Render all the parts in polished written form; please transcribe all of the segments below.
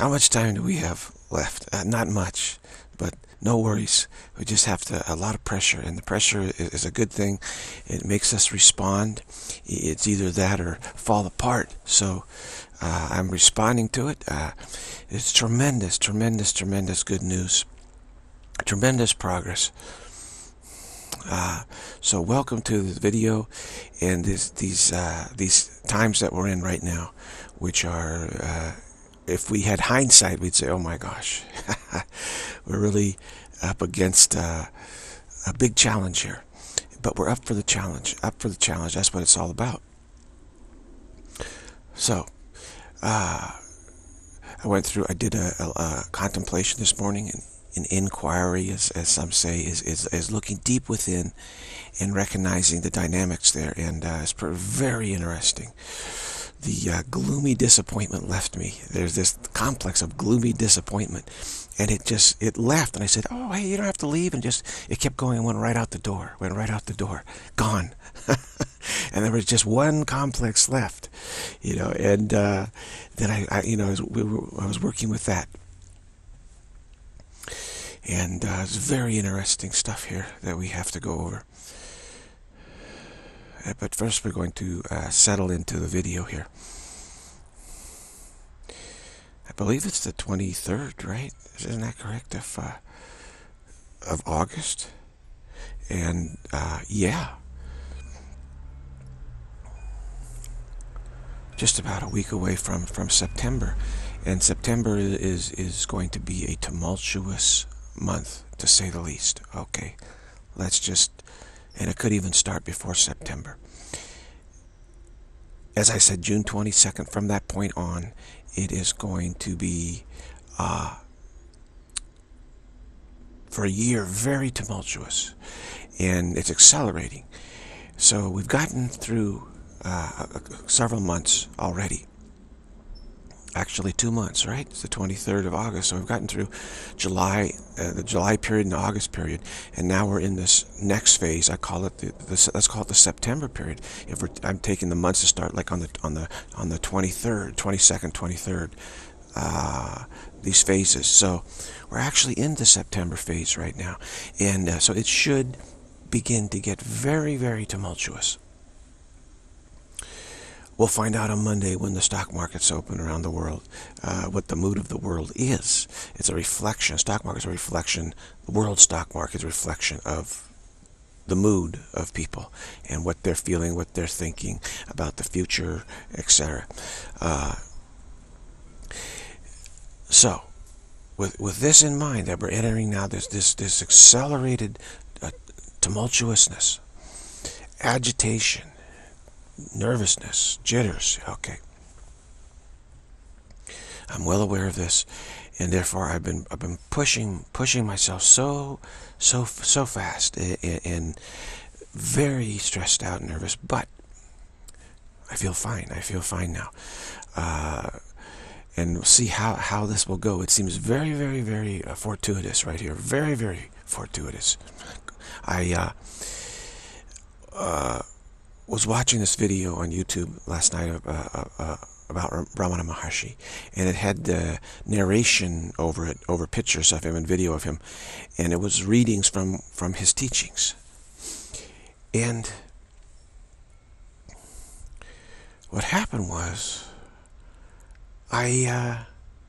How much time do we have left? Not much, but no worries. We just have a lot of pressure, and the pressure is a good thing. It makes us respond. It's either that or fall apart. So I'm responding to it. It's tremendous, tremendous, tremendous good news. Tremendous progress. So welcome to the video, and these times that we're in right now, which are, if we had hindsight, we'd say, oh my gosh, we're really up against a big challenge here. But we're up for the challenge, That's what it's all about. So, I did a contemplation this morning, and an inquiry, as some say, is looking deep within and recognizing the dynamics there, and it's very interesting. The gloomy disappointment left me. There's this complex of gloomy disappointment, and it left, and I said, oh, hey, you don't have to leave, and it kept going and went right out the door, gone. And there was just one complex left, and then I was working with that. And it's very interesting stuff here that we have to go over. But first we're going to settle into the video here. I believe it's the 23rd, right? Isn't that correct? Of August? And yeah. Just about a week away from September. And September is going to be a tumultuous month, to say the least. Okay, and it could even start before September. As I said, June 22nd, from that point on, it is going to be, for a year, very tumultuous, and it's accelerating. So we've gotten through several months already. Actually 2 months, right? It's the 23rd of August, so we've gotten through July, the July period and the August period, and now we're in this next phase. I call it let's call it the September period. I'm taking the months to start like on the 23rd, 22nd, 23rd, these phases. So we're actually in the September phase right now, and so it should begin to get very, very tumultuous. We'll find out on Monday, when the stock markets open around the world, what the mood of the world is. It's a reflection. Stock market's a reflection. The world stock market is a reflection of the mood of people and what they're feeling, what they're thinking about the future, etc. So, with this in mind, that we're entering now this accelerated tumultuousness, agitation, nervousness, jitters. Okay, I'm well aware of this, and therefore I've been pushing myself so fast, and very stressed out and nervous. But I feel fine. I feel fine now, and we'll see how this will go. It seems very, very, very fortuitous right here. Very, very fortuitous. I was watching this video on YouTube last night about Ramana Maharshi, and it had the narration over it, over pictures of him and video of him, and it was readings from his teachings. And what happened was, I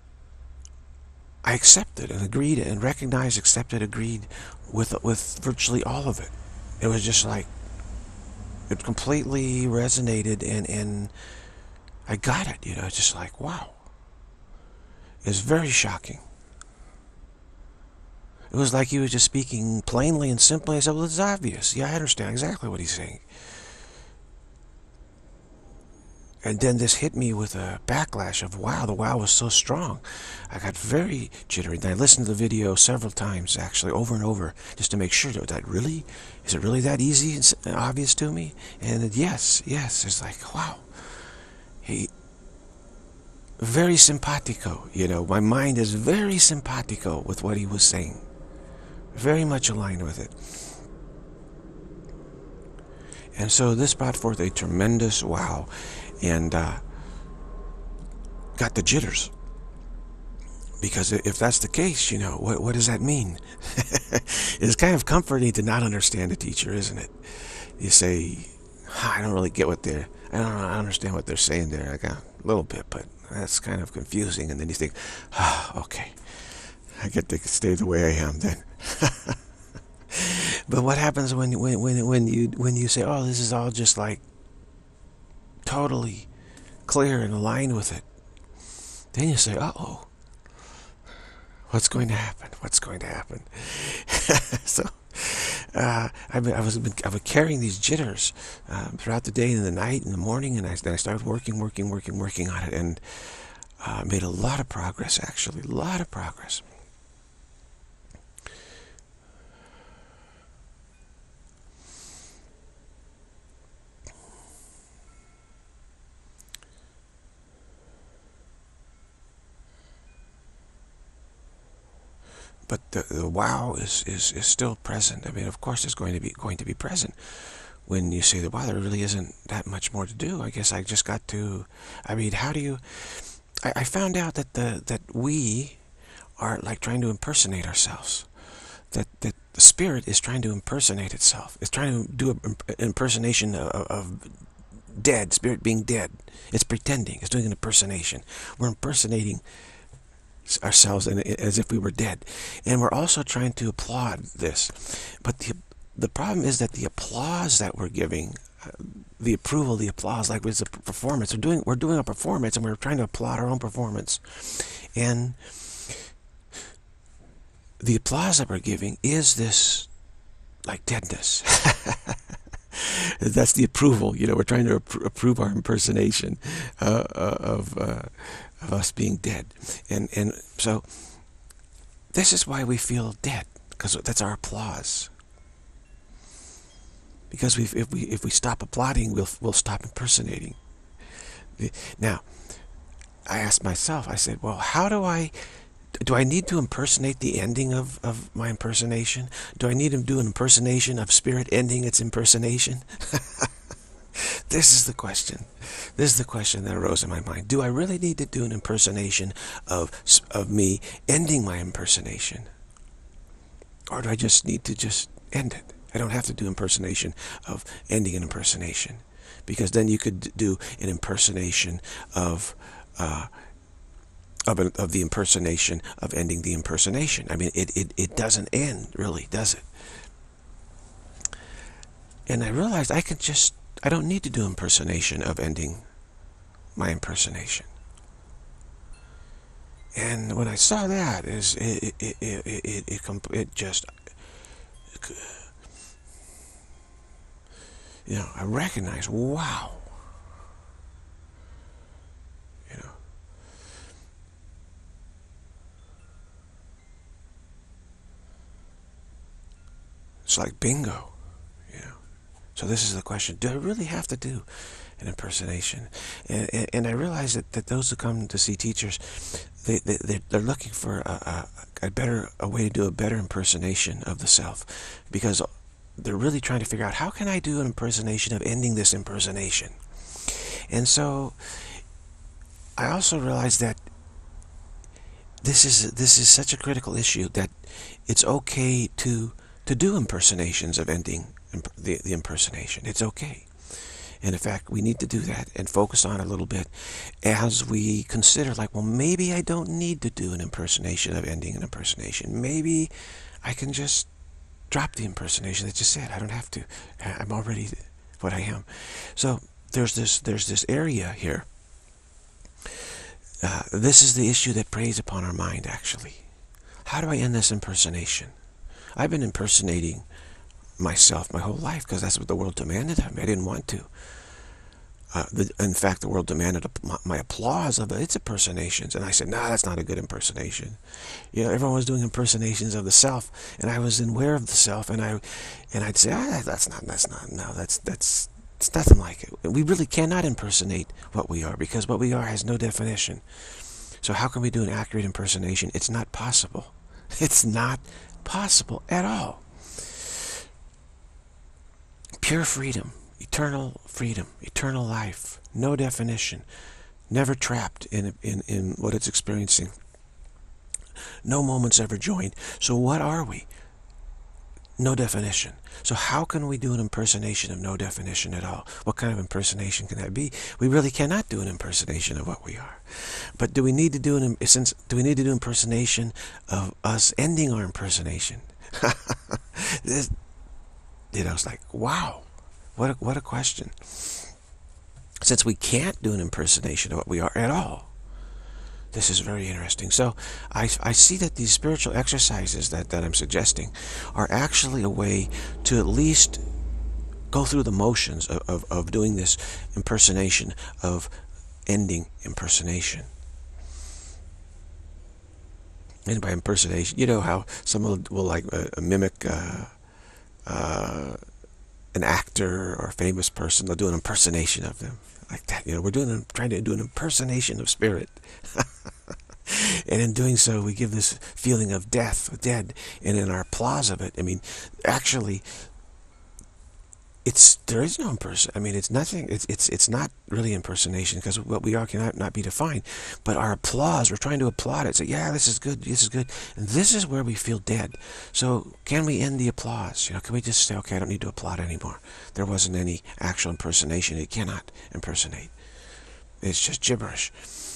accepted and agreed and recognized, accepted, agreed with virtually all of it. It was just like, it completely resonated, and I got it, It's just like, wow. It's very shocking. It was like he was just speaking plainly and simply. I said, well, it's obvious. Yeah, I understand exactly what he's saying. And then this hit me with a backlash of, wow, the wow was so strong. I got very jittery. And I listened to the video several times, actually, over and over, just to make sure that is it really that easy and obvious to me? And yes, it's like, wow. Very simpatico, My mind is very simpatico with what he was saying. Very much aligned with it. And so this brought forth a tremendous wow, and got the jitters. Because if that's the case, what does that mean? It's kind of comforting to not understand a teacher, isn't it? You say, I don't really get I don't understand what they're saying there. I got a little bit, but that's kind of confusing. And then you think, okay, I get to stay the way I am then. But what happens when you say, oh, this is all just like totally clear and aligned with it? Then you say, uh-oh, what's going to happen? What's going to happen? So I was carrying these jitters throughout the day and the night and the morning, and then I started working on it, and made a lot of progress, actually, a lot of progress. But the wow is still present. I mean, of course, it's going to be present when you say that, wow, there really isn't that much more to do. I guess I just got to. I mean, how do you? I found out that we are like trying to impersonate ourselves. That the spirit is trying to impersonate itself. It's trying to do an impersonation of dead, spirit being dead. It's pretending. It's doing an impersonation. We're impersonating ourselves as if we were dead, and we're also trying to applaud this. But the problem is that the applause that we're giving, the approval, the applause, like it's a performance. We're doing a performance, and we're trying to applaud our own performance, and the applause that we're giving is this like deadness. That's the approval. We're trying to approve our impersonation of us being dead, and so this is why we feel dead, because that's our applause. Because if we stop applauding, we'll stop impersonating. Now, I asked myself. I said, well, how do I need to impersonate the ending of my impersonation? Do I need to do an impersonation of spirit ending its impersonation? This is the question. This is the question that arose in my mind. Do I really need to do an impersonation of me ending my impersonation? Or do I just need to just end it? I don't have to do impersonation of ending an impersonation. Because then you could do an impersonation of the impersonation of ending the impersonation. I mean, it doesn't end, really, does it? And I realized I don't need to do impersonation of ending my impersonation. And when I saw that, it just, I recognized, wow. It's like bingo. So this is the question: do I really have to do an impersonation? And I realize that those who come to see teachers, they're looking for a way to do a better impersonation of the self, because they're really trying to figure out, how can I do an impersonation of ending this impersonation? And so I also realized that this is such a critical issue that it's okay to do impersonations of ending the impersonation. It's okay. And in fact, we need to do that and focus on it a little bit as we consider, like, well, maybe I don't need to do an impersonation of ending an impersonation. Maybe I can just drop the impersonation that you said. I don't have to. I'm already what I am. So there's this area here. This is the issue that preys upon our mind, actually. How do I end this impersonation? I've been impersonating myself my whole life because that's what the world demanded of me. I didn't want to. In fact, the world demanded my applause of its impersonations, and I said, "No, that's not a good impersonation." Everyone was doing impersonations of the self, and I was aware of the self, and I'd say, "That's it's nothing like it." We really cannot impersonate what we are, because what we are has no definition. So how can we do an accurate impersonation? It's not possible. It's not possible at all. Pure freedom, eternal life, no definition, never trapped in what it's experiencing. no moments ever joined. So what are we? No definition. So how can we do an impersonation of no definition at all? What kind of impersonation can that be? We really cannot do an impersonation of what we are. But do we need to do impersonation of us ending our impersonation? This, it's like, wow, what a question. Since we can't do an impersonation of what we are at all, this is very interesting. So I see that these spiritual exercises that I'm suggesting are actually a way to at least go through the motions of doing this impersonation, of ending impersonation. And by impersonation, you know how someone will like mimic an actor or a famous person. They'll do an impersonation of them. Like that, we're trying to do an impersonation of spirit. And in doing so, we give this feeling of dead, and in our applause of it, actually, there is no impersonation. It's nothing. It's not really impersonation, because what we are cannot not be defined. But our applause, we're trying to applaud it. Say, yeah, this is good. This is good. And this is where we feel dead. So can we end the applause? Can we just say, okay, I don't need to applaud anymore. There wasn't any actual impersonation. It cannot impersonate. It's just gibberish.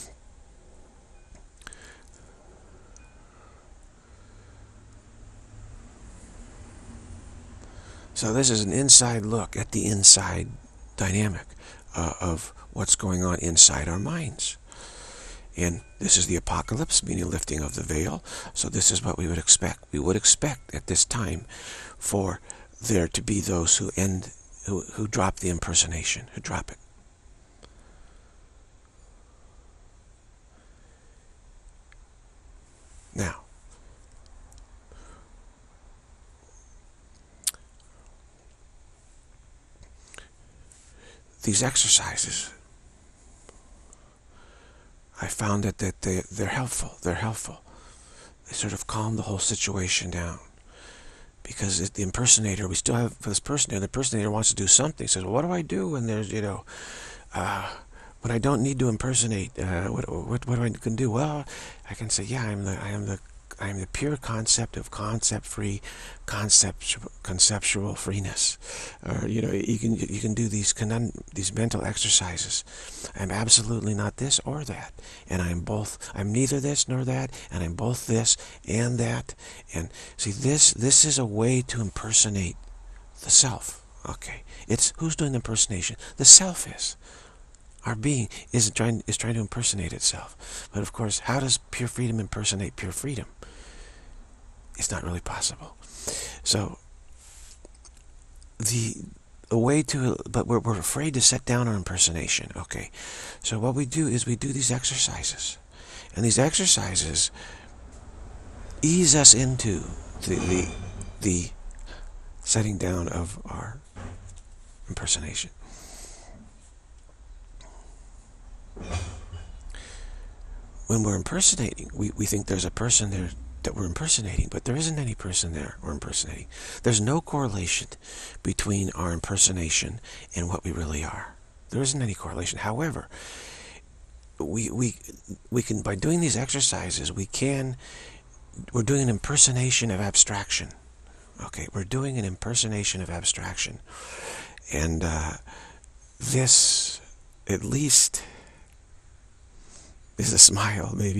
So this is an inside look at the inside dynamic of what's going on inside our minds. And this is the apocalypse, meaning lifting of the veil. So this is what we would expect. We would expect at this time for there to be those who drop the impersonation, who drop it. Now, these exercises, I found that they're helpful. They're helpful. They sort of calm the whole situation down. Because the impersonator, we still have this person there. The impersonator wants to do something. He says, well, what do I do when there's, when I don't need to impersonate? What do I can do? Well, I can say, yeah, I am the pure concept of concept-free, conceptual freeness. Or you can do these mental exercises. I'm absolutely not this or that, and I'm both. I'm neither this nor that, and I'm both this and that. And see, this is a way to impersonate the self. Okay, it's who's doing the impersonation? The self is. Our being is trying to impersonate itself. But of course, how does pure freedom impersonate pure freedom? It's not really possible. So but we're afraid to set down our impersonation. Okay, so what we do is we do these exercises, and these exercises ease us into the setting down of our impersonation. When we're impersonating, we think there's a person there that we're impersonating, but there isn't any person there we're impersonating. There's no correlation between our impersonation and what we really are. There isn't any correlation. However, we can, by doing these exercises, we're doing an impersonation of abstraction. Okay, we're doing an impersonation of abstraction. And this, at least, is a smile, maybe.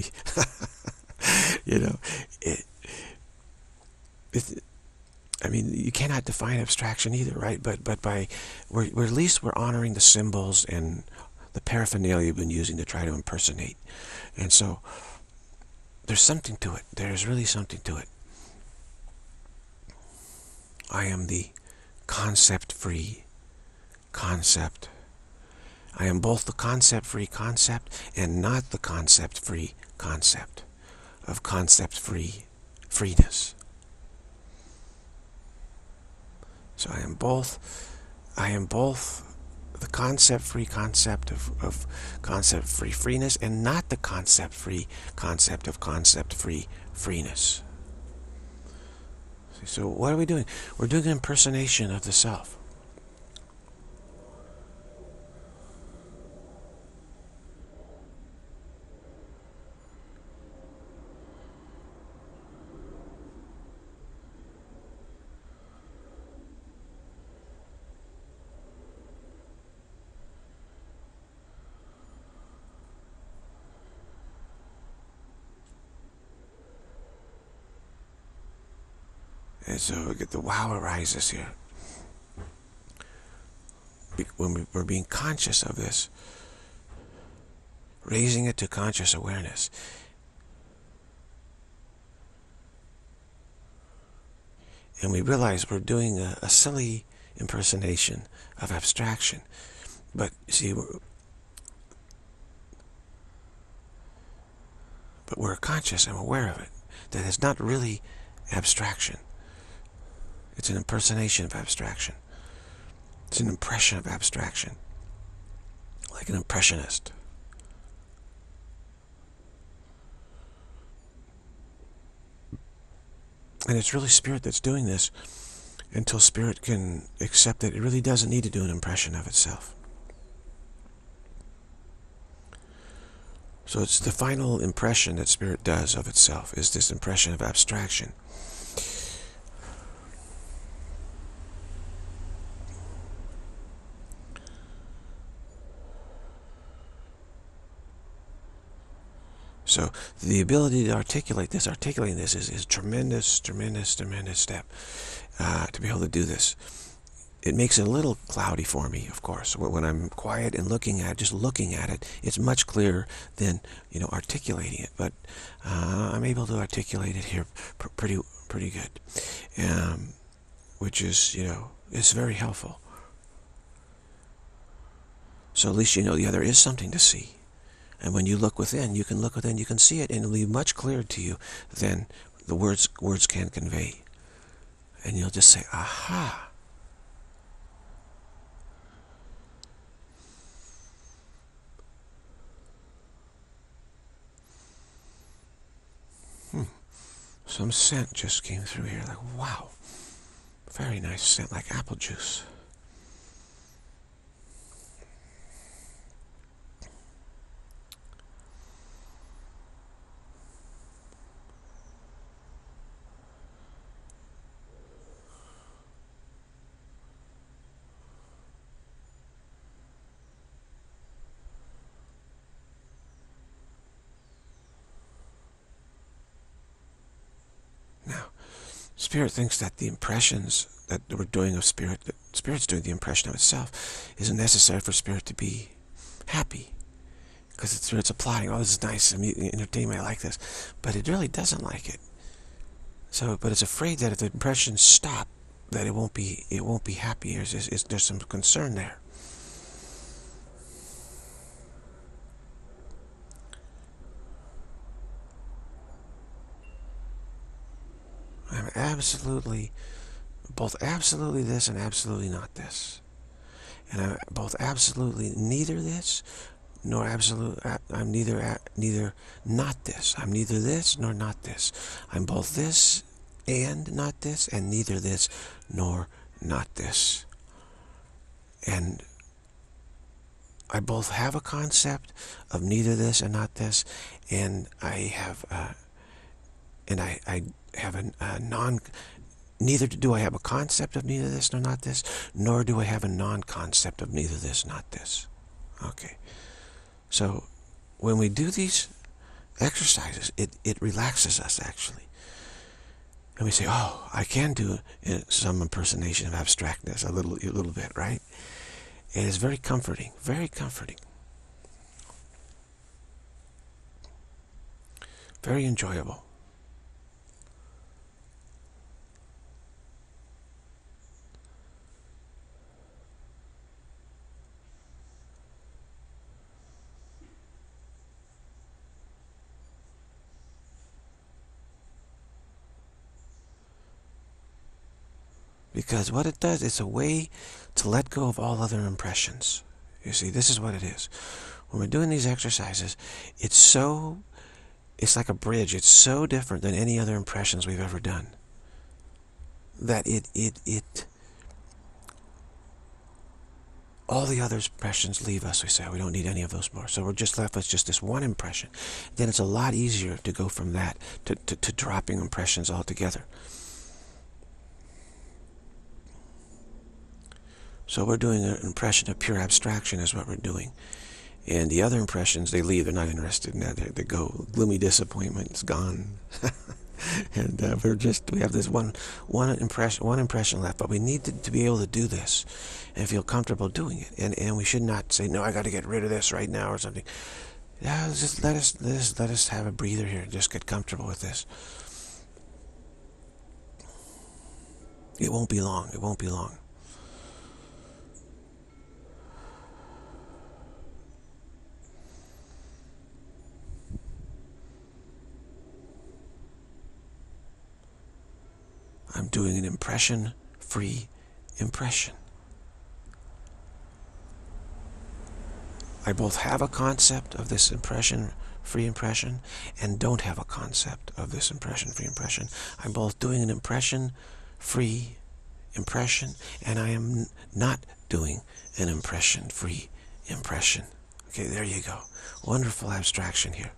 You cannot define abstraction either, right? But we're at least we're honoring the symbols and the paraphernalia we've been using to try to impersonate. And so there's something to it. There's really something to it. I am the concept-free concept. I am both the concept-free concept and not the concept-free concept of concept-free freeness. So I am both the concept-free concept of concept-free freeness and not the concept-free concept of concept-free freeness. So what are we doing? We're doing an impersonation of the self. And so we get the wow arises here. When we're being conscious of this, raising it to conscious awareness, and we realize we're doing a silly impersonation of abstraction. But see, we're conscious and aware of it, that it's not really abstraction. It's an impersonation of abstraction. It's an impression of abstraction, like an impressionist. And it's really Spirit that's doing this until Spirit can accept that it really doesn't need to do an impression of itself. So it's the final impression that Spirit does of itself, is this impression of abstraction. So the ability to articulating this is a tremendous step to be able to do this. It makes it a little cloudy for me, of course. When I'm quiet and just looking at it, it's much clearer than articulating it. But I'm able to articulate it here pretty good, which is it's very helpful. So at least there is something to see. And when you look within, you can see it, and it'll be much clearer to you than the words can convey. And you'll just say, aha. Some scent just came through here, like, wow. Very nice scent, like apple juice. Spirit thinks that the impressions that we're doing of Spirit, that Spirit's doing the impression of itself, isn't necessary for Spirit to be happy. Because Spirit's applauding, oh, this is nice, entertainment, I like this. But it really doesn't like it. But it's afraid that if the impressions stop, that it won't be happy. There's some concern there. I'm both absolutely this and absolutely not this. And I'm both absolutely neither this nor I'm neither not this. I'm neither this nor not this. I'm both this and not this, and neither this nor not this. And I both have a concept of neither this and not this, and I have neither do I have a concept of neither this nor not this, nor do I have a non-concept of neither this, not this. Okay. So when we do these exercises, it relaxes us, actually. And we say, oh, I can do some impersonation of abstractness a little bit, right? It is very comforting, very comforting. Very enjoyable. Because what it does, it's a way to let go of all other impressions. You see, this is what it is. When we're doing these exercises, it's like a bridge. It's so different than any other impressions we've ever done, that all the other impressions leave us. We say, oh, we don't need any of those more. So we're just left with just this one impression. Then it's a lot easier to go from that to dropping impressions altogether. So we're doing an impression of pure abstraction is what we're doing. And the other impressions, they leave. They're not interested in that. They go, gloomy disappointment, it's gone. And we have this one impression left, but we need to be able to do this and feel comfortable doing it. And we should not say, no, I got to get rid of this right now or something. Yeah, just let us have a breather here and just get comfortable with this. It won't be long. It won't be long. I'm doing an impression-free impression. I both have a concept of this impression-free impression and don't have a concept of this impression-free impression. I'm both doing an impression-free impression and I am not doing an impression-free impression. Okay, there you go. Wonderful abstraction here.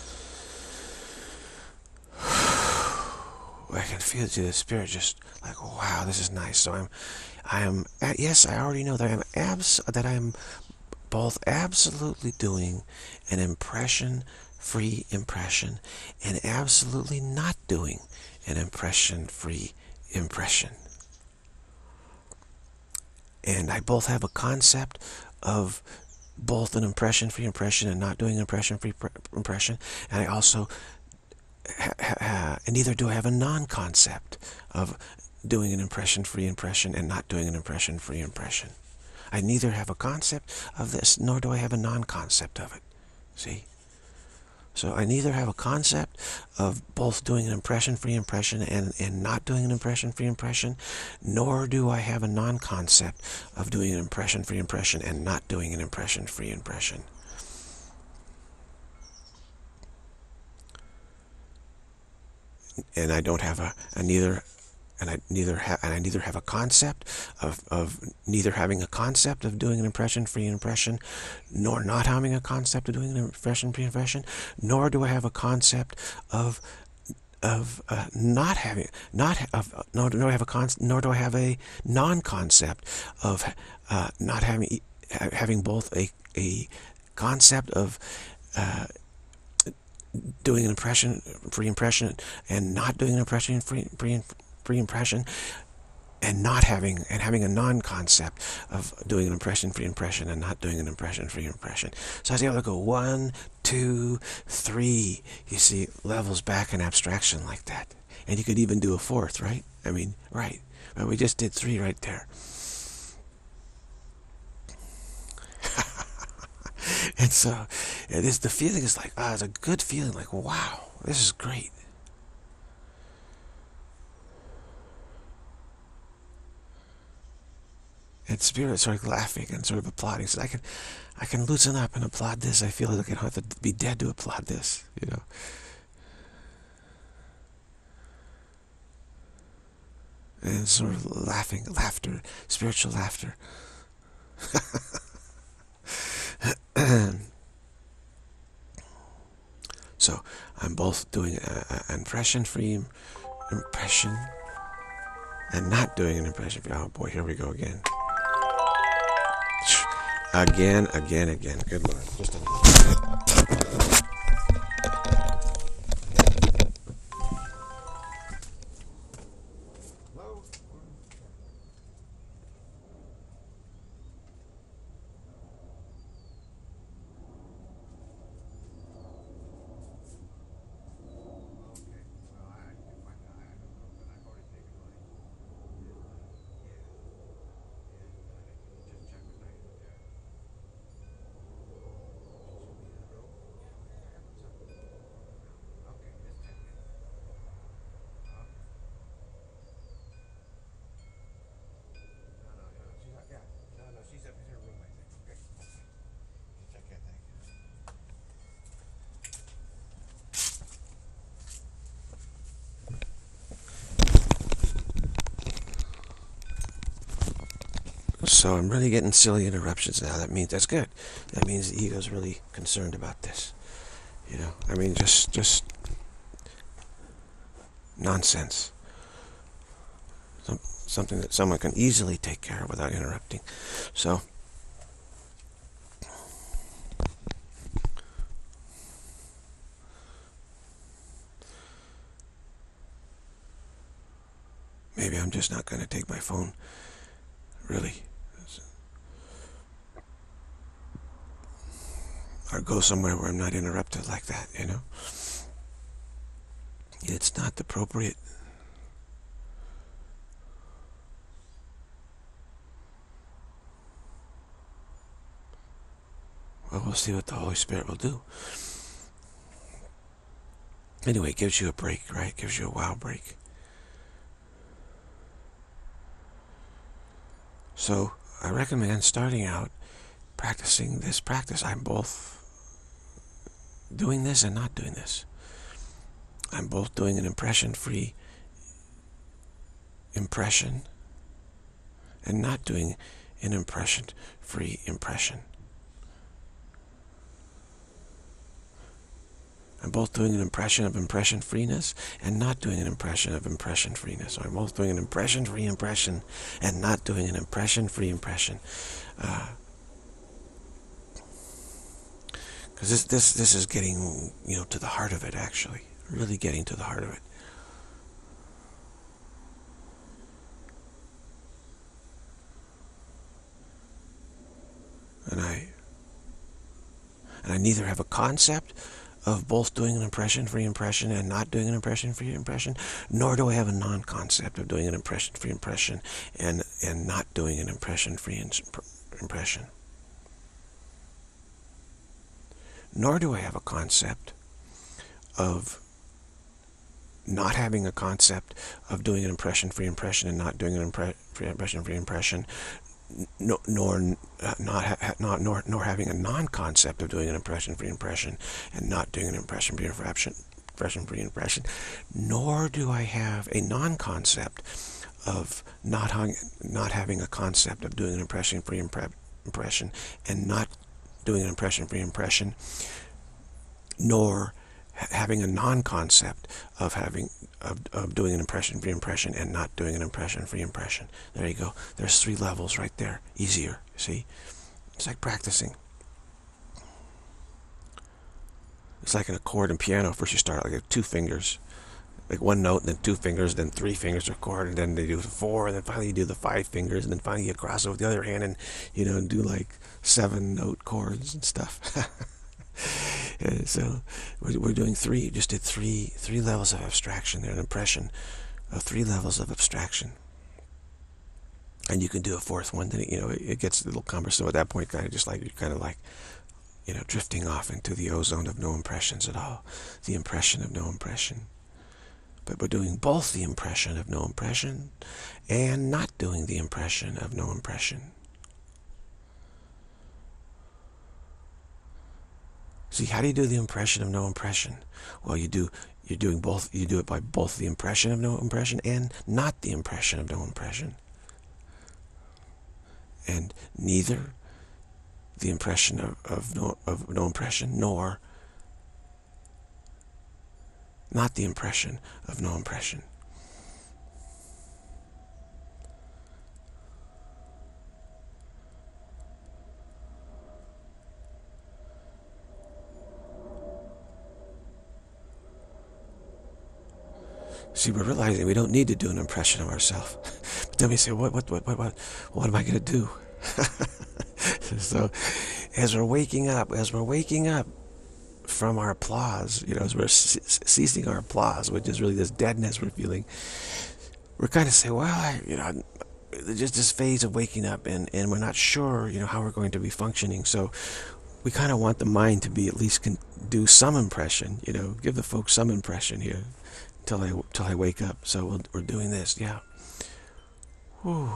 I can feel it to the spirit, just like, wow, this is nice. So yes, I already know that I am both absolutely doing an impression-free impression and absolutely not doing an impression-free impression. And I both have a concept of both an impression-free impression and not doing an impression-free impression, and I also and neither do I have a non-concept of doing an impression-free impression and not doing an impression-free impression. I neither have a concept of this, nor do I have a non-concept of it. See? So I neither have a concept of both doing an impression-free impression and not doing an impression-free impression, nor do I have a non-concept of doing an impression-free impression and not doing an impression-free impression. And I don't have I neither have a concept of neither having a concept of doing an impression-free impression, nor not having a concept of doing an impression-free impression, nor do I have a concept of nor do I have a non-concept of not having both a concept of doing an impression-free impression and not doing an impression-free impression, and having a non-concept of doing an impression-free impression and not doing an impression-free impression. So I was able to go 1, 2, 3. You see, levels back in abstraction like that, and you could even do a 4th, right? I mean, right? But we just did 3 right there. And so, the feeling is like, it's a good feeling, like, wow, this is great. And spirit sort of laughing and sort of applauding. So I can loosen up and applaud this. I feel like I don't have to be dead to applaud this, you know. And sort of laughter, spiritual laughter. So I'm both doing an impression-free impression and not doing an impression-free. Oh boy, here we go again. Again. Good Lord. Just a minute. So I'm really getting silly interruptions now. That's good. That means the ego's really concerned about this. You know, I mean, just nonsense. Something that someone can easily take care of without interrupting. So, Maybe I'm just not going to take my phone, really. Or go somewhere where I'm not interrupted like that, you know? It's not appropriate. Well, we'll see what the Holy Spirit will do. Anyway, it gives you a break, right? It gives you a wow break. So I recommend starting out practicing this practice. I'm both doing this and not doing this. I'm both doing an impression-free impression and not doing an impression-free impression. I'm both doing an impression of impression-freeness and not doing an impression of impression-freeness. So I'm both doing an impression-free impression and not doing an impression-free impression. Because this is getting, to the heart of it, actually. Really getting to the heart of it. And I neither have a concept of both doing an impression-free impression and not doing an impression-free impression, nor do I have a non-concept of doing an impression-free impression and not doing an impression-free impression. Nor do I have a concept of not having a concept of doing an impression-free impression and not doing an impression-free impression, nor having a non-concept of doing an impression-free impression and not doing an impression-free impression, nor do I have a non-concept of not having a concept of doing an impression-free impression and not doing an impression-free impression, nor having a non-concept of doing an impression-free impression and not doing an impression-free impression. There you go. There's 3 levels right there. Easier, see? It's like practicing. It's like an chord in piano. First you start like 2 fingers, like 1 note, and then 2 fingers, then 3 fingers of chord, and then they do 4, and then finally you do the 5 fingers, and then finally you cross over the other hand and, do like 7-note chords and stuff. So we're doing 3. You just did three levels of abstraction there, an impression of 3 levels of abstraction. And you can do a 4th one. Then it gets a little cumbersome at that point. You're drifting off into the ozone of no impressions at all, the impression of no impression. But we're doing both the impression of no impression and not doing the impression of no impression. See, how do you do the impression of no impression? Well, you're doing both. You do it by both the impression of no impression and not the impression of no impression. And neither the impression of no impression nor not the impression of no impression. See, we're realizing we don't need to do an impression of ourselves. But then we say, what am I going to do? So, as we're waking up from our applause, as we're ceasing our applause, which is really this deadness we're feeling, we're kind of saying, well, just this phase of waking up, and we're not sure, how we're going to be functioning. So we kind of want the mind to be at least do some impression, give the folks some impression here. Till I wake up. So we're doing this, yeah. Whew.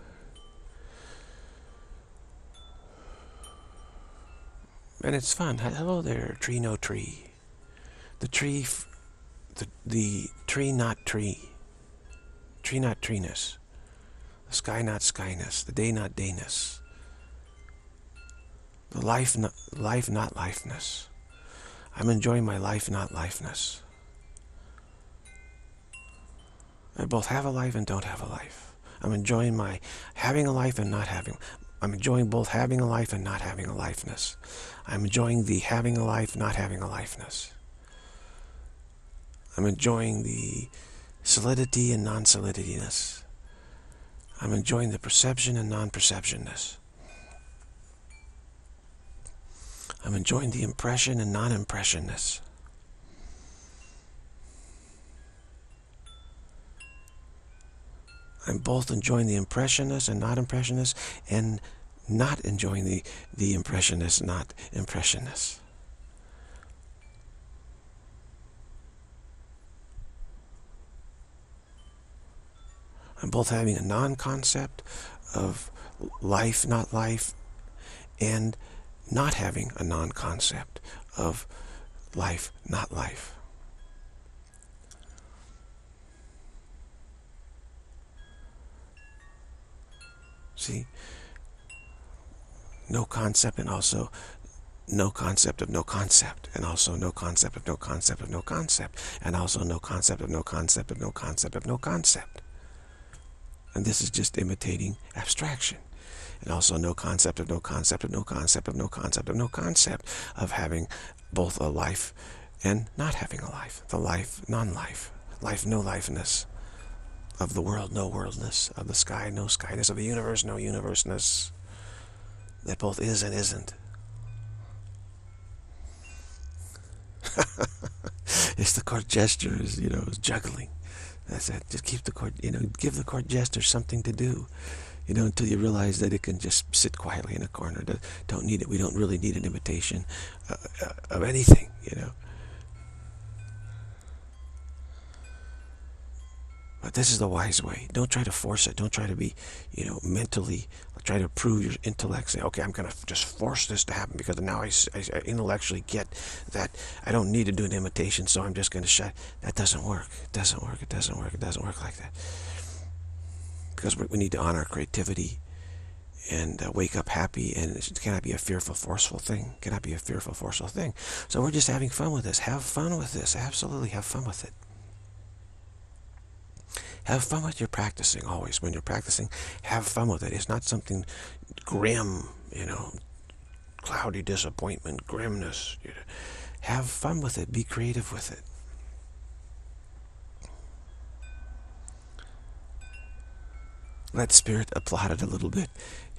And it's fun. Hello there, tree no tree. The tree, the tree not tree. Tree not treeness. The sky not skyness. The day not dayness. The life not lifeness. I'm enjoying my life not lifeness. I both have a life and don't have a life. I'm enjoying my having a life and not having. I'm enjoying both having a life and not having a lifeness. I'm enjoying the having a life, not having a lifeness. I'm enjoying the solidity and non-solidityness. I'm enjoying the perception and non-perceptionness. I'm enjoying the impression and non-impressionness. I'm both enjoying the impressionness and not impressionness, and not enjoying the impressionist, not impressionist. I'm both having a non-concept of life, not life, and not having a non-concept of life, not life. See? No concept, and also no concept of no concept, and also no concept of no concept of no concept, and also no concept of no concept of no concept of no concept. And this is just imitating abstraction. And also no concept of no concept of no concept of no concept of no concept of having both a life and not having a life. The life, non-life. Life, no lifeness. Of the world, no worldness. Of the sky, no skyness. Of the universe, no universeness. That both is and isn't. It's the court gesture, is juggling. That's it. Just keep the court, give the court gesture something to do, until you realize that it can just sit quietly in a corner. Don't need it. We don't really need an imitation of anything, But this is the wise way. Don't try to force it. Don't try to be, mentally, try to prove your intellect. Say, okay, I'm going to just force this to happen because now I intellectually get that I don't need to do an imitation, so I'm just going to shut. That doesn't work. It doesn't work. It doesn't work. It doesn't work like that. Because we need to honor creativity and wake up happy, and it cannot be a fearful, forceful thing. It cannot be a fearful, forceful thing. So we're just having fun with this. Have fun with this. Absolutely have fun with it. Have fun with your practicing always. When you're practicing, have fun with it. It's not something grim, cloudy disappointment, grimness. Have fun with it. Be creative with it. Let spirit applaud it a little bit,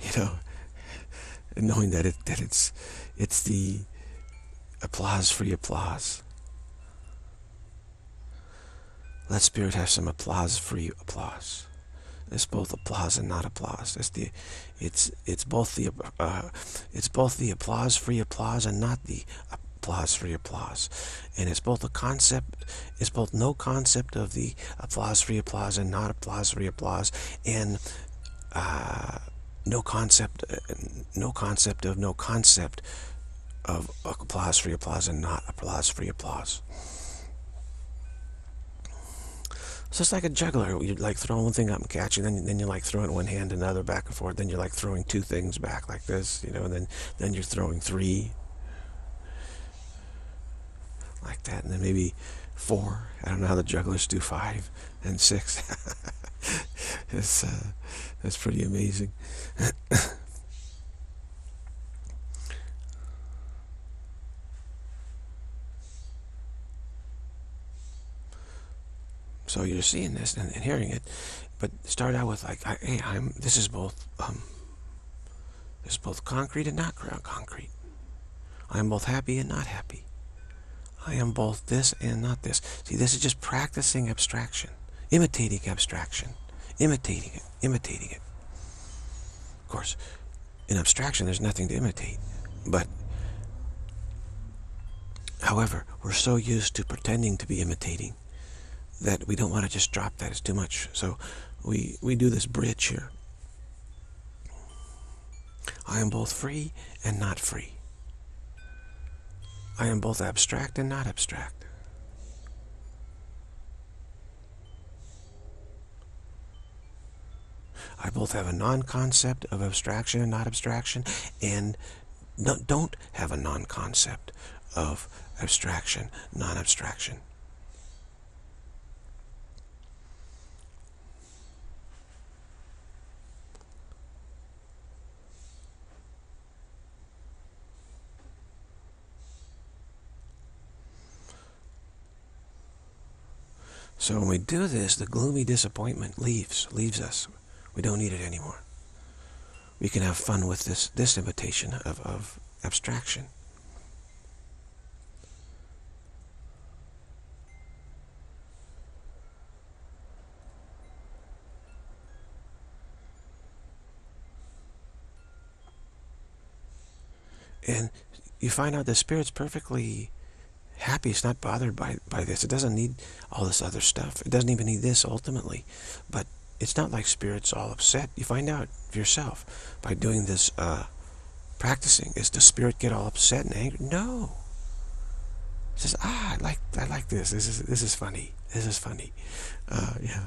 and knowing that it's the applause-free applause. Let spirit have some applause-free applause. It's both applause and not applause. It's both the applause-free applause and not the applause-free applause. And it's both a concept. It's both no concept of the applause-free applause and not applause-free applause, and no concept of no concept of applause-free applause and not applause-free applause. So it's like a juggler. You like throw one thing up and catching, then you like throwing one hand and another back and forth. Then you're like throwing two things back like this, and then you're throwing three like that, and then maybe four. I don't know how the jugglers do 5 and 6. That's pretty amazing. So you're seeing this and hearing it, but start out with like, hey, this is both concrete and not concrete. I am both happy and not happy. I am both this and not this. See, this is just practicing abstraction, imitating abstraction, imitating it. Of course, in abstraction, there's nothing to imitate, but however, we're so used to pretending to be imitating that we don't want to just drop that. It's too much. So we do this bridge here. I am both free and not free. I am both abstract and not abstract. I both have a non-concept of abstraction and not abstraction, and don't have a non-concept of abstraction, non-abstraction. So when we do this, the gloomy disappointment leaves us. We don't need it anymore. We can have fun with this imitation of abstraction. And you find out the Spirit's perfectly happy. It's not bothered by this. It doesn't need all this other stuff. It doesn't even need this ultimately. But it's not like Spirit's all upset. You find out for yourself by doing this practicing. Is the Spirit get all upset and angry? No. It says, I like this. This is funny. This is funny. Yeah.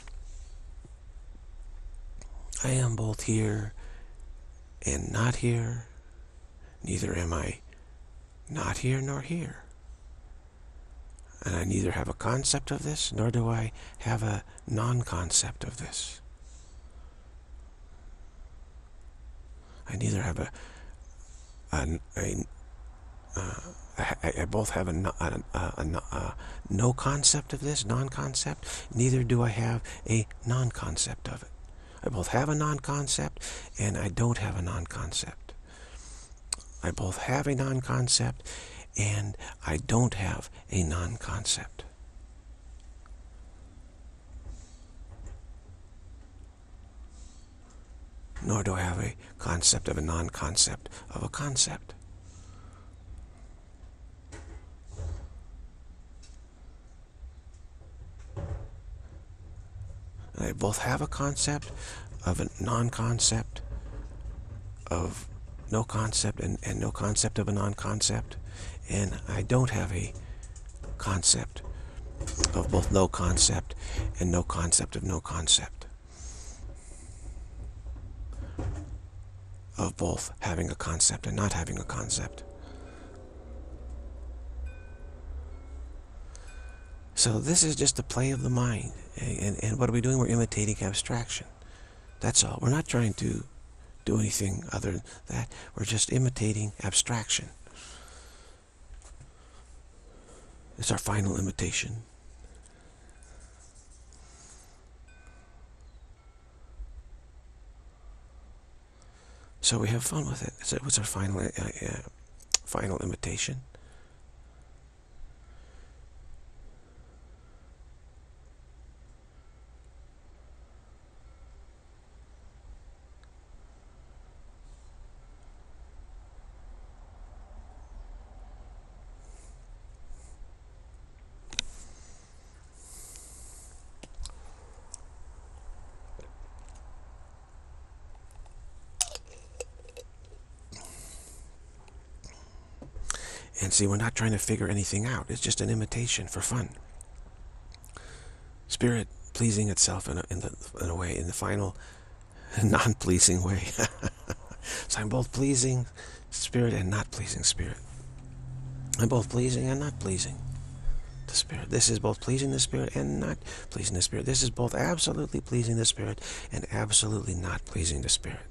I am both here and not here. Neither am I not here nor here. And I neither have a concept of this, nor do I have a non-concept of this. I neither have I both have a no concept of this, non-concept, neither do I have a non-concept of it. I both have a non-concept and I don't have a non-concept. I both have a non-concept and I don't have a non-concept. Nor do I have a concept of a non-concept of a concept. And I both have a concept of a non-concept of no concept and no concept of a non-concept, and I don't have a concept of both no concept and no concept of no concept, of both having a concept and not having a concept. So this is just a play of the mind, and what are we doing? We're imitating abstraction. That's all. We're not trying to do anything other than that. We're just imitating abstraction. It's our final imitation. So we have fun with it. So it was our final imitation. And see, we're not trying to figure anything out. It's just an imitation for fun. Spirit pleasing itself in a way, in the final non-pleasing way. So I'm both pleasing Spirit and not pleasing Spirit. I'm both pleasing and not pleasing the Spirit. This is both pleasing the Spirit and not pleasing the Spirit. This is both absolutely pleasing the Spirit and absolutely not pleasing the Spirit.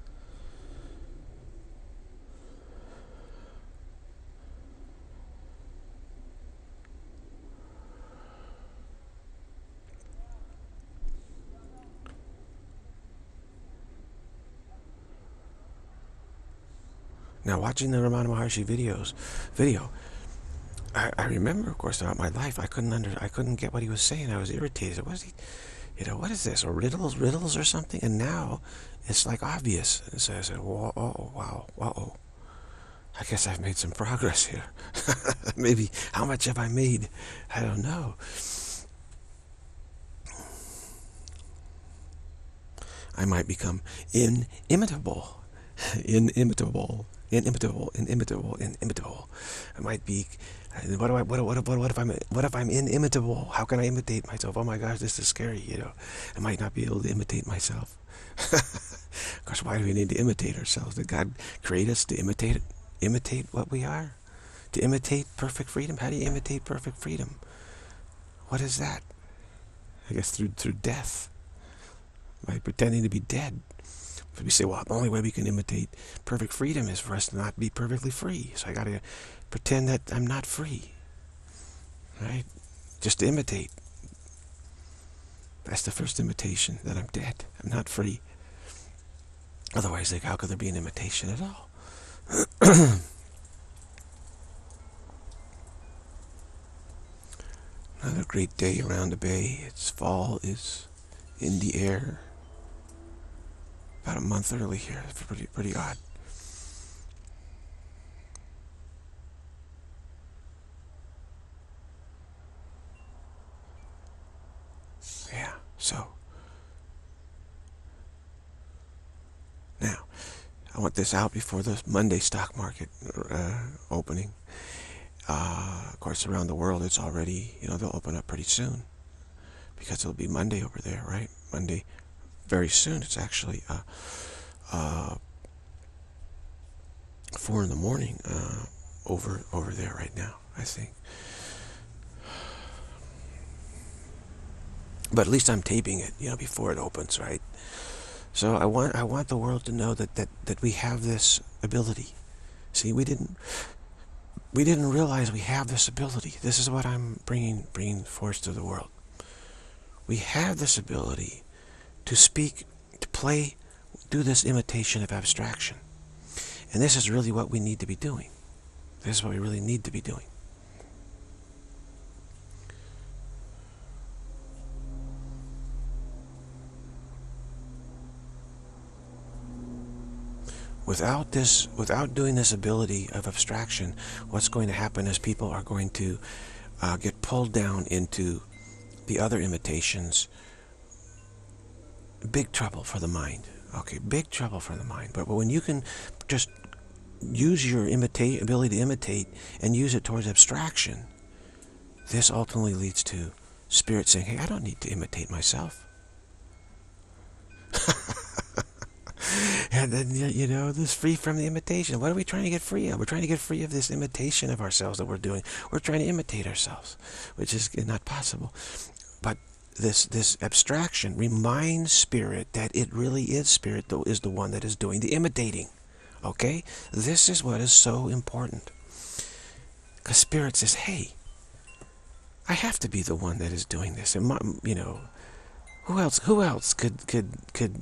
Now, watching the Ramana Maharshi video, I remember, of course, throughout my life, I couldn't get what he was saying. I was irritated. What is he, what is this? Or riddles or something? And now it's like obvious. And so I said, whoa, oh, wow, uh-oh. I guess I've made some progress here. Maybe, how much have I made? I don't know. I might become inimitable. Inimitable. I might be. What if I'm inimitable? How can I imitate myself? Oh my gosh, this is scary. I might not be able to imitate myself. Of course, why do we need to imitate ourselves? Did God create us to imitate what we are? To imitate perfect freedom? How do you imitate perfect freedom? What is that? I guess through death. By pretending to be dead. But we say, well, the only way we can imitate perfect freedom is for us to not be perfectly free. So I got to pretend that I'm not free. Right? Just to imitate. That's the first imitation, that I'm dead. I'm not free. Otherwise, like, how could there be an imitation at all? Another great day around the bay. It's fall is in the air. About a month early here. It's pretty odd. Yeah, so now I want this out before the Monday stock market opening. Of course, around the world, it's already, they'll open up pretty soon because it'll be Monday over there, right? Monday, very soon. It's actually 4 in the morning over there right now, I think. But at least I'm taping it, before it opens, right? So I want the world to know that we have this ability. See, we didn't realize we have this ability. This is what I'm bringing forth to the world. We have this ability to speak, to play, do this imitation of abstraction. And this is really what we need to be doing. This is what we really need to be doing. Without doing this ability of abstraction, what's going to happen is people are going to get pulled down into the other imitations. Big trouble for the mind. Okay, big trouble for the mind. But when you can just use your ability to imitate and use it towards abstraction, this ultimately leads to Spirit saying, hey, I don't need to imitate myself. And then, this free from the imitation. What are we trying to get free of? We're trying to get free of this imitation of ourselves that we're doing. We're trying to imitate ourselves, which is not possible. But this abstraction reminds Spirit that it really is Spirit that is the one that is doing the imitating. Okay? This is what is so important. Because Spirit says, hey, I have to be the one that is doing this. And who else could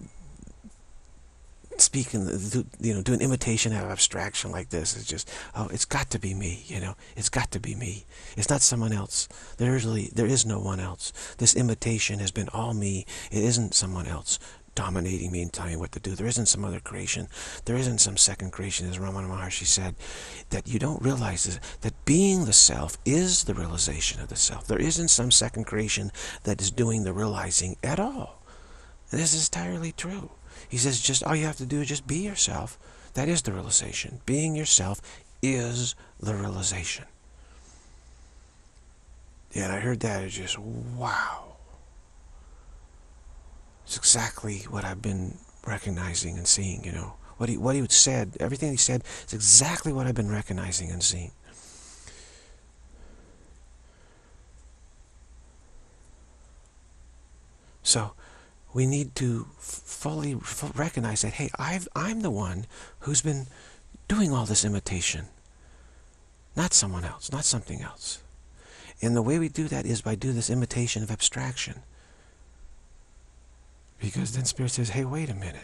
speak and do an imitation of abstraction like this? It's just, it's got to be me. It's got to be me. It's not someone else. There is no one else. This imitation has been all me. It isn't someone else dominating me and telling me what to do. There isn't some other creation. There isn't some second creation, as Ramana Maharshi said. That you don't realize that being the self is the realization of the self. There isn't some second creation that is doing the realizing at all. This is entirely true. He says, just all you have to do is just be yourself. That is the realization. Being yourself is the realization. Yeah, and I heard that. It's just, wow. It's exactly what I've been recognizing and seeing, What he said, everything he said, is exactly what I've been recognizing and seeing. So, we need to fully recognize that, hey, I'm the one who's been doing all this imitation. Not someone else, not something else. And the way we do that is by doing this imitation of abstraction. Because then Spirit says, hey, wait a minute.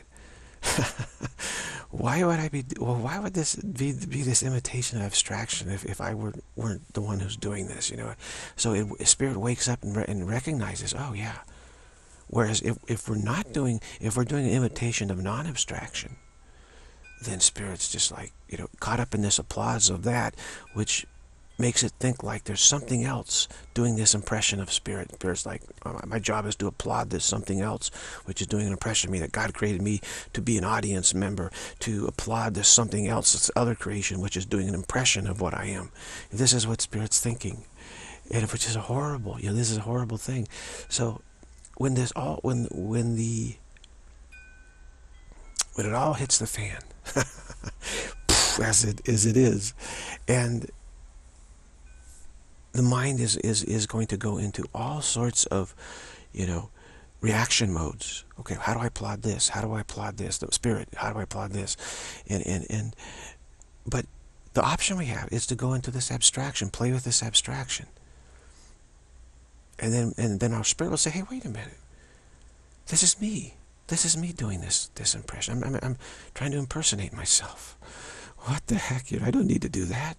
Why would this be this imitation of abstraction if I weren't the one who's doing this, So Spirit wakes up and recognizes, oh yeah. Whereas if we're doing an imitation of non-abstraction, then Spirit's just like, caught up in this applause of that, which makes it think like there's something else doing this impression of Spirit. Spirit's like, my job is to applaud this something else, which is doing an impression of me, that God created me to be an audience member, to applaud this something else, this other creation, which is doing an impression of what I am. And this is what Spirit's thinking, and which is horrible. This is a horrible thing. So when it all hits the fan, as it is, and the mind is going to go into all sorts of, reaction modes. Okay, how do I applaud this? How do I applaud this? The Spirit, how do I applaud this? But the option we have is to go into this abstraction, play with this abstraction. And then our Spirit will say, hey, wait a minute. This is me. This is me doing this impression. I'm trying to impersonate myself. What the heck? I don't need to do that.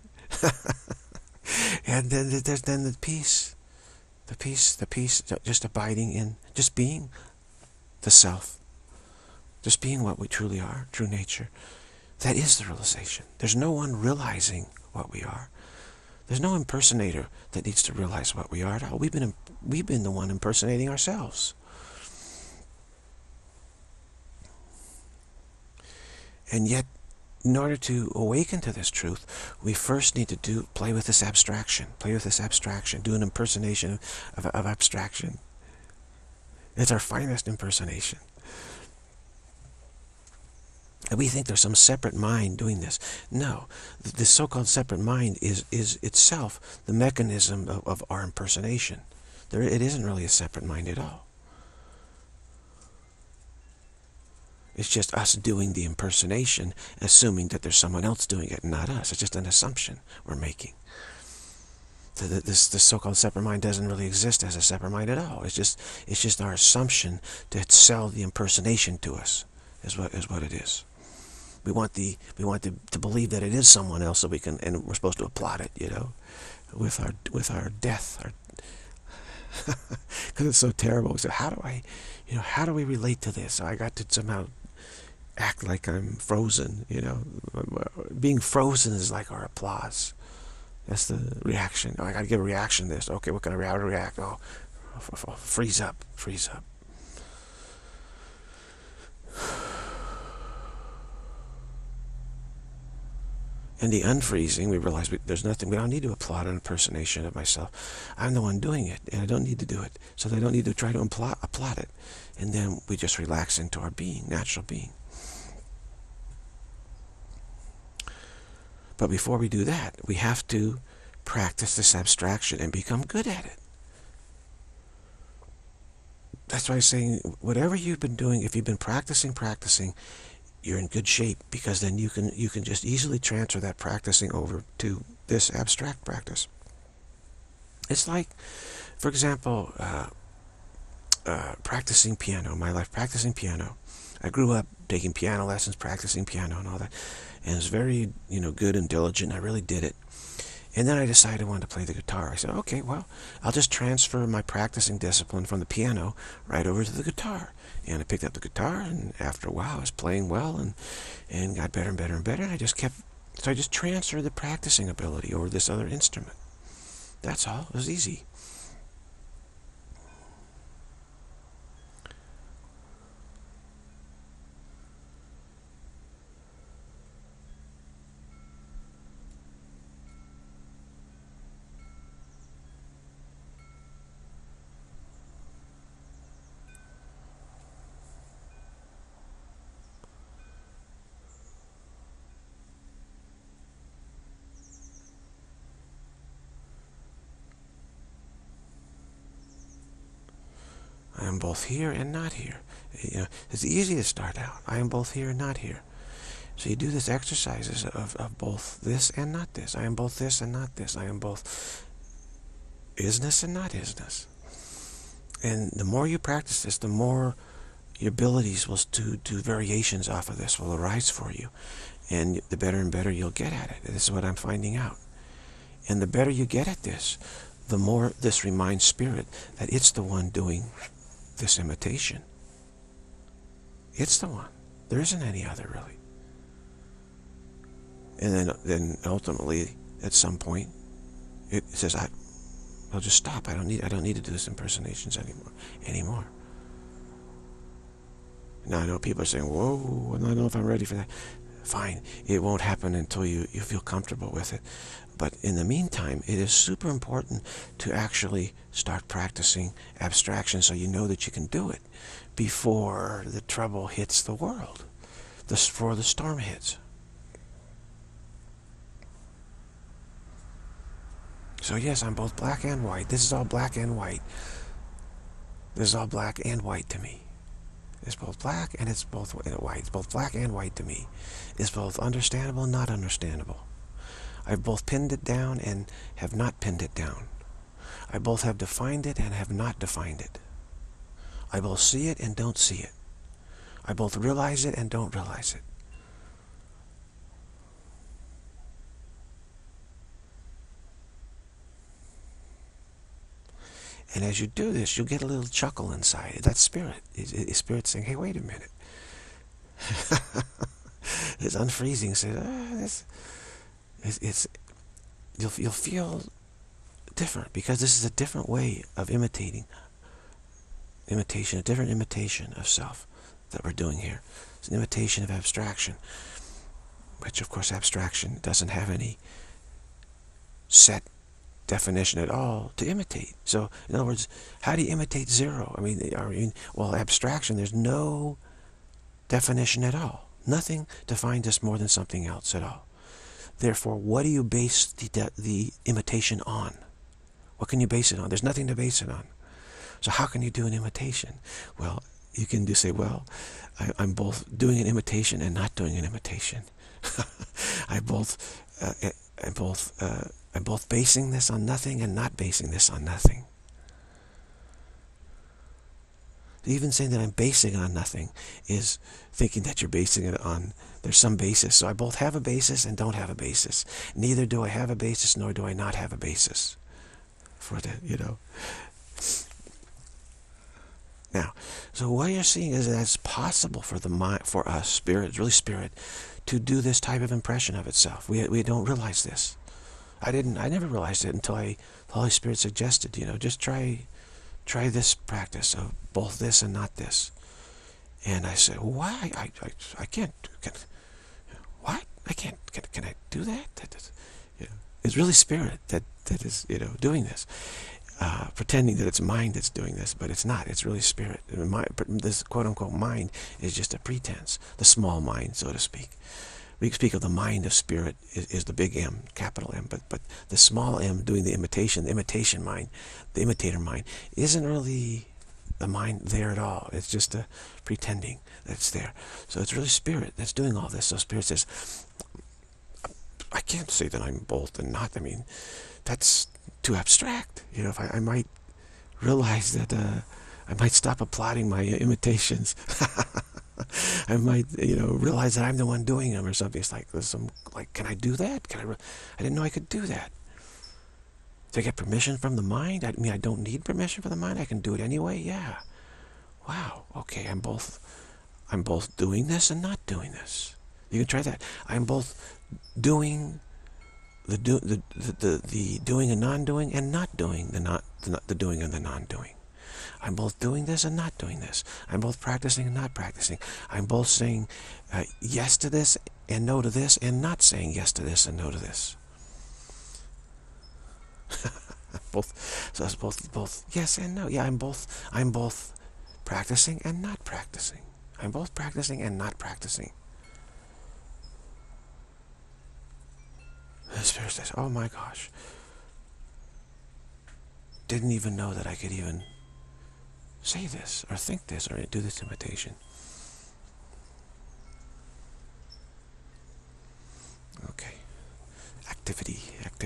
And then there's the peace. The peace, just abiding in, just being the self. Just being what we truly are, true nature. That is the realization. There's no one realizing what we are. There's no impersonator that needs to realize what we are at all. We've been the one impersonating ourselves. And yet, in order to awaken to this truth, we first need to play with this abstraction. Play with this abstraction. Do an impersonation of abstraction. It's our finest impersonation. And we think there's some separate mind doing this. No, this so-called separate mind is itself the mechanism of our impersonation. It isn't really a separate mind at all. It's just us doing the impersonation, assuming that there's someone else doing it and not us. It's just an assumption we're making. This so-called separate mind doesn't really exist as a separate mind at all. It's just our assumption to sell the impersonation to us, is what it is. We want to believe that it is someone else, so we can, and we're supposed to applaud it, with our death, because it's so terrible. So how do we relate to this? So I got to somehow act like I'm frozen. Being frozen is like our applause. That's the reaction. Oh, I got to give a reaction to this. Okay, what can I react? Oh, freeze up. In the unfreezing, we realize there's nothing. We don't need to applaud an impersonation of myself. I'm the one doing it, and I don't need to do it. So I don't need to try to applaud it. And then we just relax into our being, natural being. But before we do that, we have to practice this abstraction and become good at it. That's why I'm saying, whatever you've been doing, if you've been practicing, you're in good shape, because then you can just easily transfer that practicing over to this abstract practice. It's like, for example, practicing piano. My life practicing piano. I grew up taking piano lessons, practicing piano and all that, and it was very good and diligent. I really did it. And then I decided I wanted to play the guitar. I said, okay, well, I'll just transfer my practicing discipline from the piano right over to the guitar. And I picked up the guitar, and after a while I was playing well and got better and better and better. And I just transferred the practicing ability over this other instrument. That's all. It was easy. I am both here and not here. It's easy to start out. I am both here and not here. So you do this exercises of both this and not this. I am both this and not this. I am both isness and not isness. And the more you practice this, the more your abilities to do variations off of this will arise for you. And the better and better you'll get at it. This is what I'm finding out. And the better you get at this, the more this reminds Spirit that it's the one doing this imitation. It's the one. There isn't any other, really. And then ultimately, at some point, it says, I'll just stop. I don't need to do this impersonations anymore. Now I know people are saying, whoa, I don't know if I'm ready for that. Fine, it won't happen until you feel comfortable with it. But in the meantime, it is super important to actually start practicing abstraction so you know that you can do it before the trouble hits the world, before the storm hits. So yes, I'm both black and white. This is all black and white. This is all black and white to me. It's both black and it's both white. It's both black and white to me. It's both understandable and not understandable. I've both pinned it down and have not pinned it down. I both have defined it and have not defined it. I both see it and don't see it. I both realize it and don't realize it. And as you do this, you'll get a little chuckle inside. That's spirit. It's spirit saying, hey, wait a minute. It's unfreezing. Says, you'll feel different, because this is a different way of imitation, a different imitation of self that we're doing here. It's an imitation of abstraction, which of course abstraction doesn't have any set definition at all to imitate. So in other words, how do you imitate zero? I mean, well, abstraction, there's no definition at all. Nothing defines us more than something else at all. Therefore, what do you base the imitation on? What can you base it on? There's nothing to base it on. So how can you do an imitation? Well, you can just say, well, I'm both doing an imitation and not doing an imitation. I'm both basing this on nothing and not basing this on nothing. Even saying that I'm basing on nothing is thinking that you're basing it on, there's some basis. So I both have a basis and don't have a basis. Neither do I have a basis, nor do I not have a basis. For the, Now, so what you're seeing is that it's possible for the mind, for us, spirit, really spirit, to do this type of impression of itself. We don't realize this. I never realized it until the Holy Spirit suggested, just try this practice of both this and not this. And I said, well, why? I can't. What? I can't. Can I do that? It's really spirit that is, doing this. Pretending that it's mind that's doing this, but it's not. It's really spirit. This quote-unquote mind is just a pretense, the small mind, so to speak. We speak of the mind of spirit is the big M, capital M, but the small m doing the imitation mind, the imitator mind, isn't really the mind there at all. It's just a pretending that it's there. So it's really spirit that's doing all this. So spirit says, I can't say that I'm both and not. I mean, that's too abstract. If I might realize that I might stop applauding my imitations. I might, realize that I'm the one doing them or something. It's like, can I do that? I didn't know I could do that. Do I get permission from the mind? I don't need permission from the mind. I can do it anyway. Yeah. Wow. Okay. I'm both doing this and not doing this. You can try that. I'm both doing the doing and non-doing, and not doing the doing and the non-doing. I'm both doing this and not doing this. I'm both practicing and not practicing. I'm both saying yes to this and no to this, and not saying yes to this and no to this. So it's both yes and no. Yeah, I'm both practicing and not practicing. I'm both practicing and not practicing. The Spirit says, oh my gosh. Didn't even know that I could even say this, or think this, or do this imitation. Okay. Activity.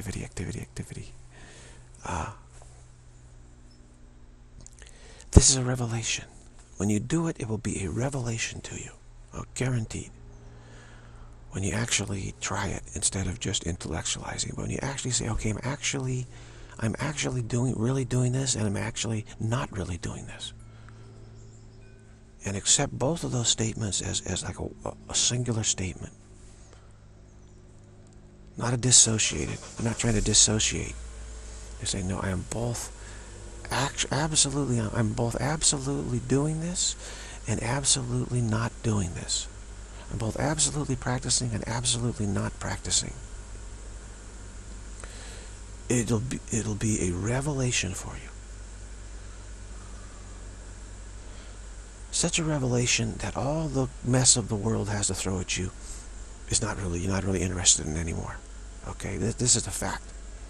This is a revelation. When you do it, it will be a revelation to you. Guaranteed. When you actually try it, instead of just intellectualizing, but when you actually say, okay, I'm actually really doing this, and I'm actually not really doing this. And accept both of those statements as like a singular statement. Not a dissociated. I'm not trying to dissociate. They say, no, I am both I'm both absolutely doing this and absolutely not doing this. I'm both absolutely practicing and absolutely not practicing. It'll be a revelation for you. Such a revelation that all the mess of the world has to throw at you is you're not really interested in anymore. Okay, this is a fact.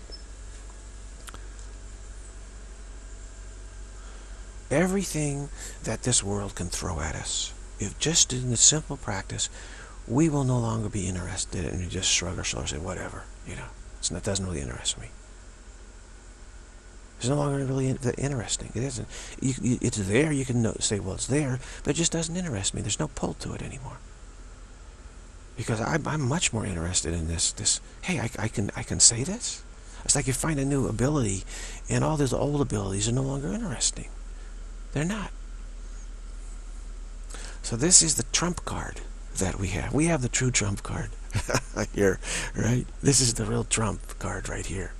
Everything that this world can throw at us, if just in the simple practice, we will no longer be interested, and we just shrug our shoulders and say, whatever, that doesn't really interest me. It's no longer really interesting. It isn't. It's there. You can say, well, it's there, but it just doesn't interest me. There's no pull to it anymore. Because I'm much more interested in this. Hey, I can say this. It's like you find a new ability, and all those old abilities are no longer interesting. They're not. So this is the trump card that we have. We have the true trump card here, right? This is the real trump card right here.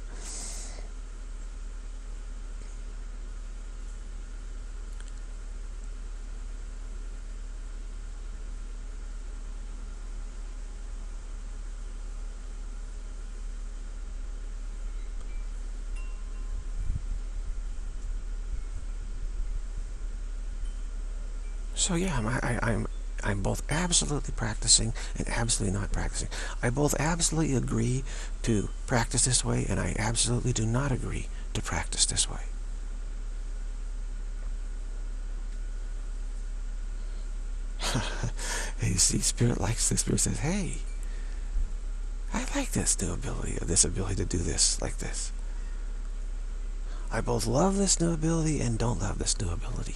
So yeah, I'm both absolutely practicing and absolutely not practicing. I both absolutely agree to practice this way, and I absolutely do not agree to practice this way. You see, Spirit likes this. Spirit says, hey, I like this new ability, this ability to do this like this. I both love this new ability and don't love this new ability.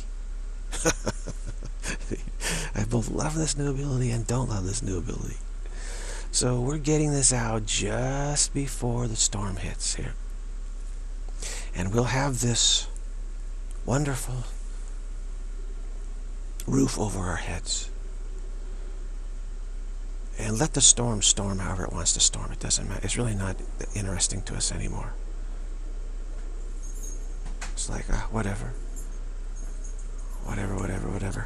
I both love this new ability and don't love this new ability. So we're getting this out just before the storm hits here. And we'll have this wonderful roof over our heads. And let the storm however it wants to storm. It doesn't matter. It's really not interesting to us anymore. It's like, whatever. Whatever.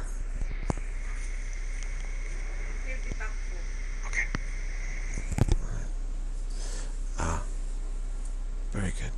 Okay. Very good.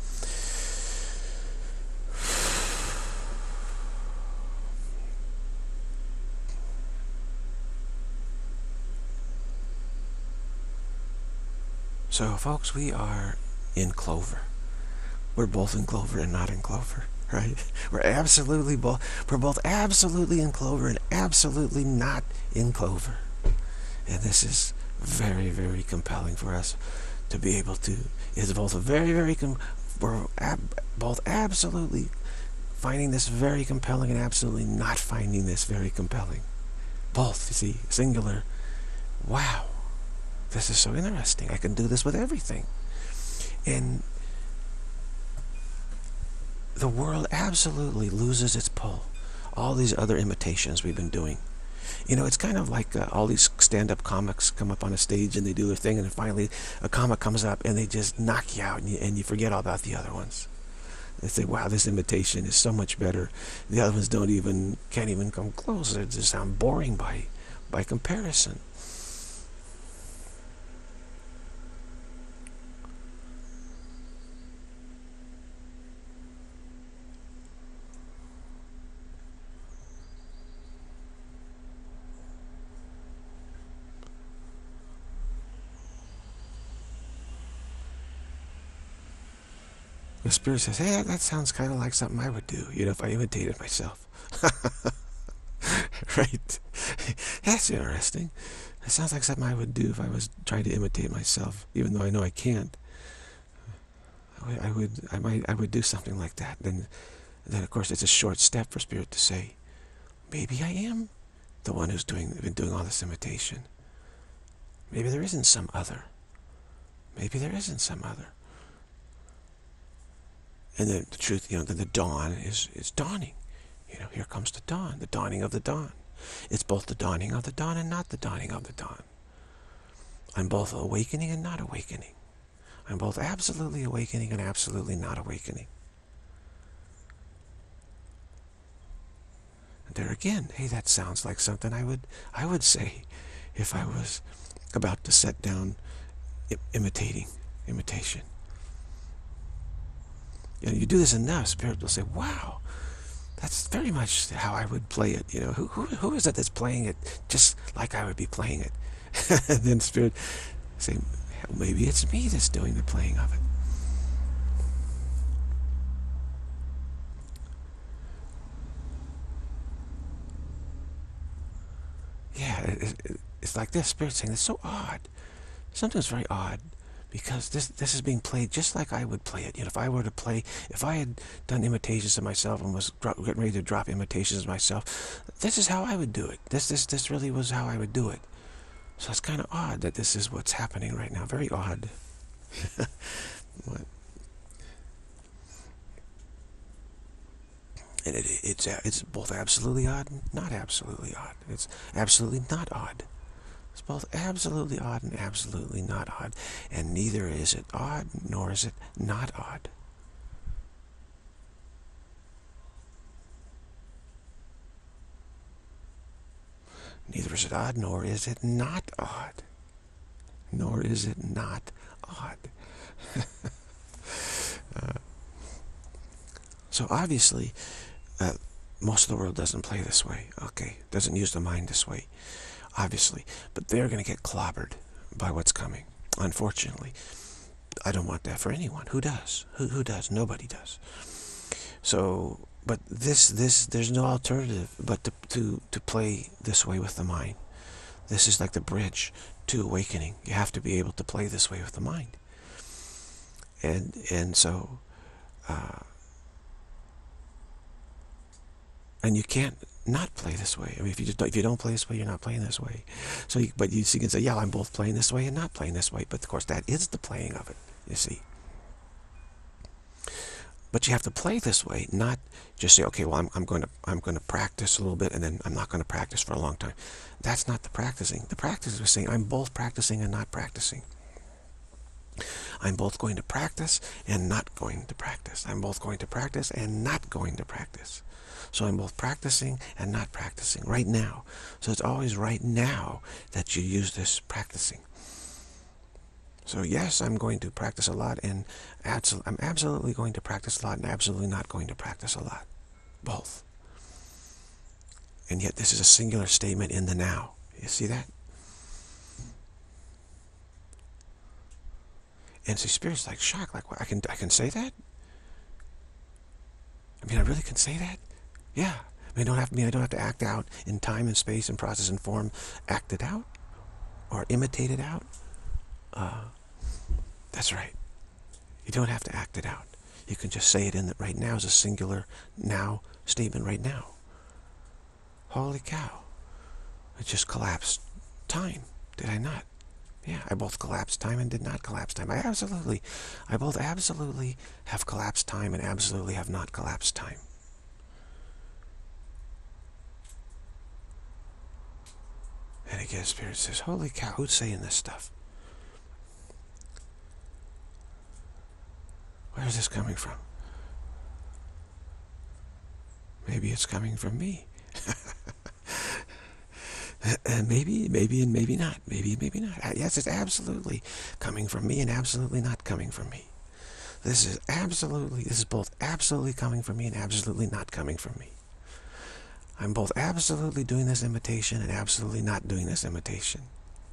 So, folks, we are in clover. We're both in clover and not in clover, right? We're both absolutely in clover and absolutely not in clover. And this is very, very compelling for us to be able to. It's both we're both absolutely finding this very compelling and absolutely not finding this very compelling. Both, you see, singular. Wow, this is so interesting. I can do this with everything. And the world absolutely loses its pull. All these other imitations we've been doing. You know, it's kind of like all these stand-up comics come up on a stage and they do their thing, and then finally a comic comes up and they just knock you out, and you forget all about the other ones. They say, wow, this imitation is so much better. The other ones can't even come close. They just sound boring by comparison. The Spirit says, hey, that sounds kind of like something I would do, you know, if I imitated myself. Right? That's interesting. That sounds like something I would do if I was trying to imitate myself, even though I know I can't. I would do something like that. Then of course, it's a short step for Spirit to say, maybe I am the one who's been doing all this imitation. Maybe there isn't some other. Maybe there isn't some other. And then the truth, you know, then the dawn is dawning. You know, here comes the dawn, the dawning of the dawn. It's both the dawning of the dawn and not the dawning of the dawn. I'm both awakening and not awakening. I'm both absolutely awakening and absolutely not awakening. And there again, hey, that sounds like something I would say if I was about to set down imitation. You know, you do this enough, Spirit will say, wow, that's very much how I would play it. You know, who is it that's playing it just like I would be playing it? And then Spirit say, maybe it's me that's doing the playing of it. Yeah, it's like this. Spirit saying, it's so odd. Something's very odd. because this is being played just like I would play it. You know, if I were to play, if I had done imitations of myself and was getting ready to drop imitations of myself, this is how I would do it. This really was how I would do it. So it's kind of odd that this is what's happening right now. Very odd. What? And it's both absolutely odd and not absolutely odd. It's absolutely not odd. It's both absolutely odd and absolutely not odd. And neither is it odd nor is it not odd. Neither is it odd nor is it not odd. Nor is it not odd. So obviously, most of the world doesn't play this way, okay? Doesn't use the mind this way, obviously. But they're going to get clobbered by what's coming, unfortunately. I don't want that for anyone. Who does? Who does? Nobody does. So, but there's no alternative but to play this way with the mind. This is like the bridge to awakening. You have to be able to play this way with the mind. And so, and you can't not play this way. I mean, if you don't play this way, you're not playing this way. So, but you can say, yeah, I'm both playing this way and not playing this way. But of course, that is the playing of it. You see. But you have to play this way, not just say, okay, well, I'm going to practice a little bit, and then I'm not going to practice for a long time. That's not the practicing. The practice is saying, I'm both practicing and not practicing. I'm both going to practice and not going to practice. I'm both going to practice and not going to practice. So I'm both practicing and not practicing right now. So it's always right now that you use this practicing. So yes, I'm going to practice a lot, and I'm absolutely going to practice a lot and absolutely not going to practice a lot. Both. And yet this is a singular statement in the now. You see that? And so Spirit's like shocked, like, what? I can say that? I mean, I really can say that? Yeah. I don't have to act out in time and space and process and form, act it out or imitate it out. That's right. You don't have to act it out. You can just say it in that right now is a singular now statement right now. Holy cow. I just collapsed time, did I not? Yeah, I both collapsed time and did not collapse time. I both absolutely have collapsed time and absolutely have not collapsed time. And again, Spirit says, holy cow, who's saying this stuff? Where is this coming from? Maybe it's coming from me. Maybe, and maybe not. Maybe, maybe not. Yes, it's absolutely coming from me and absolutely not coming from me. This is both absolutely coming from me and absolutely not coming from me. I'm both absolutely doing this imitation and absolutely not doing this imitation.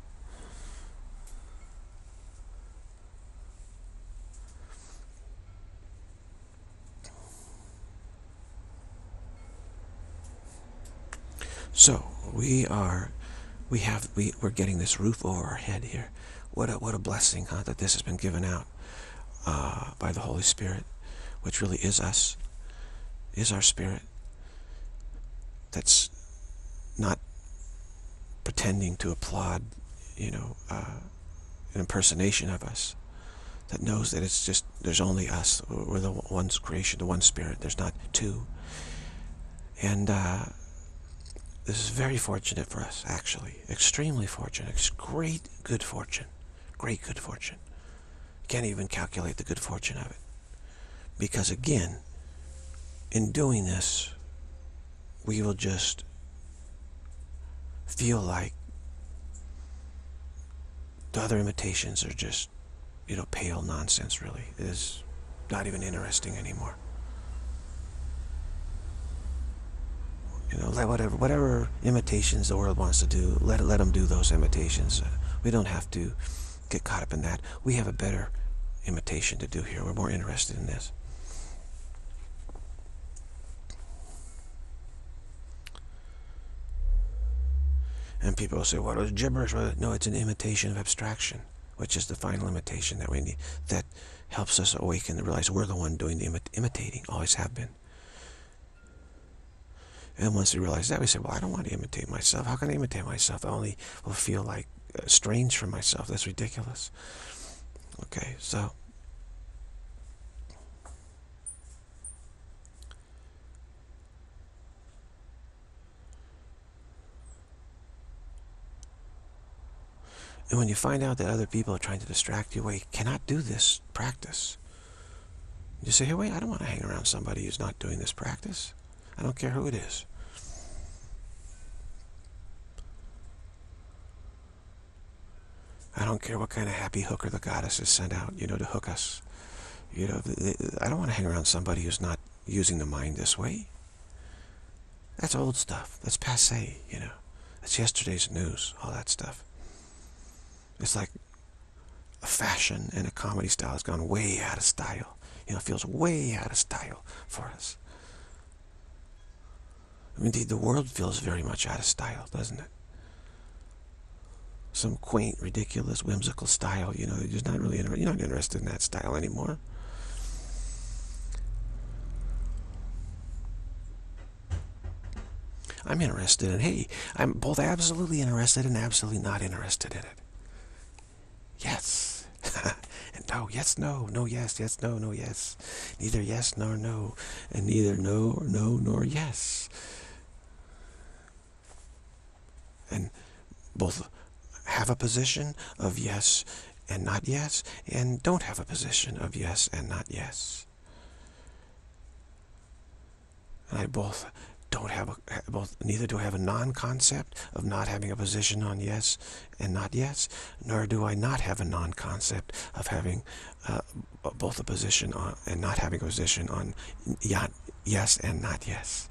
So we're getting this roof over our head here. What a blessing, huh? That this has been given out by the Holy Spirit, which really is us, is our spirit. That's not pretending to applaud, an impersonation of us. That knows that it's just there's only us. We're the one creation, the one spirit. There's not two. And this is very fortunate for us, actually. Extremely fortunate. It's great good fortune. Great good fortune. Can't even calculate the good fortune of it. Because again, in doing this, we will just feel like the other imitations are just, pale nonsense, really. It is not even interesting anymore. Whatever imitations the world wants to do, let them do those imitations. We don't have to get caught up in that. We have a better imitation to do here. We're more interested in this. And people say, what is gibberish? No, it's an imitation of abstraction. which is the final imitation that we need, that helps us awaken to realize we're the one doing the imitating, always have been. And once we realize that, we say, well, I don't want to imitate myself. How can I imitate myself? I only will feel like strange for myself. That's ridiculous. Okay, so and when you find out that other people are trying to distract you, well, you cannot do this practice. You say, hey, wait, I don't want to hang around somebody who's not doing this practice. I don't care who it is. I don't care what kind of happy hooker the goddess has sent out, to hook us. I don't want to hang around somebody who's not using the mind this way. That's old stuff. That's passé, That's yesterday's news, all that stuff. It's like a fashion and a comedy style has gone way out of style. It feels way out of style for us. Indeed, the world feels very much out of style, doesn't it? Some quaint, ridiculous, whimsical style, you're just not really you're not interested in that style anymore. I'm interested in, hey, I'm both absolutely interested and absolutely not interested in it. Yes. And no, yes, no, no, yes, yes, no, no, yes. Neither yes nor no, and neither no or no nor yes. And both have a position of yes and not yes, and don't have a position of yes and not yes. And I both don't have neither do I have a non-concept of not having a position on yes and not yes, nor do I not have a non-concept of having both a position on and not having a position on yes and not yes.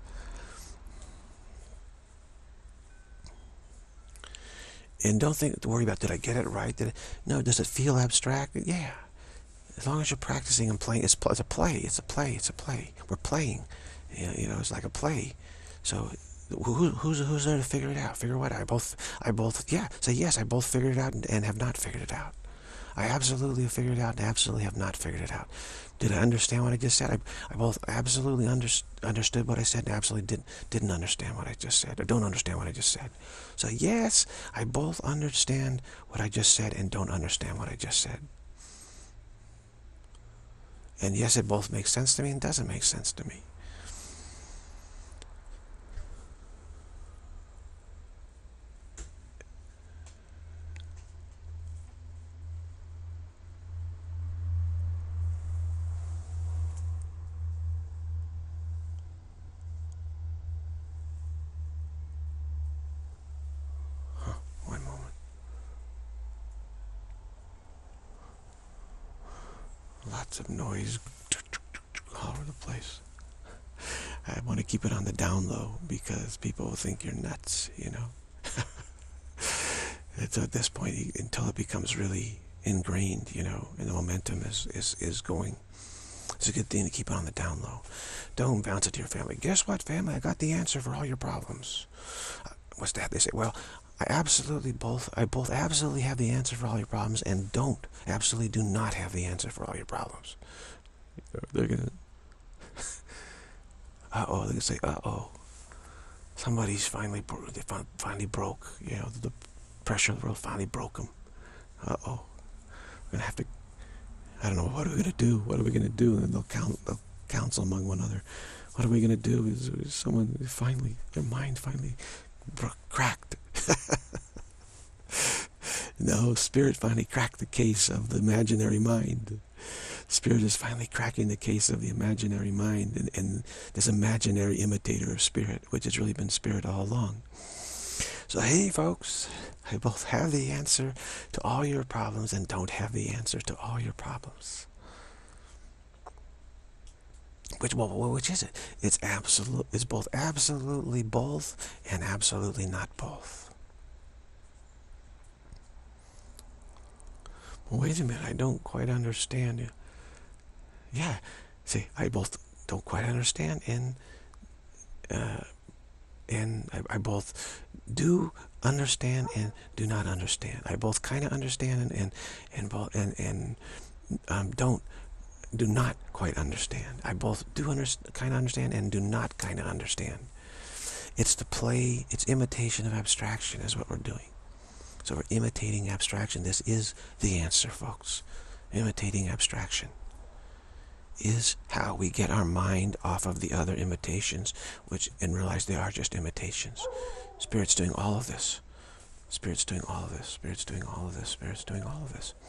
And don't worry about, did I get it right? No, does it feel abstract? Yeah. As long as you're practicing and playing, it's a play. We're playing. It's like a play. So who's there to figure it out? Figure what? I both, yeah, say yes, I both figured it out and have not figured it out. I absolutely have figured it out and absolutely have not figured it out. Did I understand what I just said? I both absolutely understood what I said and absolutely didn't understand what I just said, or don't understand what I just said. So yes, I both understand what I just said and don't understand what I just said. And yes, it both makes sense to me and doesn't make sense to me. One moment. Lots of noise all over the place. I want to keep it on the down low because people will think you're nuts, It's at this point, until it becomes really ingrained, and the momentum is going. It's a good thing to keep it on the down low. Don't bounce it to your family. Guess what, family? I got the answer for all your problems. What's that? They say, well, I both absolutely have the answer for all your problems and absolutely do not have the answer for all your problems. They're gonna, they're gonna say, somebody's finally broke. The pressure of the world finally broke them. We're gonna have to. I don't know. What are we gonna do? What are we gonna do? And they'll counsel among one another. What are we gonna do? Is someone their mind finally cracked? No, Spirit finally cracked the case of the imaginary mind. Spirit is finally cracking the case of the imaginary mind and this imaginary imitator of Spirit, which has really been Spirit all along. So hey folks, I both have the answer to all your problems and don't have the answer to all your problems. Which is it? It's both absolutely both and absolutely not both. Well, wait a minute, I don't quite understand you. Yeah, see, I both don't quite understand and I both do understand and do not understand. I both kind of understand and don't do not quite understand. I both do kind of understand and do not kind of understand. It's the play, it's imitation of abstraction is what we're doing. So we're imitating abstraction. This is the answer, folks. Imitating abstraction is how we get our mind off of the other imitations, and realize they are just imitations. Spirit's doing all of this. Spirit's doing all of this. Spirit's doing all of this. Spirit's doing all of this.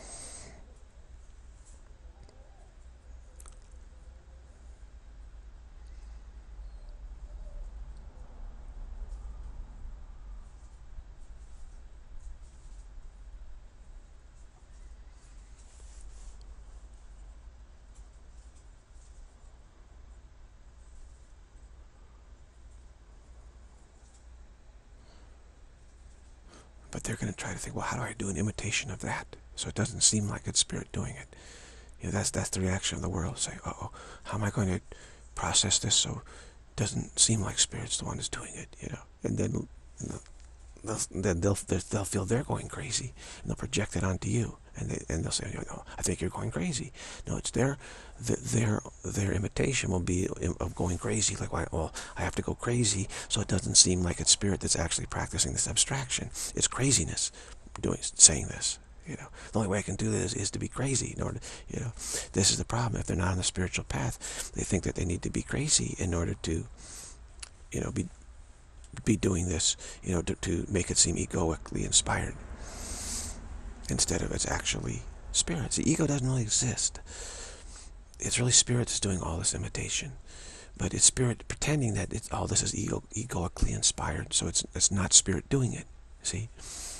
But they're going to try to think, well, how do I do an imitation of that so it doesn't seem like it's Spirit doing it? That's the reaction of the world. Say, uh-oh, how am I going to process this so it doesn't seem like Spirit's the one that's doing it? And then they'll feel they're going crazy, and they'll project it onto you, and they'll say, no, I think you're going crazy. No, it's their imitation will be of going crazy. Like, well, I have to go crazy so it doesn't seem like it's Spirit that's actually practicing this abstraction. It's craziness saying this. The only way I can do this is to be crazy. In order, this is the problem. If they're not on the spiritual path, they think that they need to be crazy in order to, be doing this, to make it seem egoically inspired, instead of it's actually Spirit. The ego doesn't really exist. It's really Spirit that's doing all this imitation, but it's Spirit pretending that all this is egoically inspired. So it's not Spirit doing it. See.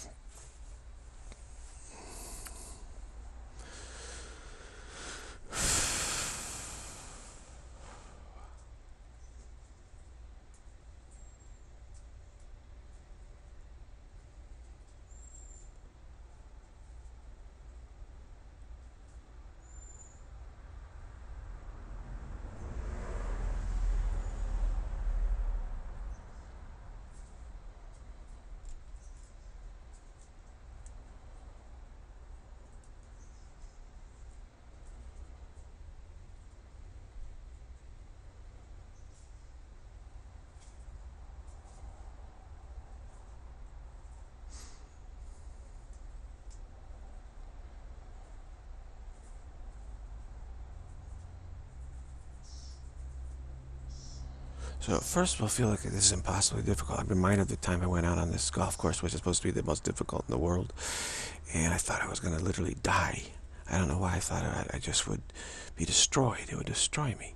So at first we'll feel like this is impossibly difficult. I'm reminded of the time I went out on this golf course, which is supposed to be the most difficult in the world, and I thought I was going to literally die. I don't know why I thought I just would be destroyed. It would destroy me.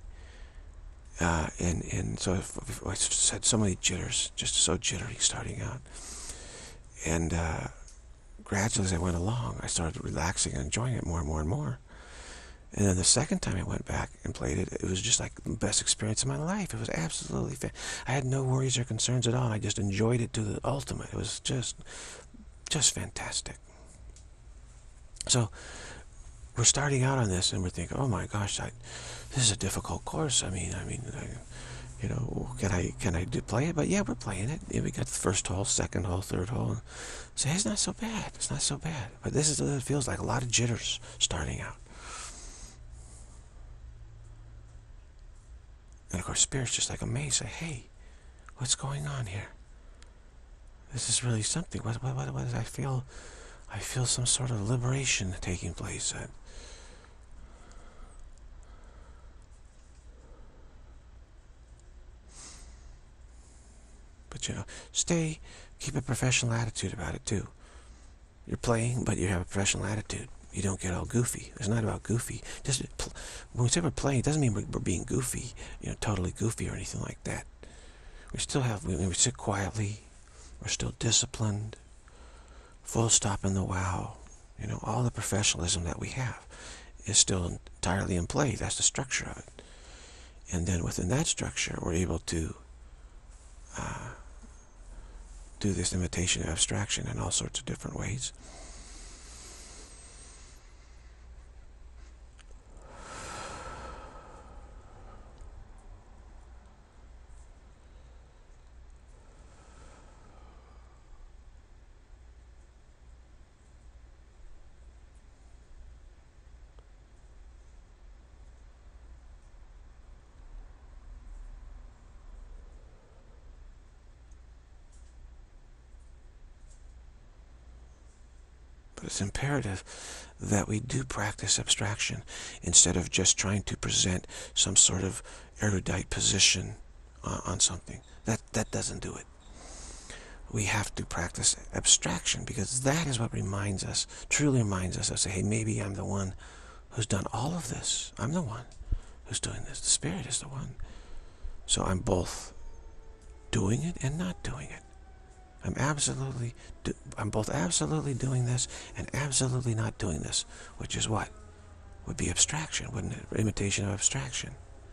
And so I just had so many jitters, just so jittery starting out. And gradually as I went along, I started relaxing and enjoying it more and more and more. And then the second time I went back and played it, it was just like the best experience of my life. It was absolutely I had no worries or concerns at all. I just enjoyed it to the ultimate. It was just fantastic. So we're starting out on this, and we're thinking, oh my gosh, this is a difficult course. Can I play it? But yeah, we're playing it. Yeah, we got the first hole, second hole, third hole. So it's not so bad. It's not so bad. But this is what it feels like, a lot of jitters starting out. And of course, Spirit's just like amazed, like, hey, what's going on here? This is really something. What is I feel? I feel some sort of liberation taking place. But keep a professional attitude about it too. You're playing, but you have a professional attitude. You don't get all goofy. It's not about goofy. Just when we say we're playing, it doesn't mean we're being goofy, totally goofy or anything like that. We still have, when we sit quietly, we're still disciplined, full stop in the wow. All the professionalism that we have is still entirely in play. That's the structure of it. And then within that structure, we're able to do this imitation of abstraction in all sorts of different ways. it's imperative that we do practice abstraction instead of just trying to present some sort of erudite position on something. That doesn't do it. We have to practice abstraction because that is what reminds us, truly reminds us of, say, hey, maybe I'm the one who's done all of this. I'm the one who's doing this. The Spirit is the one. So I'm both doing it and not doing it. I'm both absolutely doing this and absolutely not doing this, which is what? Would be abstraction, wouldn't it? Imitation of abstraction.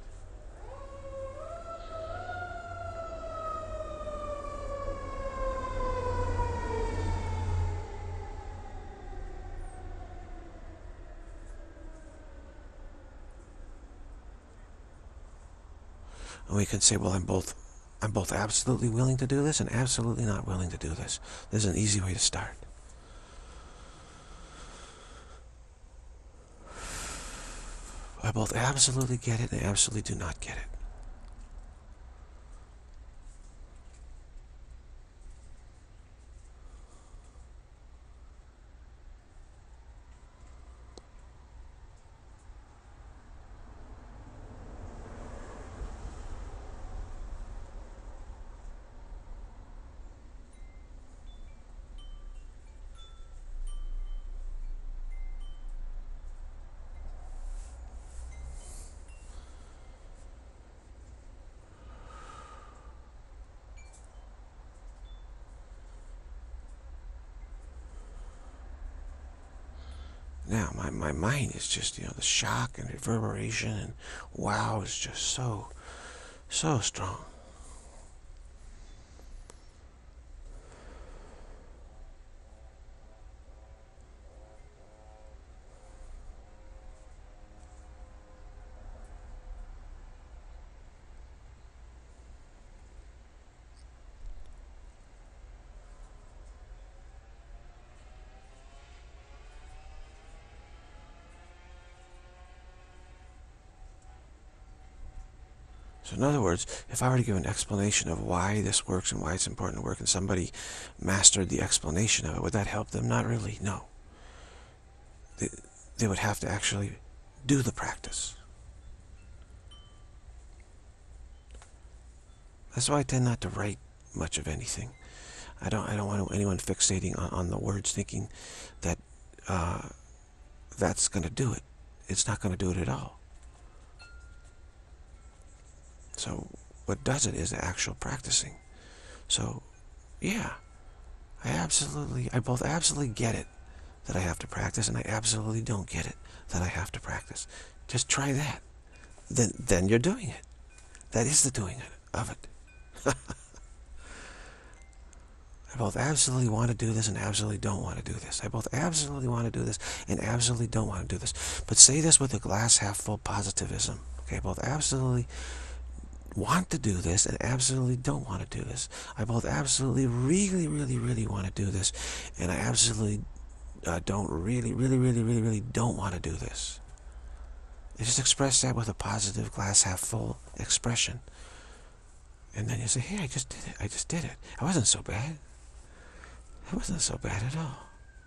And we can say, well, I'm both absolutely willing to do this and absolutely not willing to do this. This is an easy way to start. I both absolutely get it and absolutely do not get it. Now, my mind is just, the shock and reverberation and wow is just so strong. So in other words, if I were to give an explanation of why this works and why it's important to work, and somebody mastered the explanation of it, would that help them? Not really, no. They would have to actually do the practice. That's why I tend not to write much of anything. I don't want anyone fixating on the words, thinking that that's going to do it. It's not going to do it at all. So what does it is the actual practicing. So, yeah, I both absolutely get it that I have to practice, and I absolutely don't get it that I have to practice. Just try that. Then you're doing it. That is the doing of it. I both absolutely want to do this and absolutely don't want to do this. I both absolutely want to do this and absolutely don't want to do this. But say this with a glass half full positivism. Okay, I both absolutely want to do this and absolutely don't want to do this. I both absolutely really, really, really want to do this, and I absolutely don't really, really, really, really, really don't want to do this. You just express that with a positive glass half full expression. And then you say, hey, I just did it. I just did it. It wasn't so bad. It wasn't so bad at all.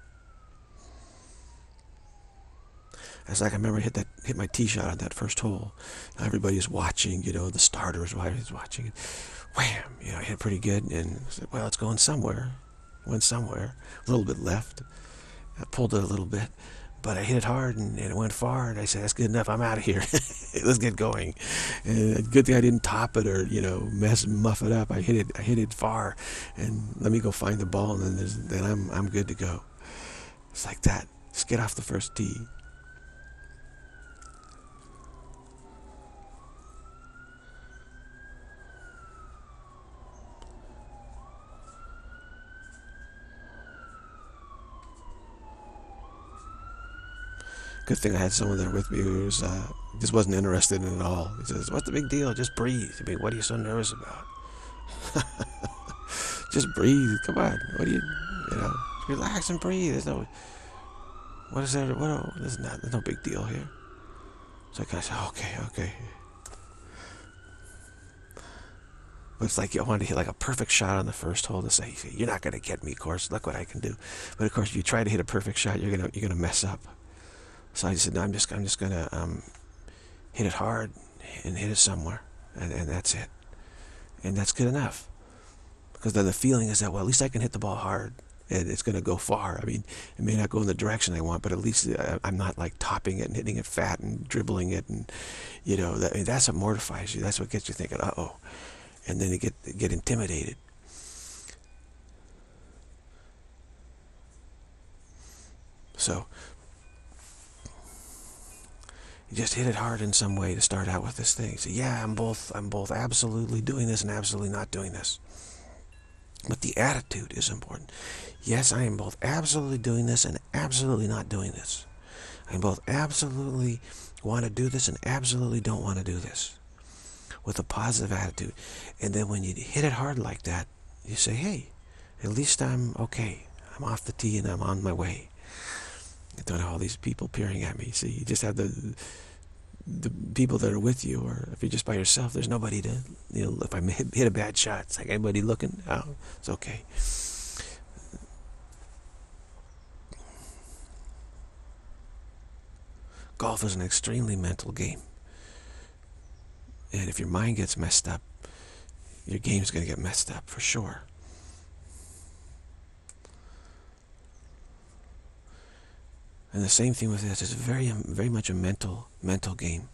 It's like I remember I hit my tee shot on that first hole. Everybody's watching, the starter is watching. Wham! I hit pretty good, and I said, well, it's going somewhere. It went somewhere. A little bit left. I pulled it a little bit, but I hit it hard, and it went far, and I said, that's good enough. I'm out of here. Let's get going. And good thing I didn't top it or, muff it up. I hit it far, and let me go find the ball, and then I'm good to go. It's like that. Just get off the first tee. Good thing I had someone there with me who was, just wasn't interested in it at all. He says, what's the big deal? Just breathe. I mean, what are you so nervous about? Just breathe. Come on. What do you relax and breathe. There's no, what is there? There's no big deal here. So I kind of said, okay. It's like you want to hit like a perfect shot on the first hole to say, you're not going to get me, of course, look what I can do. But of course, if you try to hit a perfect shot, you're gonna mess up. So I said, no, I'm just gonna hit it hard and hit it somewhere, and that's it. And that's good enough. Because then the feeling is that, well, at least I can hit the ball hard and it's going to go far. I mean, it may not go in the direction I want, but at least I'm not like topping it and hitting it fat and dribbling it. And, you know, that's what mortifies you. That's what gets you thinking, uh-oh. And then you get intimidated. So you just hit it hard in some way to start out with this thing. So yeah, I'm both absolutely doing this and absolutely not doing this. But the attitude is important. Yes, I am both absolutely doing this and absolutely not doing this. I both absolutely want to do this and absolutely don't want to do this. With a positive attitude. And then when you hit it hard like that, you say, hey, at least I'm okay. I'm off the tee and I'm on my way. I don't have all these people peering at me. So you just have the people that are with you, or if you're just by yourself, there's nobody to, you know, if I hit a bad shot, it's like, anybody looking? Oh, it's okay. Golf is an extremely mental game. And if your mind gets messed up, your game's going to get messed up for sure. And the same thing with this. It's very much a mental game.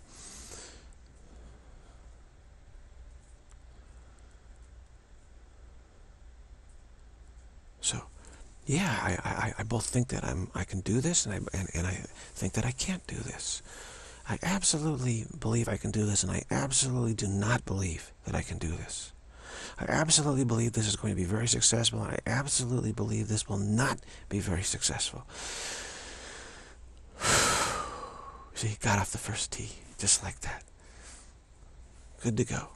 So, yeah, I both think that I can do this, and I think that I can't do this. I absolutely believe I can do this, and I absolutely do not believe that I can do this. I absolutely believe this is going to be very successful, and I absolutely believe this will not be very successful. So he got off the first tee, just like that. Good to go.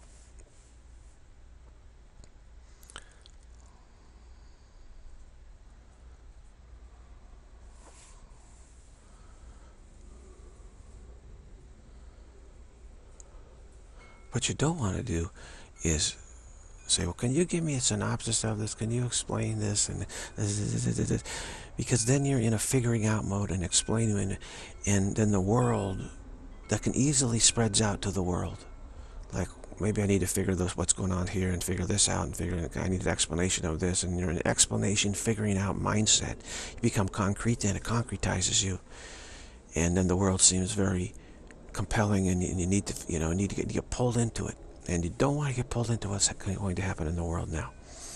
What you don't want to do is say, well, can you give me a synopsis of this? Can you explain this? And this? Because then you're in a figuring out mode and explaining, and then the world, that can easily spreads out to the world. Like, maybe I need to figure what's going on here and figure this out, and I need an explanation of this, and you're in an explanation, figuring out mindset. You become concrete, and it concretizes you. And then the world seems very compelling, and you need to get pulled into it. And you don't want to get pulled into what's going to happen in the world now.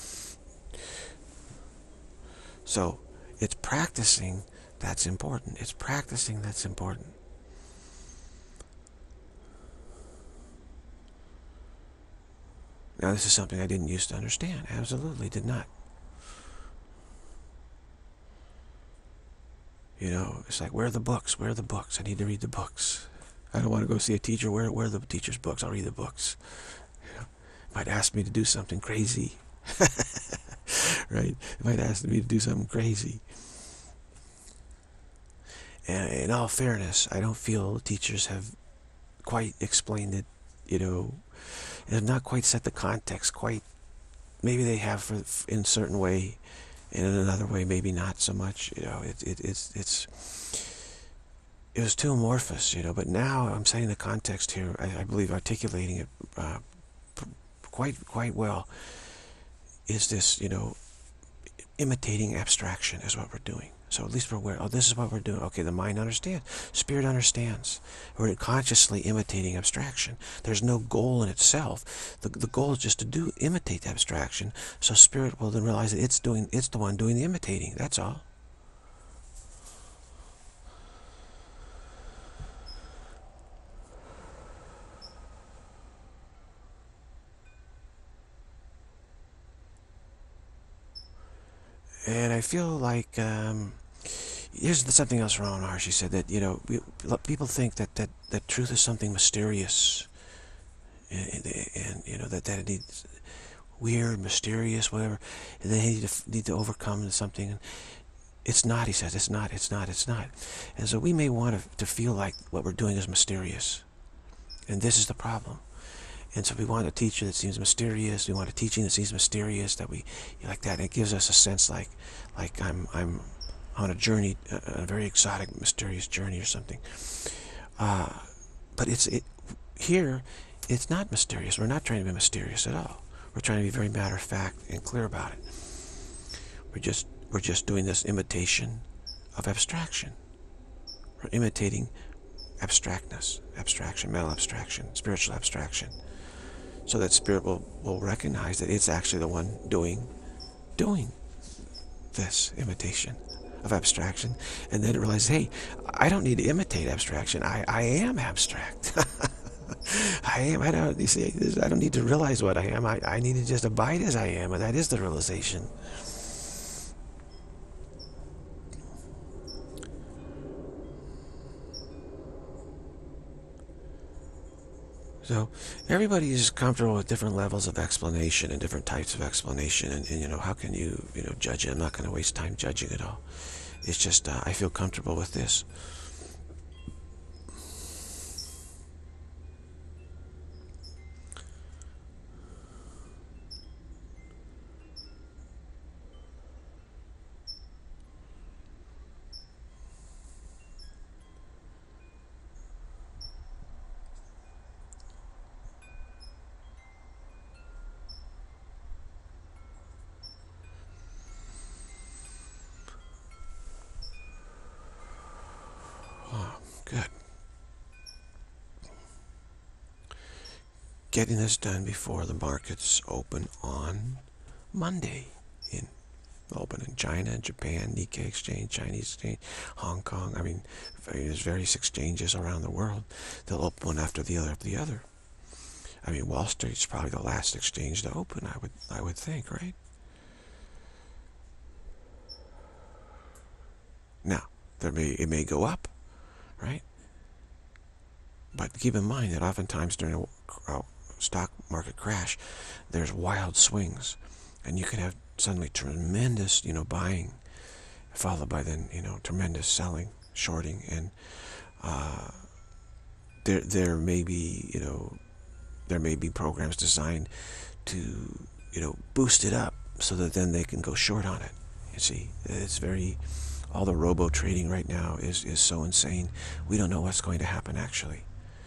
So it's practicing that's important. It's practicing that's important. Now, this is something I didn't used to understand. Absolutely did not. You know, it's like, where are the books? Where are the books? I need to read the books. I don't want to go see a teacher. Where are the teacher's books? I'll read the books. You know, might ask me to do something crazy. Right? It might ask me to do something crazy. And in all fairness, I don't feel teachers have quite explained it, you know, and have not quite set the context quite. Maybe they have in a certain way, and in another way maybe not so much. You know, it was too amorphous, you know. But now I'm setting the context here. I believe articulating it quite well. Is this, you know, imitating abstraction is what we're doing. So at least we're aware, oh, this is what we're doing. Okay, the mind understands. Spirit understands. We're consciously imitating abstraction. There's no goal in itself. The goal is just to imitate abstraction. So spirit will then realize that it's the one doing the imitating. That's all. And I feel like here's something else wrong with her. She said that, you know, people think that truth is something mysterious, and you know that it needs weird, mysterious, whatever, and they need to overcome something. It's not. He says it's not. And so we may want to feel like what we're doing is mysterious, and this is the problem. And so we want a teacher that seems mysterious. We want a teaching that seems mysterious, that we like that. And it gives us a sense like I'm on a journey, a very exotic, mysterious journey or something. But here, it's not mysterious. We're not trying to be mysterious at all. We're trying to be very matter of fact and clear about it. We're just doing this imitation of abstraction. We're imitating abstractness, abstraction, mental abstraction, spiritual abstraction, so that spirit will recognize that it's actually the one doing this imitation of abstraction, and then it realizes, hey, I don't need to imitate abstraction. I am abstract. I am. I don't. You see, I don't need to realize what I am. I need to just abide as I am, and that is the realization. So everybody is comfortable with different levels of explanation and different types of explanation, and you know, how can you judge it? I'm not going to waste time judging it all. It's just I feel comfortable with this. Good. Getting this done before the markets open on Monday. Open in China, Japan, Nikkei exchange, Chinese exchange, Hong Kong. I mean, there's various exchanges around the world. They'll open one after the other. I mean, Wall Street's probably the last exchange to open, I would think, right? Now, it may go up, right? But keep in mind that oftentimes during a stock market crash, there's wild swings, and you can have suddenly tremendous, buying, followed by then, tremendous selling, shorting, and there may be, there may be programs designed to, boost it up so that then they can go short on it. You see, it's all the robo trading right now is so insane. We don't know what's going to happen actually.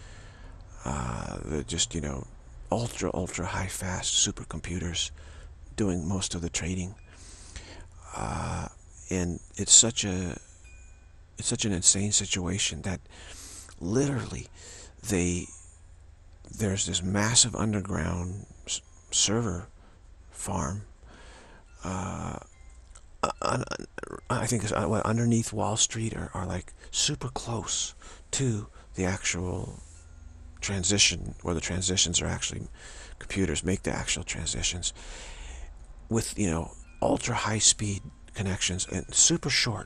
Just, ultra high fast supercomputers doing most of the trading. And it's such an insane situation that literally there's this massive underground server farm, I think it's underneath Wall Street, are like super close to the actual transition, where the transitions are actually, computers make the actual transitions with, ultra high speed connections and super short.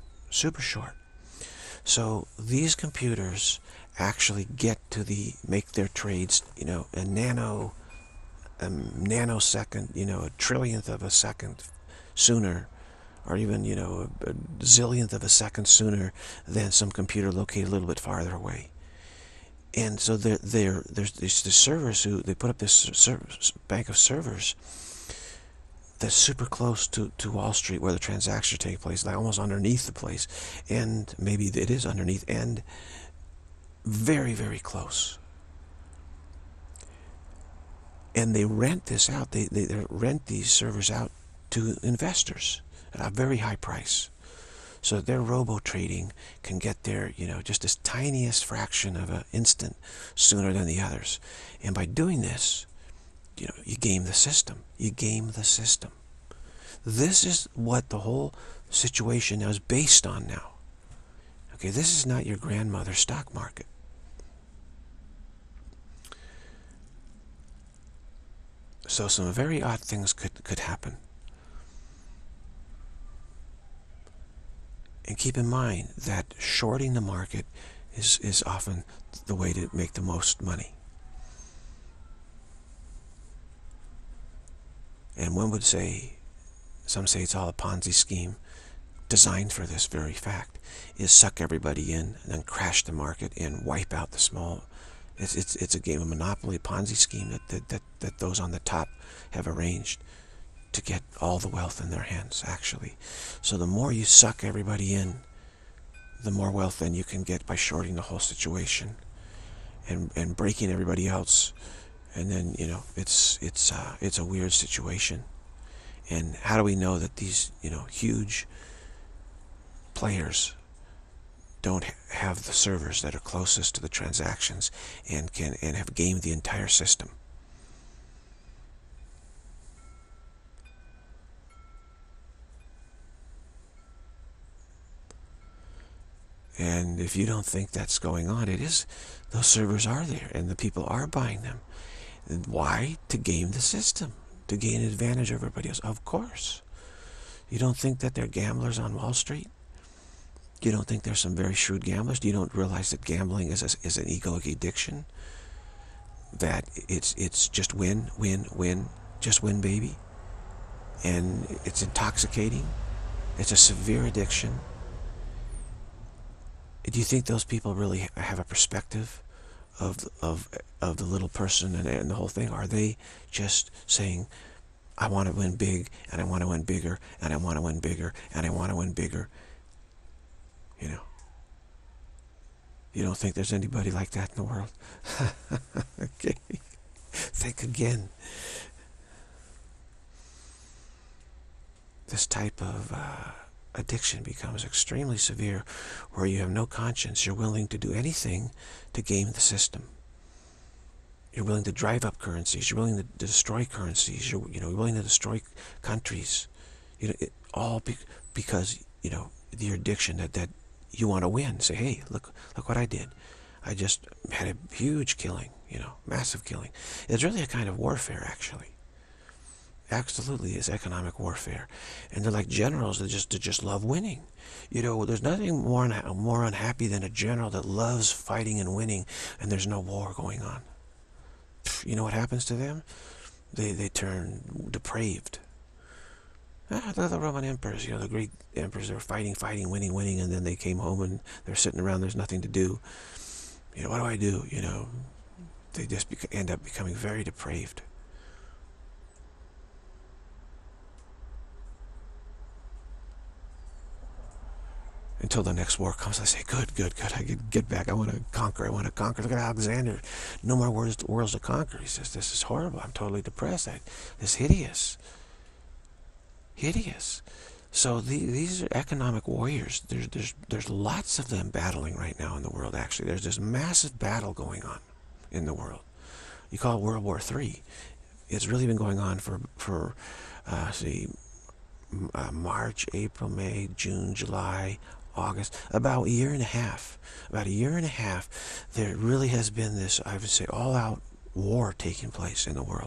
So these computers actually get to make their trades, a nanosecond, a trillionth of a second sooner, or even, a zillionth of a second sooner than some computer located a little bit farther away. And so there's the servers who, they put up this bank of servers that's super close to Wall Street, where the transactions take place, like almost underneath the place, and maybe it is underneath, and very, very close. And they rent this out. They rent these servers out to investors at a very high price, so that their robo trading can get there, just this tiniest fraction of an instant sooner than the others. And by doing this, you game the system. You game the system. This is what the whole situation now is based on now. Okay, this is not your grandmother's stock market. So some very odd things could happen. And keep in mind that shorting the market is often the way to make the most money. And one would say, some say it's all a Ponzi scheme designed for this very fact, is suck everybody in and then crash the market and wipe out the small It's a game of Monopoly, Ponzi scheme that those on the top have arranged to get all the wealth in their hands, actually. So the more you suck everybody in, the more wealth then you can get by shorting the whole situation and breaking everybody else. And then, you know, it's a weird situation. And how do we know that these, you know, huge players don't have the servers that are closest to the transactions and have gamed the entire system? And if you don't think that's going on, it is. Those servers are there, and the people are buying them. And why? To game the system, to gain advantage of everybody else. Of course. You don't think that they're gamblers on Wall Street? You don't think there's some very shrewd gamblers? You don't realize that gambling is an egoic addiction? That it's just win, win, win, just win, baby? And it's intoxicating. It's a severe addiction. Do you think those people really have a perspective of the little person and the whole thing? Are they just saying, I want to win big, and I want to win bigger, and I want to win bigger, and I want to win bigger? You know, you don't think there's anybody like that in the world? Okay, think again. This type of addiction becomes extremely severe, where you have no conscience. You're willing to do anything to game the system. You're willing to drive up currencies. You're willing to destroy currencies. You're willing to destroy countries. You know, all because, you know, your addiction that you want to win. Say, hey, look what I did. I just had a huge killing. You know, massive killing. It's really a kind of warfare, actually. Absolutely is economic warfare. And they're like generals that just love winning. You know, there's nothing more unhappy than a general that loves fighting and winning and there's no war going on. You know what happens to them? They turn depraved. The Roman emperors, you know, the Greek emperors, they were fighting, winning, and then they came home and they're sitting around, there's nothing to do. You know, what do I do? You know, they just end up becoming very depraved. Until the next war comes, I say, good, I get back. I want to conquer. Look at Alexander. No more worlds to conquer. He says, this is horrible. I'm totally depressed. It's hideous. Hideous. So these are economic warriors. There's lots of them battling right now in the world, actually. There's this massive battle going on in the world. You call it World War III. It's really been going on for March, April, May, June, July, August, about a year and a half. About a year and a half, there really has been this, I would say, all-out war taking place in the world.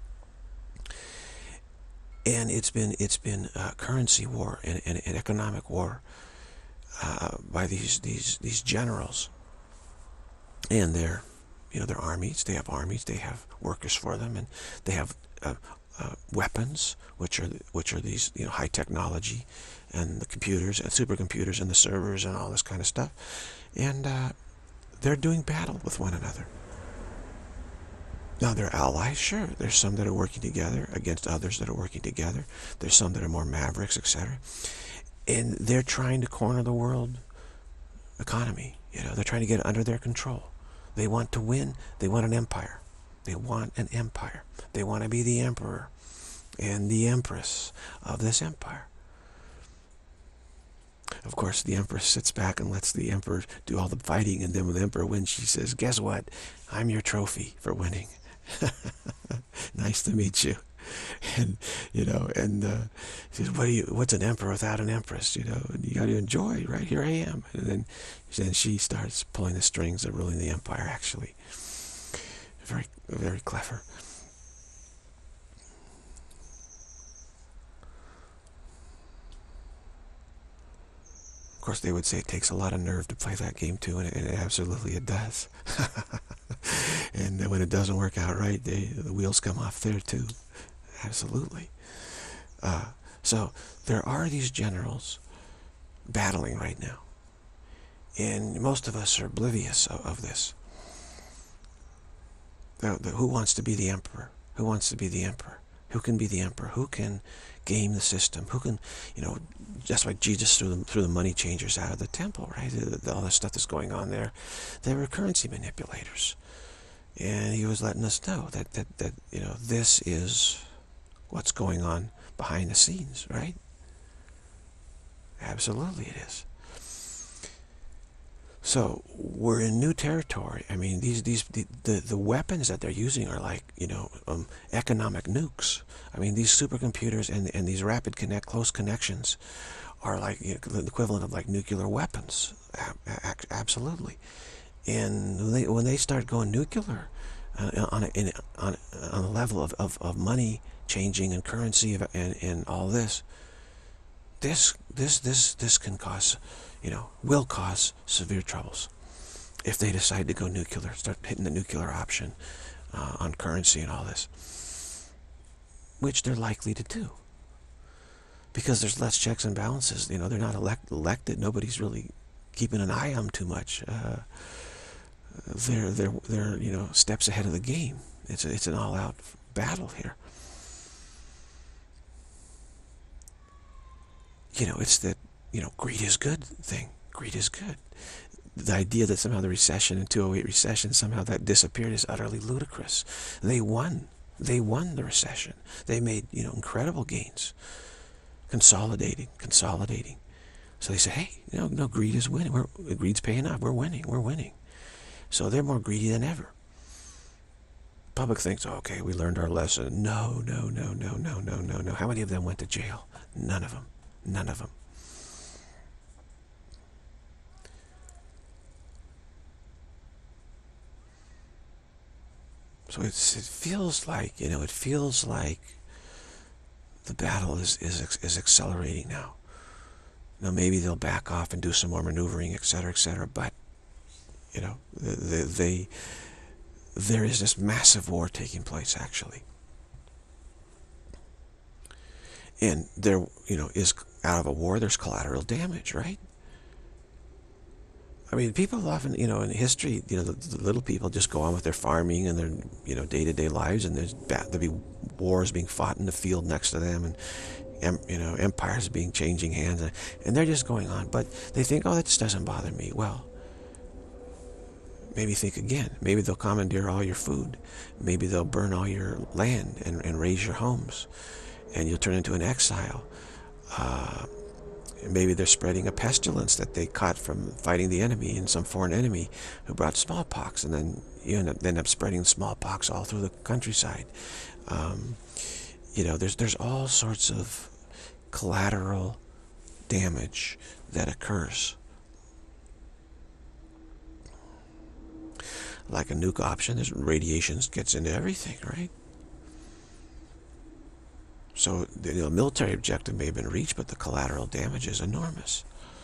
And it's been currency war and economic war by these generals and their armies. They have armies. They have workers for them, and they have weapons, which are these high technology, and the computers and supercomputers and the servers and all this kind of stuff, and they're doing battle with one another. Now, they're allies, sure. There's some that are working together against others that are working together. There's some that are more mavericks, etc. And they're trying to corner the world economy. They're trying to get it under their control. They want to win. They want an empire. They want an empire. They want to be the emperor and the empress of this empire. Of course, the empress sits back and lets the emperor do all the fighting, and then when the emperor wins, she says, guess what? I'm your trophy for winning. Nice to meet you. And she says, what's an emperor without an empress? And you got to enjoy, right? Here I am. And then she starts pulling the strings of ruling the empire, actually. Very, very clever. Of course, they would say it takes a lot of nerve to play that game too, and absolutely it does. And when it doesn't work out right, the wheels come off there too. Absolutely. So there are these generals battling right now, and most of us are oblivious of this. Who wants to be the emperor? Who wants to be the emperor? Who can be the emperor? Who can game the system? Who can, just like Jesus threw the money changers out of the temple, right? All the stuff that's going on there, they were currency manipulators, and he was letting us know that this is what's going on behind the scenes, right? Absolutely, it is. So we're in new territory. I mean, the weapons that they're using are like economic nukes. I mean, these supercomputers and these rapid close connections are like the equivalent of like nuclear weapons. Absolutely. And when they start going nuclear on a level of money changing and currency and all this can cause, will cause severe troubles if they decide to go nuclear, start hitting the nuclear option on currency and all this, which they're likely to do because there's less checks and balances. They're not elected. Nobody's really keeping an eye on them too much. They're steps ahead of the game. It's an all-out battle here. It's that, greed is good thing. Greed is good. The idea that somehow the recession, in 2008 recession, somehow that disappeared is utterly ludicrous. They won. They won the recession. They made, incredible gains. Consolidating. So they say, hey, no, greed is winning. Greed's paying off. We're winning. So they're more greedy than ever. Public thinks, okay, we learned our lesson. No. How many of them went to jail? None of them. So it feels like, the battle is accelerating now. Now maybe they'll back off and do some more maneuvering, etc., but there is this massive war taking place actually. And there, is out of a war, there's collateral damage, right? I mean, people often, in history, the little people just go on with their farming and their, day-to-day lives, and there'll be wars being fought in the field next to them, and empires changing hands, and they're just going on. But they think, oh, that just doesn't bother me. Well, maybe think again. Maybe they'll commandeer all your food. Maybe they'll burn all your land and raise your homes, and you'll turn into an exile. Maybe they're spreading a pestilence that they caught from fighting the enemy, and some foreign enemy who brought smallpox, and then you end up spreading smallpox all through the countryside. There's all sorts of collateral damage that occurs. Like a nuke option, there's radiation gets into everything, right? So the military objective may have been reached, but the collateral damage is enormous.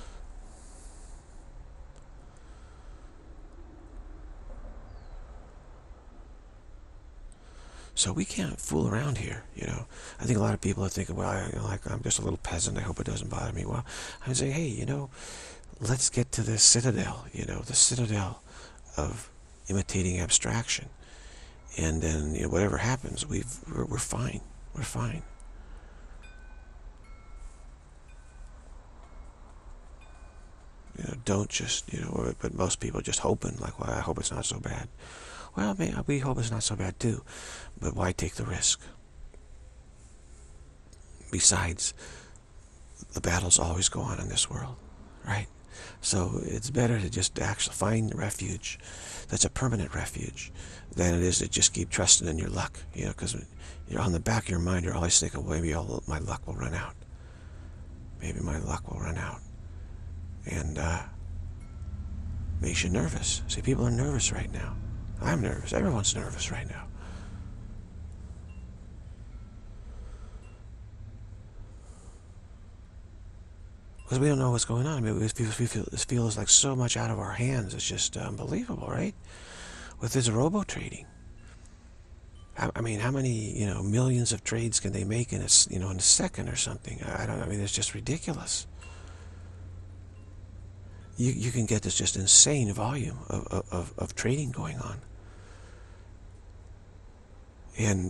So we can't fool around here, I think a lot of people are thinking, well, I'm just a little peasant, I hope it doesn't bother me. Well, I would say, hey, let's get to the citadel, the citadel of imitating abstraction. And then, whatever happens, we're fine. We're fine. Don't just, but most people just hoping, like, well, I hope it's not so bad. Well, we hope it's not so bad too, but why take the risk? Besides, the battles always go on in this world, right? So it's better to just actually find refuge that's a permanent refuge than it is to just keep trusting in your luck, because you're on the back of your mind, you're always thinking, well, maybe my luck will run out. Maybe my luck will run out. And makes you nervous. See, people are nervous right now. I'm nervous. Everyone's nervous right now. Because we don't know what's going on. I mean, this feels like so much out of our hands. It's just unbelievable, right? With this robo-trading. I mean, how many, millions of trades can they make in a second or something? I mean, it's just ridiculous. You can get this just insane volume of trading going on. And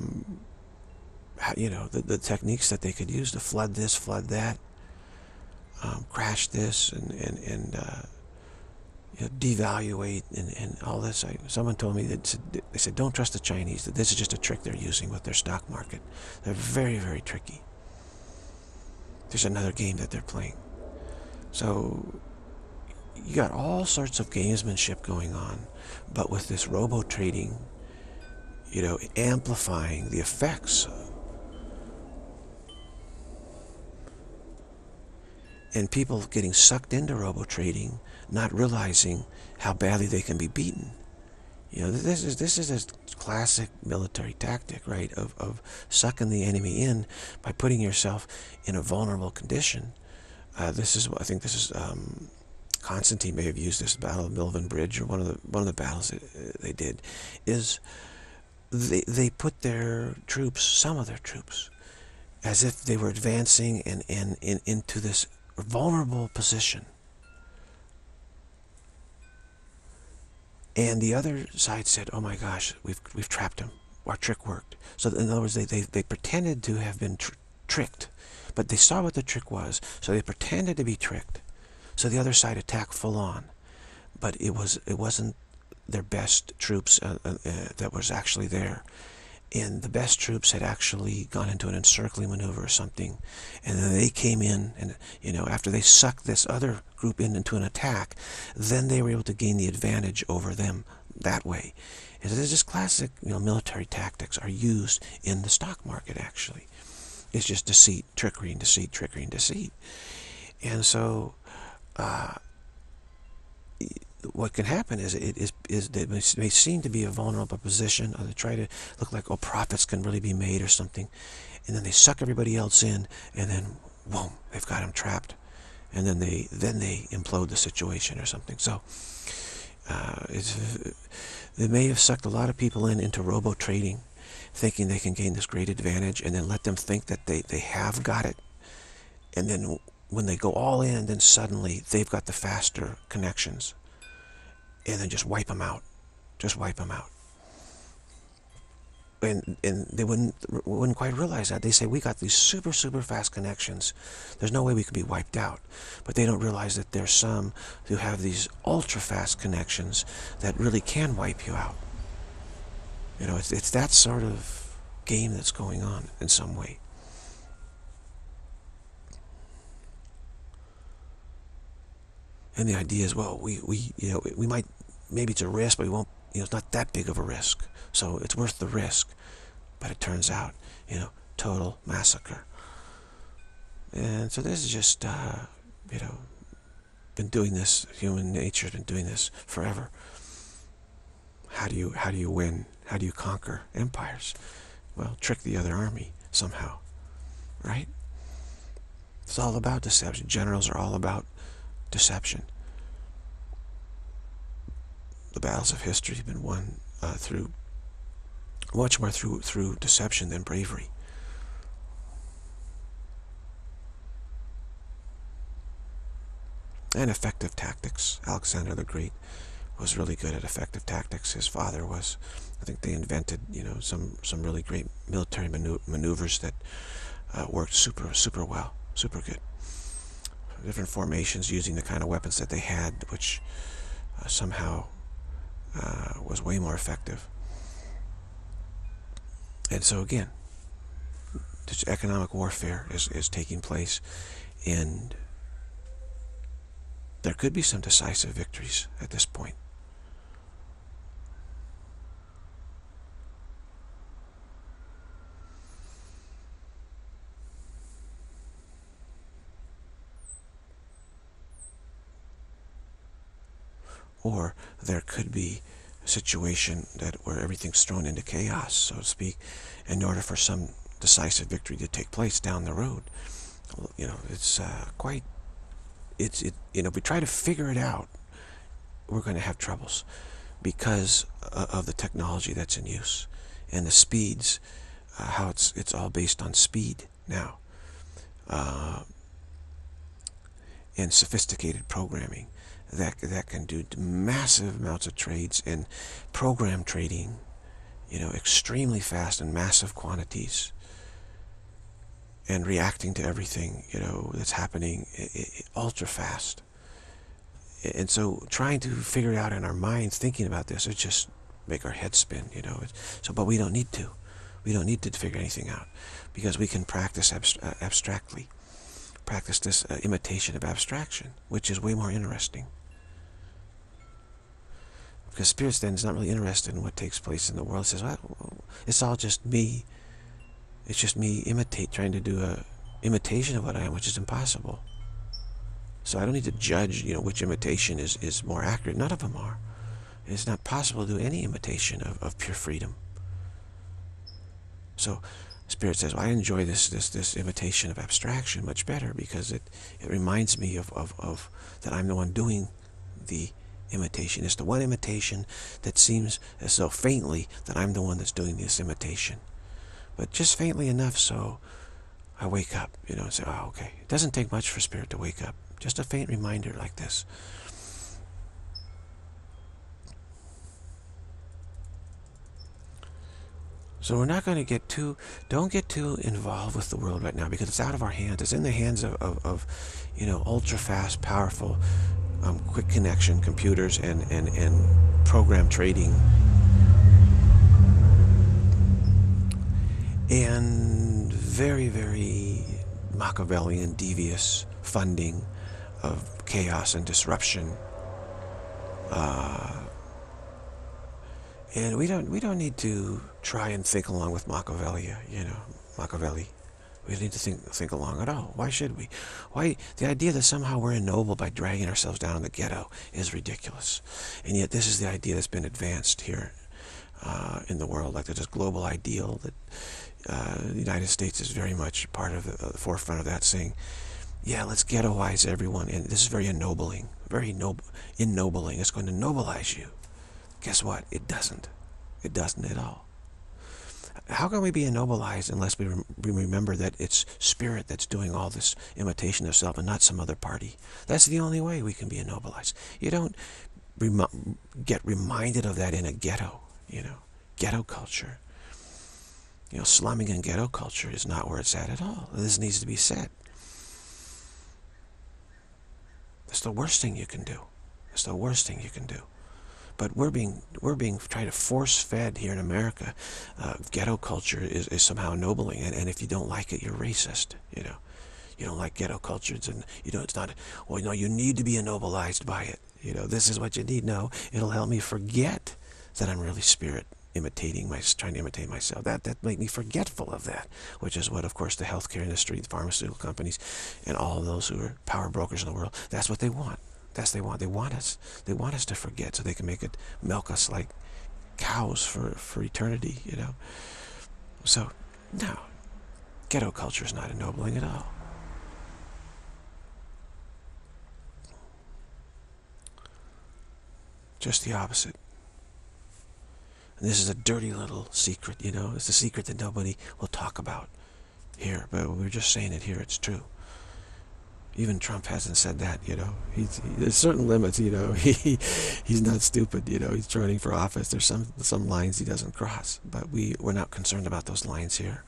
you know, the techniques that they could use to flood this, flood that, crash this, and you know, devaluate and all this. Someone told me that they said don't trust the Chinese. That this is just a trick they're using with their stock market. They're very, very tricky. There's another game that they're playing. So you got all sorts of gamesmanship going on, but with this robo trading, you know, amplifying the effects. And people getting sucked into robo trading, not realizing how badly they can be beaten. You know, this is a classic military tactic, right? Of sucking the enemy in by putting yourself in a vulnerable condition. I think this is Constantine may have used this, Battle of Milvian Bridge, or one of the battles that they did, is they put their troops, some of their troops, as if they were advancing and into this vulnerable position. And the other side said, "Oh my gosh, we've trapped him. Our trick worked." So in other words, they pretended to have been tricked, but they saw what the trick was, so they pretended to be tricked. So the other side attacked full on, but it wasn't their best troops that was actually there. And the best troops had actually gone into an encircling maneuver or something, and then they came in, and you know, after they sucked this other group into an attack, then they were able to gain the advantage over them that way. And so this is classic, you know, military tactics are used in the stock market. Actually, it's just deceit, trickery, and deceit, trickery, and deceit. And so what can happen is it may seem to be a vulnerable position, or they try to look like, oh, profits can really be made or something, and then they suck everybody else in, and then boom, they've got them trapped, and then they implode the situation or something. So they may have sucked a lot of people into robo trading, thinking they can gain this great advantage, and then let them think that they have got it, and then when they go all in, then suddenly they've got the faster connections, and then just wipe them out. Just wipe them out. And they wouldn't quite realize that. They say, we got these super, super fast connections. There's no way we could be wiped out. But they don't realize that there's some who have these ultra fast connections that really can wipe you out. You know, it's that sort of game that's going on in some way. And the idea is, well, we might, maybe it's a risk, but we won't, you know, it's not that big of a risk, so it's worth the risk. But it turns out, you know, total massacre. And so this is just, you know, been doing this. Human nature's been doing this forever. How do you win? How do you conquer empires? Well, trick the other army somehow, right? It's all about deception. Generals are all about deception. The battles of history have been won through much more through deception than bravery. And effective tactics. Alexander the Great was really good at effective tactics. His father was. I think they invented, you know, some really great military maneuvers that worked super well, super good. Different formations using the kind of weapons that they had, which somehow was way more effective. And so again, this economic warfare is taking place, and there could be some decisive victories at this point. Or there could be a situation where everything's thrown into chaos, so to speak, in order for some decisive victory to take place down the road. You know, it's you know, if we try to figure it out, we're going to have troubles because of the technology that's in use and the speeds, how it's all based on speed now, and sophisticated programming that can do massive amounts of trades, and program trading extremely fast in massive quantities, and reacting to everything, that's happening ultra fast. And so trying to figure it out in our minds, thinking about this, it just make our head spin, but we don't need to. We don't need to figure anything out, because we can practice abstractly. Practice this imitation of abstraction, which is way more interesting. Because Spirit then is not really interested in what takes place in the world. It says, well, it's all just me. It's just me trying to do a imitation of what I am, which is impossible. So I don't need to judge, which imitation is more accurate. None of them are. It's not possible to do any imitation of pure freedom. So Spirit says, well, I enjoy this imitation of abstraction much better, because it reminds me of that I'm the one doing the imitation. It's the one imitation that seems as though faintly that I'm the one that's doing this imitation. But just faintly enough so I wake up, and say, oh, okay. It doesn't take much for Spirit to wake up. Just a faint reminder like this. So we're not going to don't get too involved with the world right now, because it's out of our hands. It's in the hands of ultra fast, powerful, quick connection computers and program trading. And very, very Machiavellian, devious funding of chaos and disruption. And we don't need to try and think along with Machiavelli. Machiavelli. We don't need to think along at all. Why should we? Why? The idea that somehow we're ennobled by dragging ourselves down in the ghetto is ridiculous. And yet this is the idea that's been advanced here in the world. Like there's this global ideal that the United States is very much part of the forefront of that, saying, yeah, let's ghettoize everyone. And this is very ennobling. Very ennobling. It's going to nobilize you. Guess what? It doesn't. It doesn't at all. How can we be ennobilized unless we remember that it's Spirit that's doing all this imitation of self and not some other party? That's the only way we can be ennobilized. You don't get reminded of that in a ghetto, ghetto culture. Slumming and ghetto culture is not where it's at all. This needs to be said. That's the worst thing you can do. That's the worst thing you can do. But we're being tried to force-fed here in America. Ghetto culture is somehow ennobling, and if you don't like it, you're racist. You don't like ghetto culture, and it's not. Well, no, you need to be ennobilized by it. This is what you need. No, it'll help me forget that I'm really Spirit trying to imitate myself. That make me forgetful of that, which is what, of course, the healthcare industry, the pharmaceutical companies, and all of those who are power brokers in the world. That's what they want. That's what they want. They want us to forget so they can milk us like cows for eternity, So, no. Ghetto culture is not ennobling at all. Just the opposite. And this is a dirty little secret, It's a secret that nobody will talk about here, but we're just saying it here. It's true. Even Trump hasn't said that, there's certain limits, he's not stupid, he's running for office. There's some lines he doesn't cross, but we're not concerned about those lines here.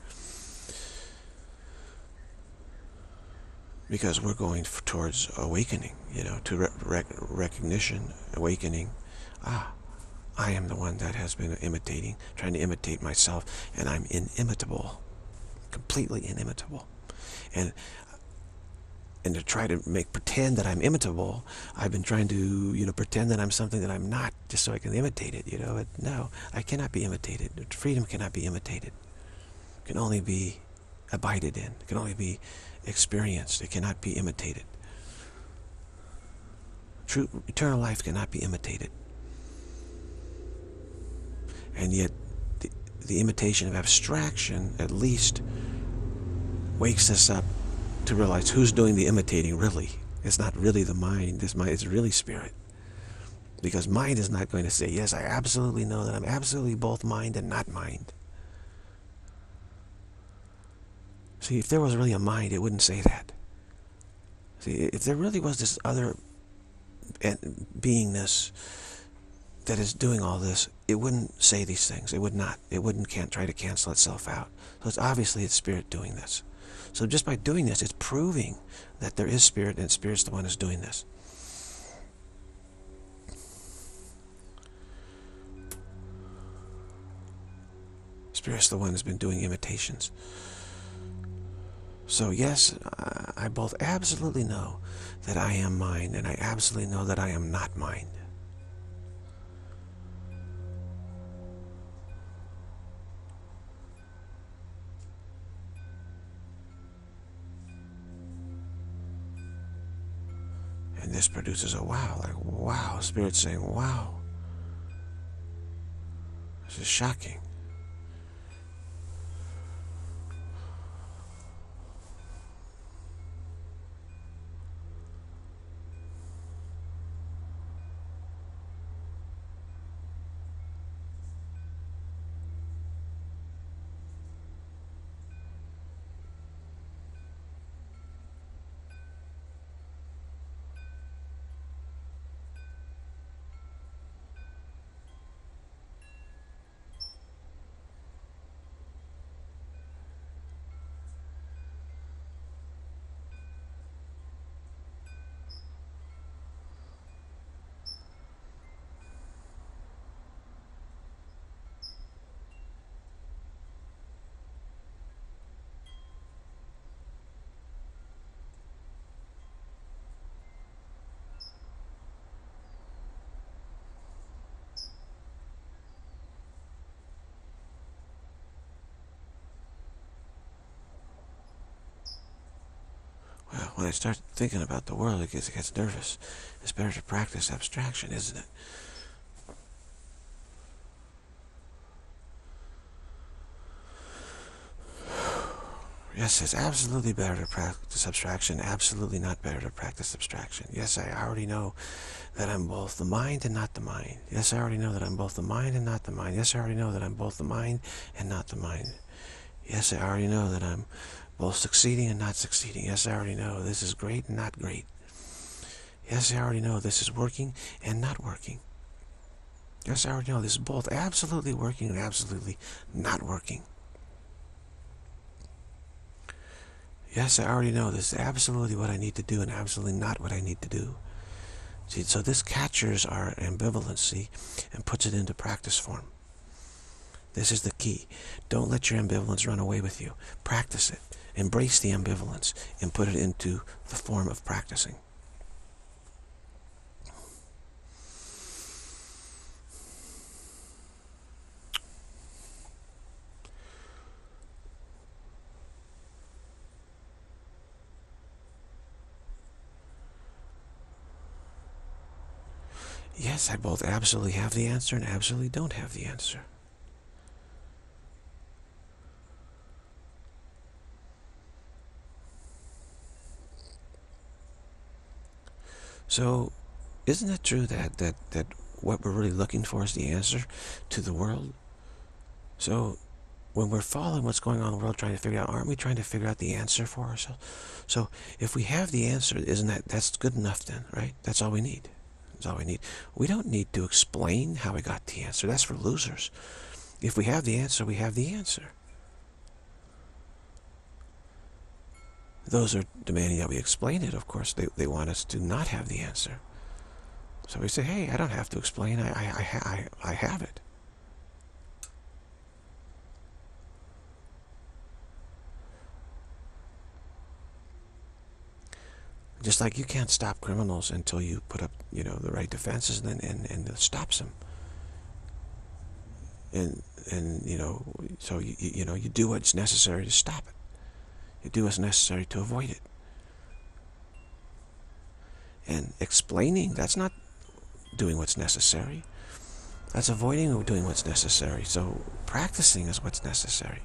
Because we're going towards awakening, to recognition, awakening. I am the one that has been trying to imitate myself, and I'm inimitable, completely inimitable. And to try to pretend that I'm imitable, I've been trying to, pretend that I'm something that I'm not, just so I can imitate it, But no, I cannot be imitated. Freedom cannot be imitated. It can only be abided in. It can only be experienced. It cannot be imitated. True eternal life cannot be imitated. And yet, the imitation of abstraction at least wakes us up to realize who's doing the imitating really. It's not really the mind. It's really Spirit. Because mind is not going to say, yes, I absolutely know that I'm absolutely both mind and not mind. See, if there was really a mind, it wouldn't say that. See, if there really was this other beingness that is doing all this, it wouldn't say these things. It would not. It wouldn't try to cancel itself out. So it's obviously it's Spirit doing this. So just by doing this, it's proving that there is Spirit, and Spirit's the one who's doing this. Spirit's the one who's been doing imitations. So yes, I both absolutely know that I am mind, and I absolutely know that I am not mind. And this produces a wow, like wow, Spirit's saying wow. This is shocking. Well, when I start thinking about the world, it gets nervous. It's better to practice abstraction, isn't it? Yes, it's absolutely better to practice abstraction, absolutely not better to practice abstraction. Yes, I already know that I'm both the mind and not the mind. Yes, I already know that I'm both the mind and not the mind. Yes, I already know that I'm both the mind and not the mind. Yes, I already know that I'm both succeeding and not succeeding. Yes, I already know this is great and not great. Yes, I already know this is working and not working. Yes, I already know this is both absolutely working and absolutely not working. Yes, I already know this is absolutely what I need to do and absolutely not what I need to do. See, so this captures our ambivalency and puts it into practice form. This is the key. Don't let your ambivalence run away with you. Practice it. Embrace the ambivalence and put it into the form of practicing. Yes, I both absolutely have the answer and absolutely don't have the answer. So, isn't it true that what we're really looking for is the answer to the world? So, when we're following what's going on in the world, trying to figure out, aren't we trying to figure out the answer for ourselves? So, if we have the answer, isn't that's good enough then, right? That's all we need. That's all we need. We don't need to explain how we got the answer. That's for losers. If we have the answer, we have the answer. Those are demanding that we explain it, of course. They want us to not have the answer. So we say, hey, I don't have to explain. I have it. Just like you can't stop criminals until you put up, the right defenses and it stops them. And so you do what's necessary to stop it. You do what's necessary to avoid it. And explaining, that's not doing what's necessary. That's avoiding doing what's necessary. So practicing is what's necessary.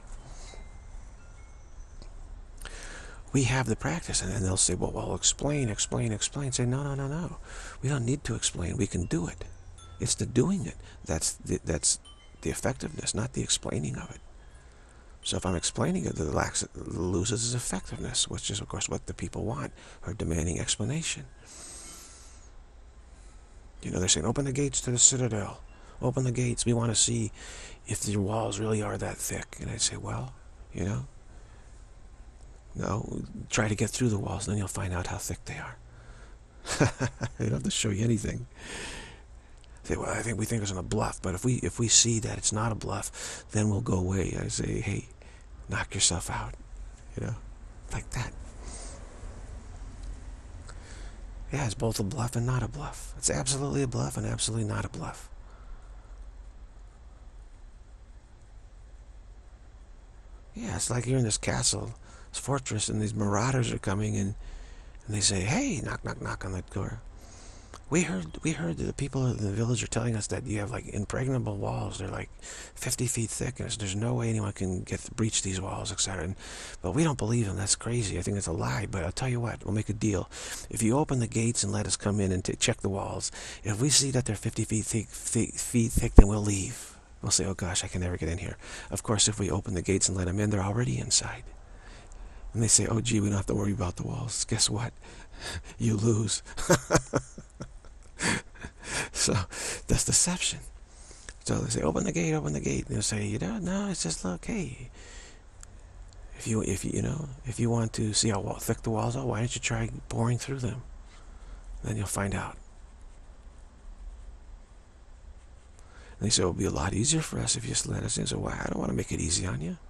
We have the practice, and then they'll say, well, explain. Say, no. We don't need to explain. We can do it. It's the doing it. That's the effectiveness, not the explaining of it. So if I'm explaining it, it loses its effectiveness, which is, of course, what the people want, or demanding explanation. They're saying, open the gates to the citadel. Open the gates. We want to see if your walls really are that thick. And I'd say, well, you know, no, try to get through the walls, and then you'll find out how thick they are. I don't have to show you anything. Say, well, we think it's a bluff, but if we see that it's not a bluff, then we'll go away. I say, hey, knock yourself out, you know, like that. Yeah, it's both a bluff and not a bluff. It's absolutely a bluff and absolutely not a bluff. Yeah, it's like you're in this castle, this fortress, and these marauders are coming, and they say, hey, knock, knock, knock on the door. We heard that the people in the village are telling us that you have like impregnable walls. They're like 50 feet thick, and there's no way anyone can breach these walls, etc. But we don't believe them. That's crazy. I think it's a lie. But I'll tell you what, we'll make a deal. If you open the gates and let us come in and check the walls, if we see that they're 50 feet thick, then we'll leave. We'll say, oh gosh, I can never get in here. Of course, if we open the gates and let them in, they're already inside. And they say, oh gee, we don't have to worry about the walls. Guess what? You lose. So that's deception. So they say, open the gate, open the gate. And they'll say, you know, no, it's just, look, hey, if you want to see how thick the walls are, why don't you try boring through them? Then you'll find out. And they say, it'll be a lot easier for us if you just let us in. So why? I don't want to make it easy on you.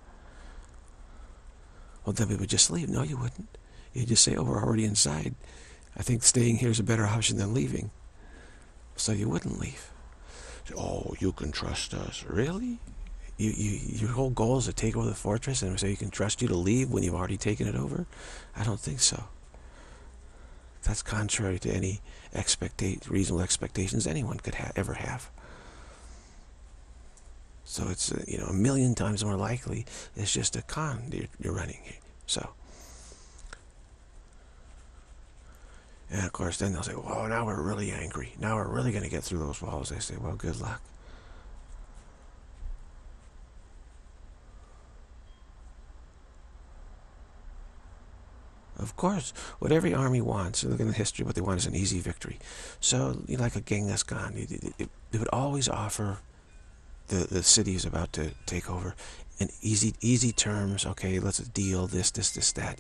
Well, then we would just leave. No, you wouldn't. You'd just say, oh, we're already inside. I think staying here is a better option than leaving. So you wouldn't leave. Oh, you can trust us. Really? Your whole goal is to take over the fortress, and so you can trust you to leave when you've already taken it over? I don't think so. That's contrary to any reasonable expectations anyone could ever have. So it's a million times more likely it's just a con you're running here. So. And of course, then they'll say, well, now we're really angry. Now we're really going to get through those walls. They say, well, good luck. Of course, what every army wants, look in the history, what they want is an easy victory. So, like a Genghis Khan, it would always offer the city is about to take over in easy terms. Okay, let's deal this, that,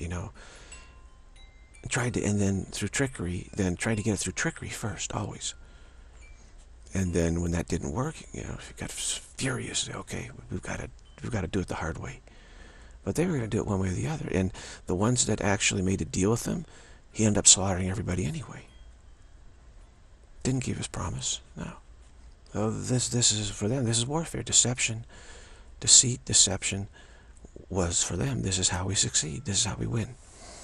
and then through trickery, try to get it through trickery first, always. And then when that didn't work, you got furious. Okay, we've got to do it the hard way. But they were going to do it one way or the other. And the ones that actually made a deal with him, he ended up slaughtering everybody anyway. Didn't keep his promise. No. So this is for them. This is warfare, deception, deceit, deception was for them. This is how we succeed. This is how we win.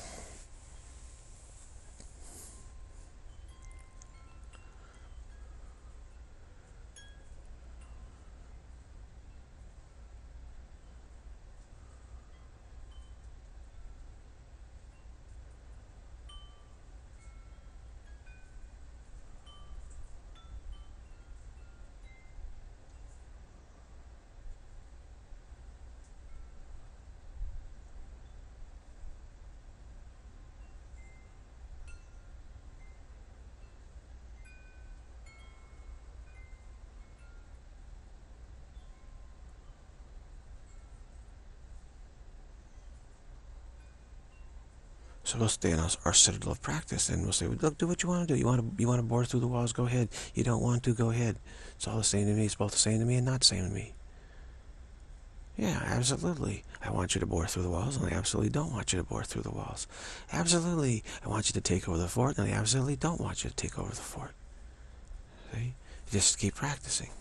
So we'll stay in our citadel of practice, and we'll say, look, do what you want to do. You want to bore through the walls, go ahead. You don't want to, go ahead. It's all the same to me. It's both the same to me and not the same to me. Yeah, absolutely. I want you to bore through the walls, and I absolutely don't want you to bore through the walls. Absolutely, I want you to take over the fort, and I absolutely don't want you to take over the fort. See? You just keep practicing.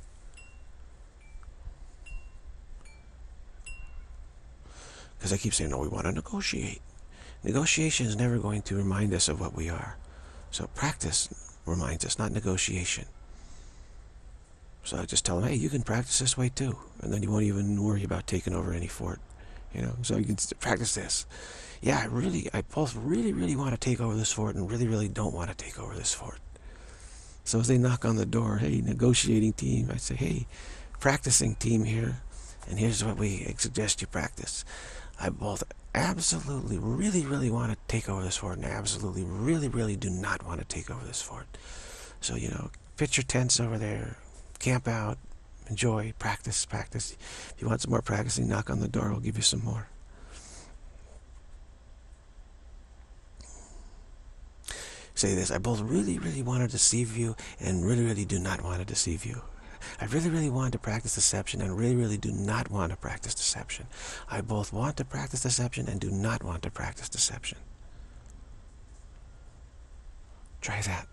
Because I keep saying, no, we want to negotiate. Negotiation is never going to remind us of what we are. So practice reminds us, not negotiation. So I just tell them, hey, you can practice this way too. And then you won't even worry about taking over any fort. So you can practice this. Yeah, I both really want to take over this fort and really don't want to take over this fort. So as they knock on the door, hey, negotiating team, I say, hey, practicing team here, and here's what we suggest you practice. I both absolutely really want to take over this fort, and I absolutely really do not want to take over this fort. So, pitch your tents over there, camp out, enjoy, practice, practice. If you want some more practicing, knock on the door, we'll give you some more. Say this: I both really, really want to deceive you and really, really do not want to deceive you. I really, really want to practice deception and really, really do not want to practice deception. I both want to practice deception and do not want to practice deception. Try that.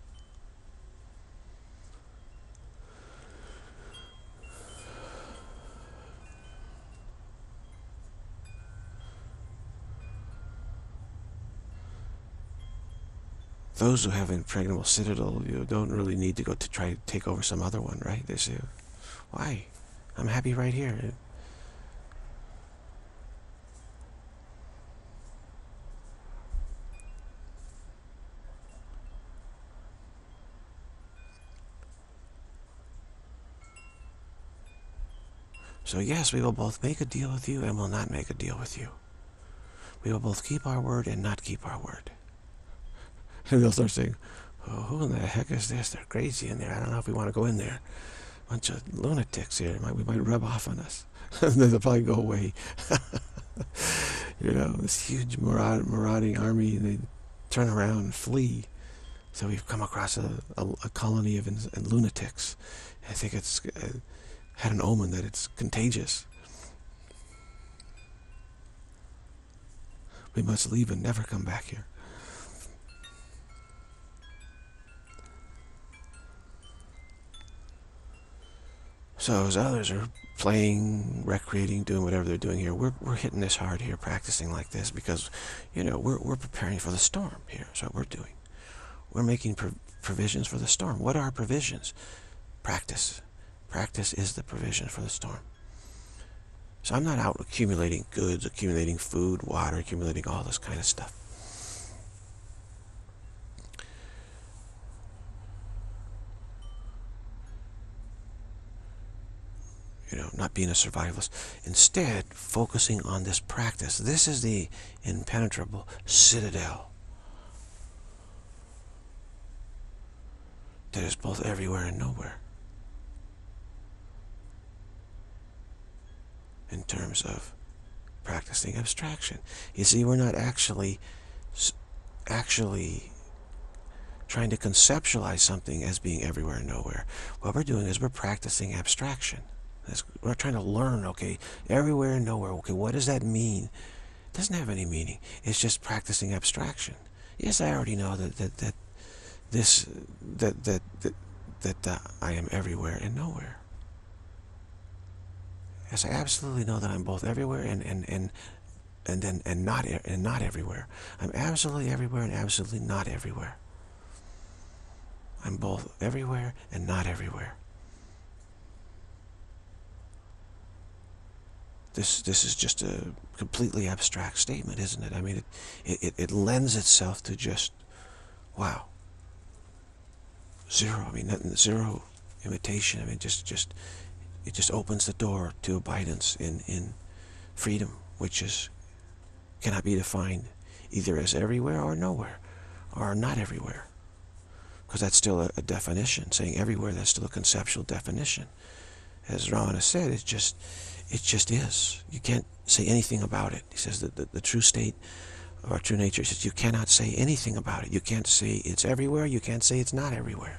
Those who have an impregnable citadel, you don't really need to go to try to take over some other one, right? They say, why? I'm happy right here. So yes, we will both make a deal with you and will not make a deal with you. We will both keep our word and not keep our word. And they'll start saying, oh, who in the heck is this? They're crazy in there. I don't know if we want to go in there. Bunch of lunatics here. We might rub off on us. And then they'll probably go away. You know, this huge marauding army, and they turn around and flee. So we've come across a colony of lunatics. I think it's had an omen that it's contagious. We must leave and never come back here. So as others are playing, recreating, doing whatever they're doing here, we're hitting this hard here, practicing like this, because, you know, we're preparing for the storm here. That's what we're doing. We're making provisions for the storm. What are provisions? Practice. Practice is the provision for the storm. So I'm not out accumulating goods, accumulating food, water, accumulating all this kind of stuff. You know, not being a survivalist. Instead, focusing on this practice. This is the impenetrable citadel that is both everywhere and nowhere. In terms of practicing abstraction. You see, we're not actually trying to conceptualize something as being everywhere and nowhere. What we're doing is we're practicing abstraction. We're trying to learn, okay, everywhere and nowhere. Okay, what does that mean? It doesn't have any meaning. It's just practicing abstraction. Yes, I already know that I am everywhere and nowhere. Yes, I absolutely know that I'm both everywhere and not everywhere. I'm absolutely everywhere and absolutely not everywhere. I'm both everywhere and not everywhere. This is just a completely abstract statement, isn't it? I mean, it lends itself to just, wow, zero. I mean, zero imitation. I mean, it just opens the door to abidance in freedom, which cannot be defined either as everywhere or nowhere, or not everywhere, because that's still a definition. Saying everywhere, that's still a conceptual definition. As Ramana said, it just is. You can't say anything about it. He says that the true state of our true nature says you cannot say anything about it. You can't say it's everywhere. You can't say it's not everywhere.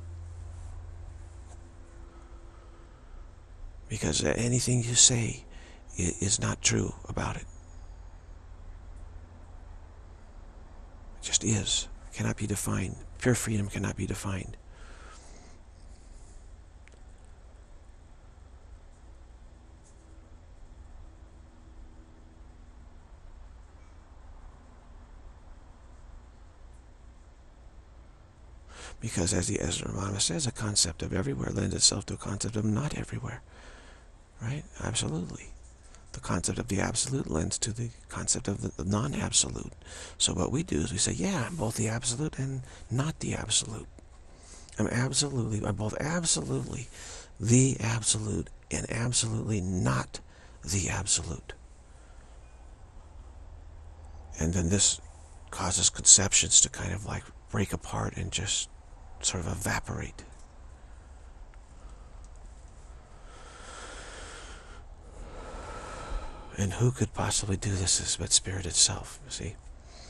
Because anything you say is not true about it. It just is. It cannot be defined. Pure freedom cannot be defined. Because as Ramana says, a concept of everywhere lends itself to a concept of not everywhere. Right? Absolutely. The concept of the absolute lends to the concept of the non-absolute. So what we do is we say, yeah, I'm both the absolute and not the absolute. I'm both absolutely the absolute and absolutely not the absolute. And then this causes conceptions to kind of like break apart and just sort of evaporate. And who could possibly do this but Spirit itself, you see?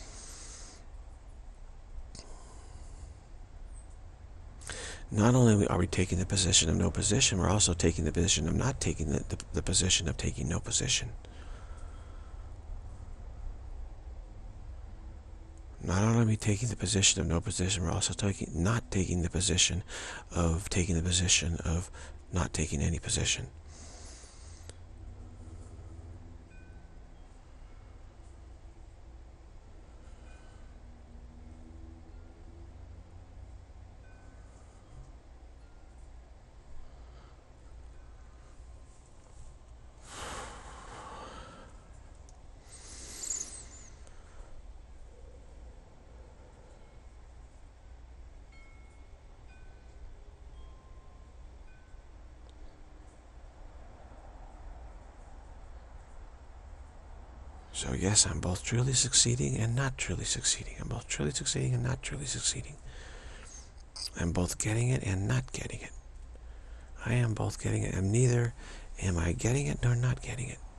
Not only are we taking the position of no position, we're also taking the position of not taking the position of taking no position. Not only are we taking the position of no position, we're also not taking the position of not taking any position. So yes, I'm both truly succeeding and not truly succeeding. I'm both truly succeeding and not truly succeeding. I'm both getting it and not getting it. I am both getting it, and neither am I getting it nor not getting it.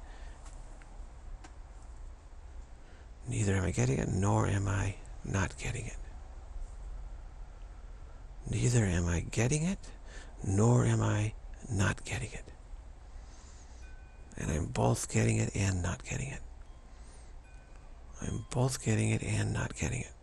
Neither am I getting it nor am I not getting it. Neither am I getting it nor am I not getting it. And I'm both getting it and not getting it. I'm both getting it and not getting it.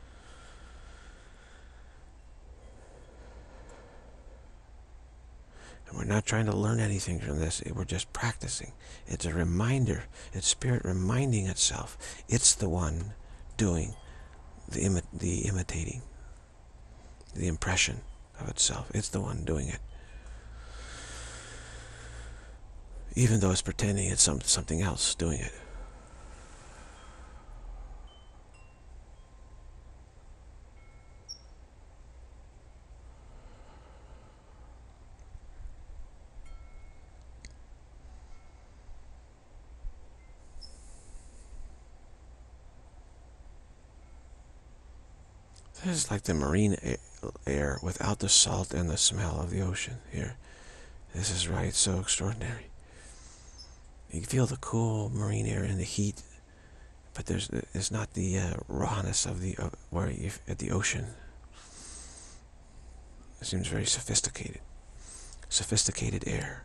And we're not trying to learn anything from this. We're just practicing. It's a reminder. It's Spirit reminding itself. It's the one doing the imitating, the impression of itself. It's the one doing it. Even though it's pretending it's something else doing it. This is like the marine air without the salt and the smell of the ocean here. This is right, so extraordinary. You can feel the cool marine air and the heat, but there's not the rawness of the at the ocean. It seems very sophisticated. Sophisticated air.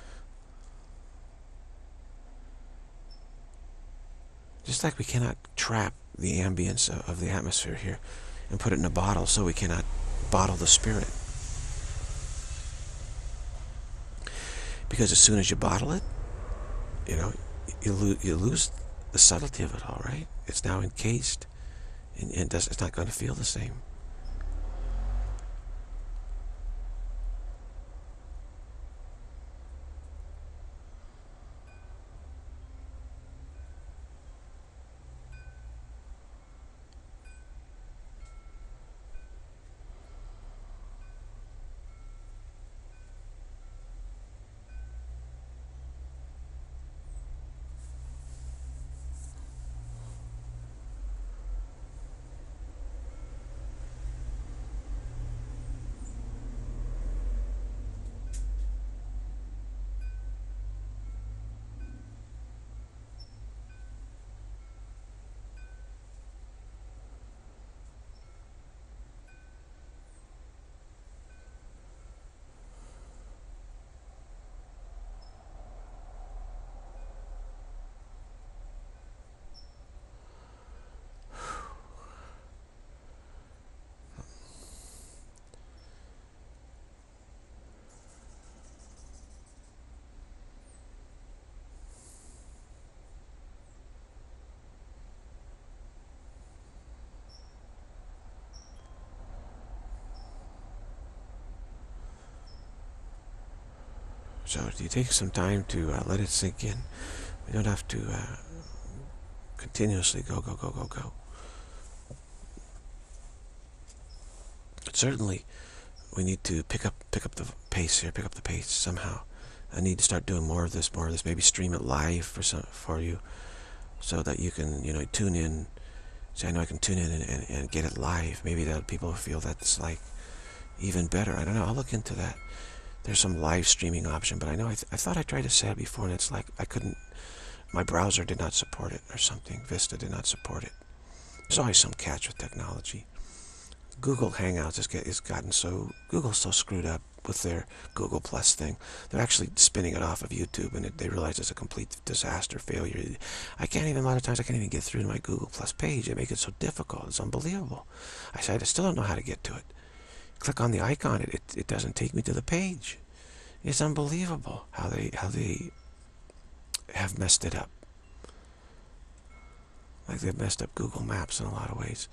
Just like we cannot trap the ambience of the atmosphere here and put it in a bottle, so we cannot bottle the Spirit. Because as soon as you bottle it, you know, you lose the subtlety of it all, right? It's now encased, and it's not going to feel the same. So you take some time to let it sink in. We don't have to continuously go. But certainly, we need to pick up the pace here. Pick up the pace somehow. I need to start doing more of this. Maybe stream it live for you, so that you can tune in. Say, I know I can tune in and get it live. Maybe that people feel that's like even better. I don't know. I'll look into that. There's some live streaming option, but I know I thought I tried to set it before, and it's like I couldn't My browser did not support it or something. Vista did not support it. There's always some catch with technology. Google Hangouts has gotten so, Google's so screwed up with their Google Plus thing. They're actually spinning it off of YouTube, and they realize it's a complete disaster, failure. A lot of times I can't even get through to my Google Plus page. They make it so difficult. It's unbelievable. I still don't know how to get to it. Click on the icon, it doesn't take me to the page. It's unbelievable how they have messed it up. Like they've messed up Google Maps in a lot of ways.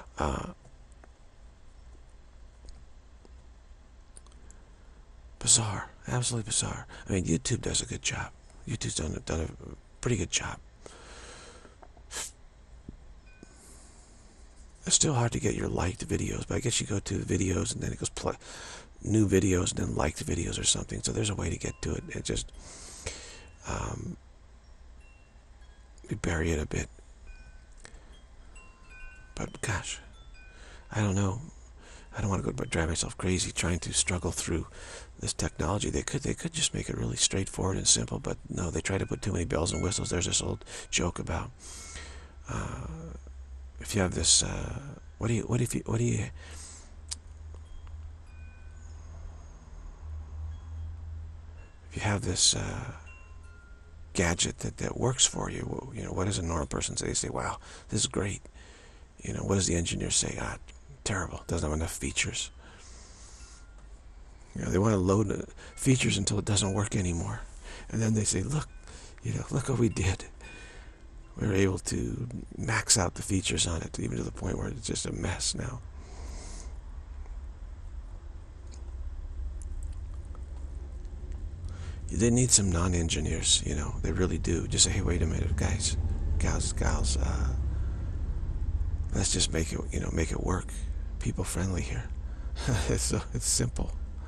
Bizarre, absolutely bizarre. I mean, YouTube does a good job. YouTube's done a pretty good job. It's still hard to get your liked videos, but I guess you go to videos and then it goes play new videos and then liked videos or something. So there's a way to get to it. It just we bury it a bit. But gosh, I don't know. I don't want to go drive myself crazy trying to struggle through this technology. They could just make it really straightforward and simple, but no, they try to put too many bells and whistles. There's this old joke about if you have this if you have this gadget that works for you, what does a normal person say? They say, wow, this is great. What does the engineer say? Terrible, doesn't have enough features. They want to load features until it doesn't work anymore. And then they say, look, look what we did. We were able to max out the features on it, even to the point where it's just a mess now. They need some non-engineers, they really do. Just say, hey, wait a minute, guys, gals, let's just make it work. People friendly here. It's simple.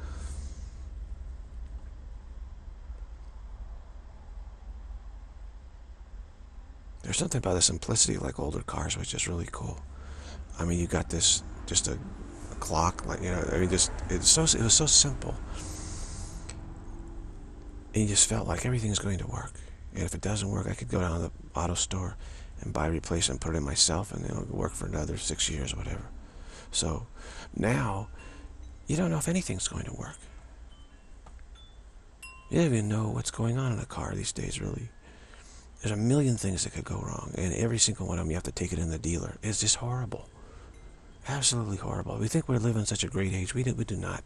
There's something about the simplicity, like older cars, which is really cool. I mean, you got this, just a clock, like, it was so simple. And you just felt like everything's going to work. And if it doesn't work, I could go down to the auto store and buy a replacement, put it in myself, and it'll work for another 6 years or whatever. So now, you don't know if anything's going to work. You don't even know what's going on in a car these days, really. There's a million things that could go wrong, and every single one of them you have to take it in the dealer. It's just horrible. Absolutely horrible. We think we're living in such a great age. We do not.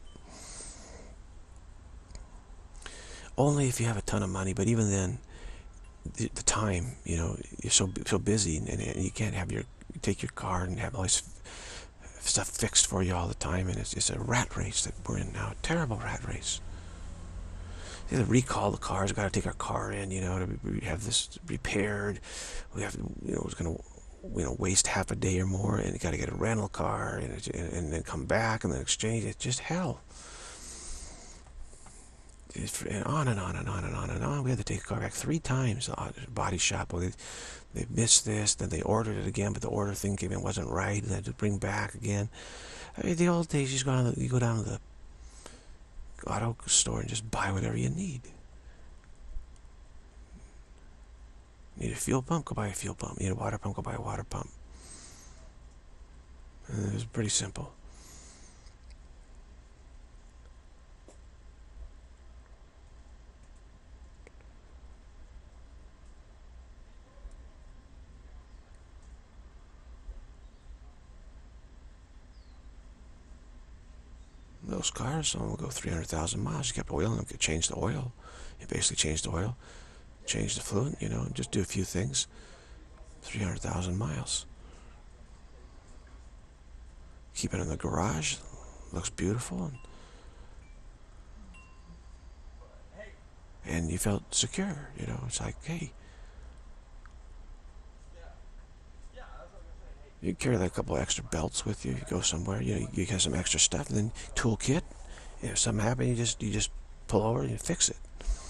Only if you have a ton of money, but even then, the time, you're so busy, and you can't take your car and have all this stuff fixed for you all the time, and it's a rat race that we're in now, a terrible rat race. You have to recall the cars. We've got to take our car in, to have this repaired. We have to, it's going to, waste half a day or more, and you got to get a rental car, and then come back and then exchange. It's just hell. And on and on and on and on and on. We had to take the car back 3 times. Body shop. Well, they missed this. Then they ordered it again, but the order thing came in wasn't right. They had to bring back again. I mean, the old days, you go down to the auto store and just buy whatever you need. Need a fuel pump? Go buy a fuel pump. Need a water pump? Go buy a water pump. And it was pretty simple. Those cars, some will go 300,000 miles. You kept oil in them, could change the oil. You basically change the oil, change the fluid, just do a few things. 300,000 miles. Keep it in the garage. Looks beautiful. And you felt secure, It's like, hey. You carry like a couple of extra belts with you. You go somewhere, you have some extra stuff, and then toolkit. If something happens, you just pull over and you fix it.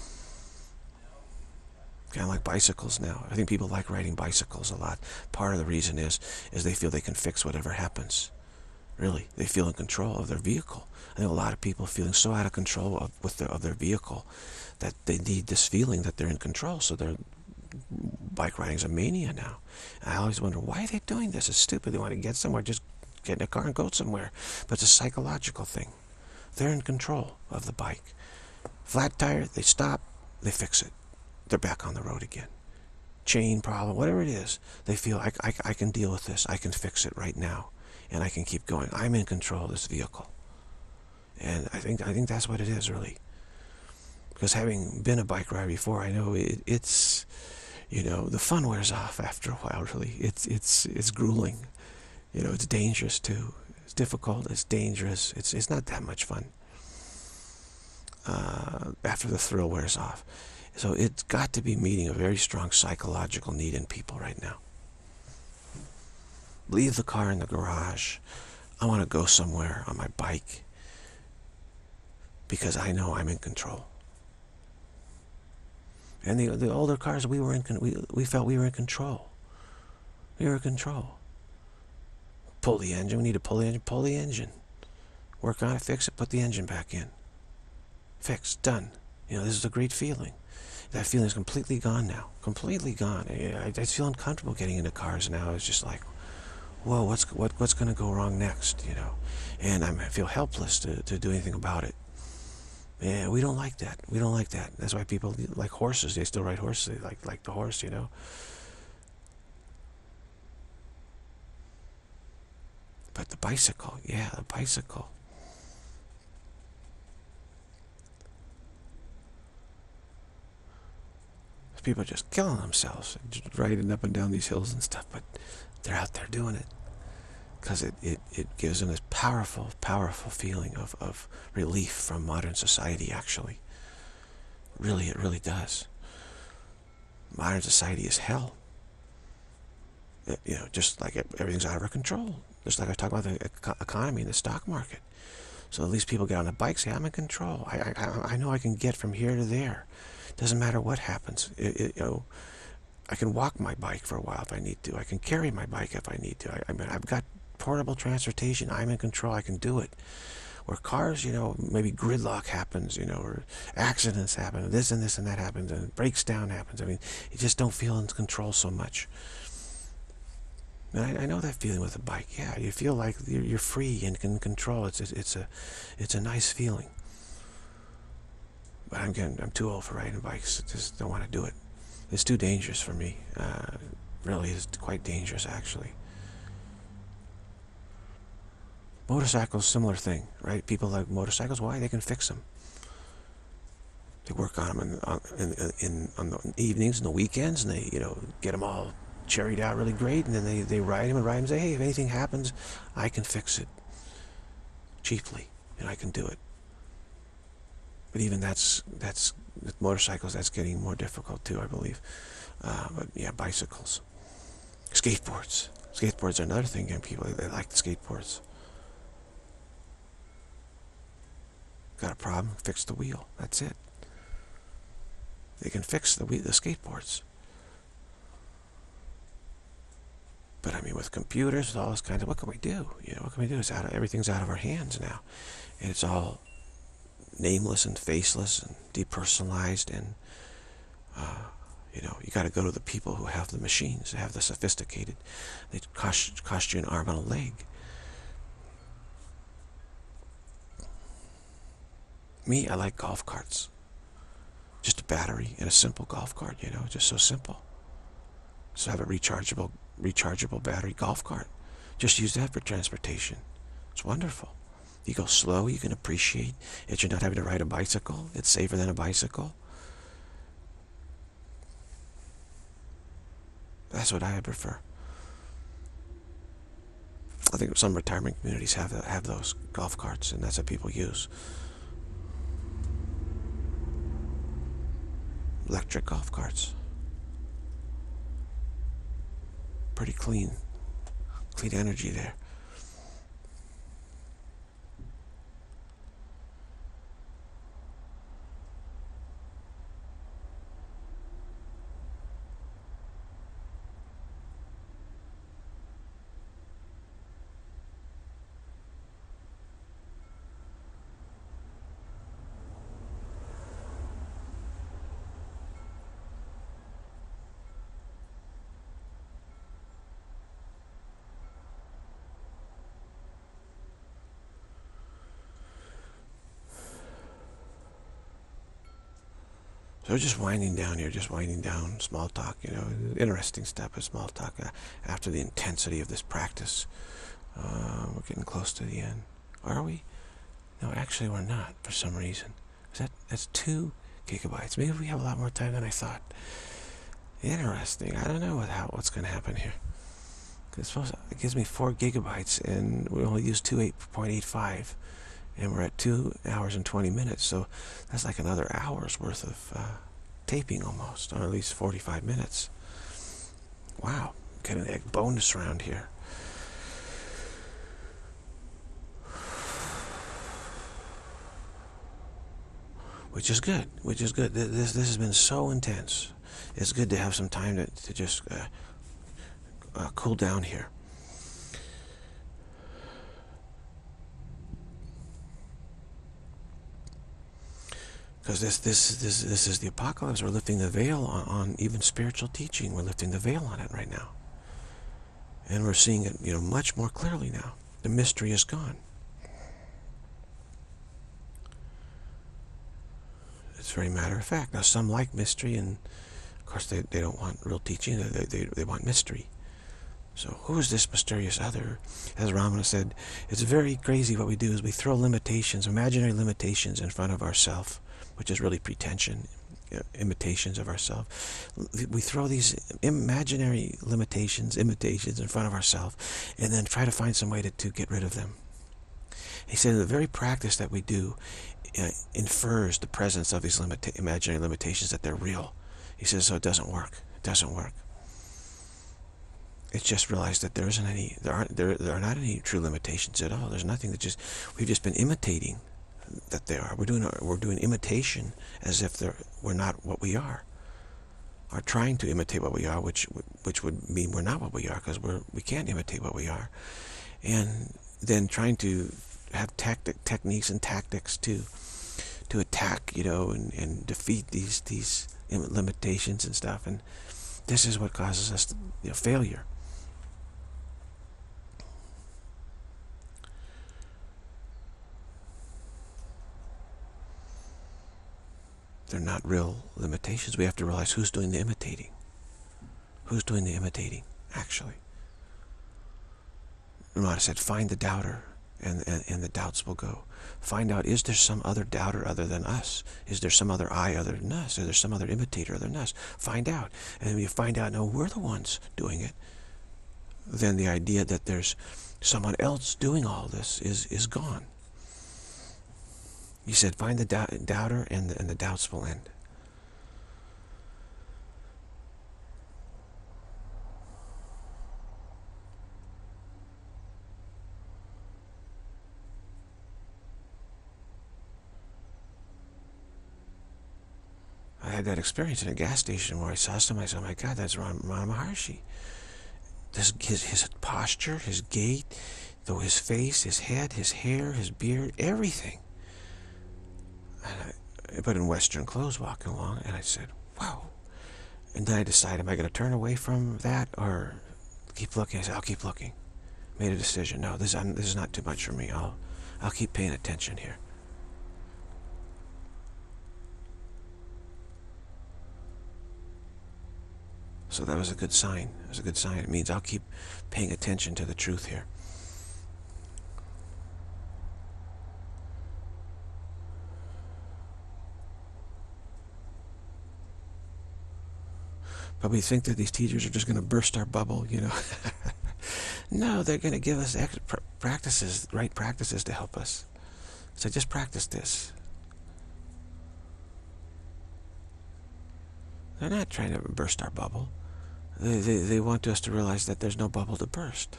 Kind of like bicycles now. I think people like riding bicycles a lot. Part of the reason is they feel they can fix whatever happens. Really, they feel in control of their vehicle. I think a lot of people feeling so out of control of their vehicle that they need this feeling that they're in control. So bike riding's a mania now. I always wonder, why are they doing this? It's stupid. They want to get somewhere, just get in a car and go somewhere. But it's a psychological thing. They're in control of the bike. Flat tire, they stop, they fix it. They're back on the road again. Chain problem, whatever it is, they feel, I can deal with this. I can fix it right now. And I can keep going. I'm in control of this vehicle. And I think that's what it is, really. Because having been a bike rider before, I know it's, you know, the fun wears off after a while, really. It's grueling. You know, it's dangerous, too. It's difficult, it's dangerous. It's not that much fun after the thrill wears off. So it's got to be meeting a very strong psychological need in people right now. Leave the car in the garage. I want to go somewhere on my bike because I know I'm in control. And the older cars, we felt we were in control. We were in control. Pull the engine. We need to pull the engine. Pull the engine. Work on it. Fix it. Put the engine back in. Fixed. Done. You know, this is a great feeling. That feeling is completely gone now. Completely gone. I feel uncomfortable getting into cars now. It's just like, whoa, what's going to go wrong next? You know, and I feel helpless to do anything about it. Yeah, we don't like that. We don't like that. That's why people like horses. They still ride horses. They like the horse, you know. But the bicycle, yeah, the bicycle. People are just killing themselves, just riding up and down these hills and stuff, but they're out there doing it. Because it gives them this powerful, powerful feeling of relief from modern society, actually. Really, it really does. Modern society is hell. You know, just like everything's out of our control. Just like I was talking about the economy and the stock market. So at least people get on the bike, say, I'm in control. I know I can get from here to there. Doesn't matter what happens. You know, I can walk my bike for a while if I need to. I can carry my bike if I need to. I mean, I've got portable transportation. I'm in control. I can do it. Where cars, you know, maybe gridlock happens, you know, or accidents happen, this and that happens, and breaks down happens. I mean, you just don't feel in control so much. And I know that feeling with a bike. Yeah, you feel like you're free and can control. It's a nice feeling. But I'm too old for riding bikes. I just don't want to do it. It's too dangerous for me. Really, it's quite dangerous, actually. Motorcycles, similar thing, right? People like motorcycles. Why? They can fix them. They work on them on the evenings and the weekends, and they, you know, get them all cherried out really great, and then they ride them and say, hey, if anything happens, I can fix it cheaply, and I can do it. But even that's with motorcycles, that's getting more difficult too, I believe. But yeah, bicycles, skateboards. Skateboards are another thing, and people, they like the skateboards. Got a problem? Fix the wheel. That's it. They can fix the skateboards. But I mean, with computers, with all this kind of, what can we do? You know, what can we do? Everything's out of our hands now, and it's all nameless and faceless and depersonalized, and you know, you got to go to the people who have the machines, who have the sophisticated. They cost you an arm and a leg. Me, I like golf carts. Just a battery and a simple golf cart, you know, just so simple. So have a rechargeable battery golf cart. Just use that for transportation. It's wonderful. You go slow, you can appreciate it. You're not having to ride a bicycle. It's safer than a bicycle. That's what I prefer. I think some retirement communities have those golf carts, and that's what people use. Electric golf carts. Pretty clean energy there. So just winding down here, just winding down, small talk, interesting step of small talk after the intensity of this practice. We're getting close to the end. Are we? No, actually we're not, for some reason. That's 2 gigabytes. Maybe we have a lot more time than I thought. Interesting. I don't know what's going to happen here. It gives me 4 gigabytes, and we only use 2.85, and we're at 2 hours and 20 minutes, so that's like another hour's worth of taping almost, or at least 45 minutes. Wow, getting a bonus round here. Which is good. This has been so intense. It's good to have some time to just cool down here. Because this is the apocalypse. We're lifting the veil on even spiritual teaching. We're lifting the veil on it right now, and we're seeing it, much more clearly now. The mystery is gone. It's very matter of fact. Now, some like mystery, and of course they don't want real teaching. They want mystery. So who is this mysterious other? As Ramana said, it's very crazy. What we do is we throw limitations, imaginary limitations, in front of ourselves, which is really pretension, imitations of ourselves. We throw these imaginary limitations, imitations in front of ourselves, and then try to find some way to get rid of them. He said the very practice that we do infers the presence of these imaginary limitations, that they're real. He says, so it doesn't work. It doesn't work. It's just realized that there are not any true limitations at all. There's nothing we've just been imitating that they are. We're doing imitation as if we're not what we are, or trying to imitate what we are, which would mean we're not what we are, because we can't imitate what we are, and then trying to have techniques and tactics to attack, and defeat these limitations and stuff, and this is what causes us failure. They're not real limitations. We have to realize who's doing the imitating. Who's doing the imitating, actually? Ramana said, find the doubter, and the doubts will go. Find out, is there some other doubter other than us? Is there some other I other than us? Is there some other imitator other than us? Find out. And when you find out, no, we're the ones doing it, then the idea that there's someone else doing all this is gone. He said, find the doubter, and the doubts will end. I had that experience in a gas station where I saw somebody. I said, oh my God, that's Ramana Maharshi. His posture, his gait, his face, his head, his hair, his beard, everything. But in Western clothes walking along, and I said, wow. And then I decided, am I going to turn away from that or keep looking? I said, I'll keep looking. Made a decision. No, this is not too much for me. I'll keep paying attention here. So that was a good sign. It was a good sign. It means I'll keep paying attention to the truth here. But we think that these teachers are just going to burst our bubble, No, they're going to give us practices, right practices to help us. So just practice this. They're not trying to burst our bubble. They want us to realize that there's no bubble to burst.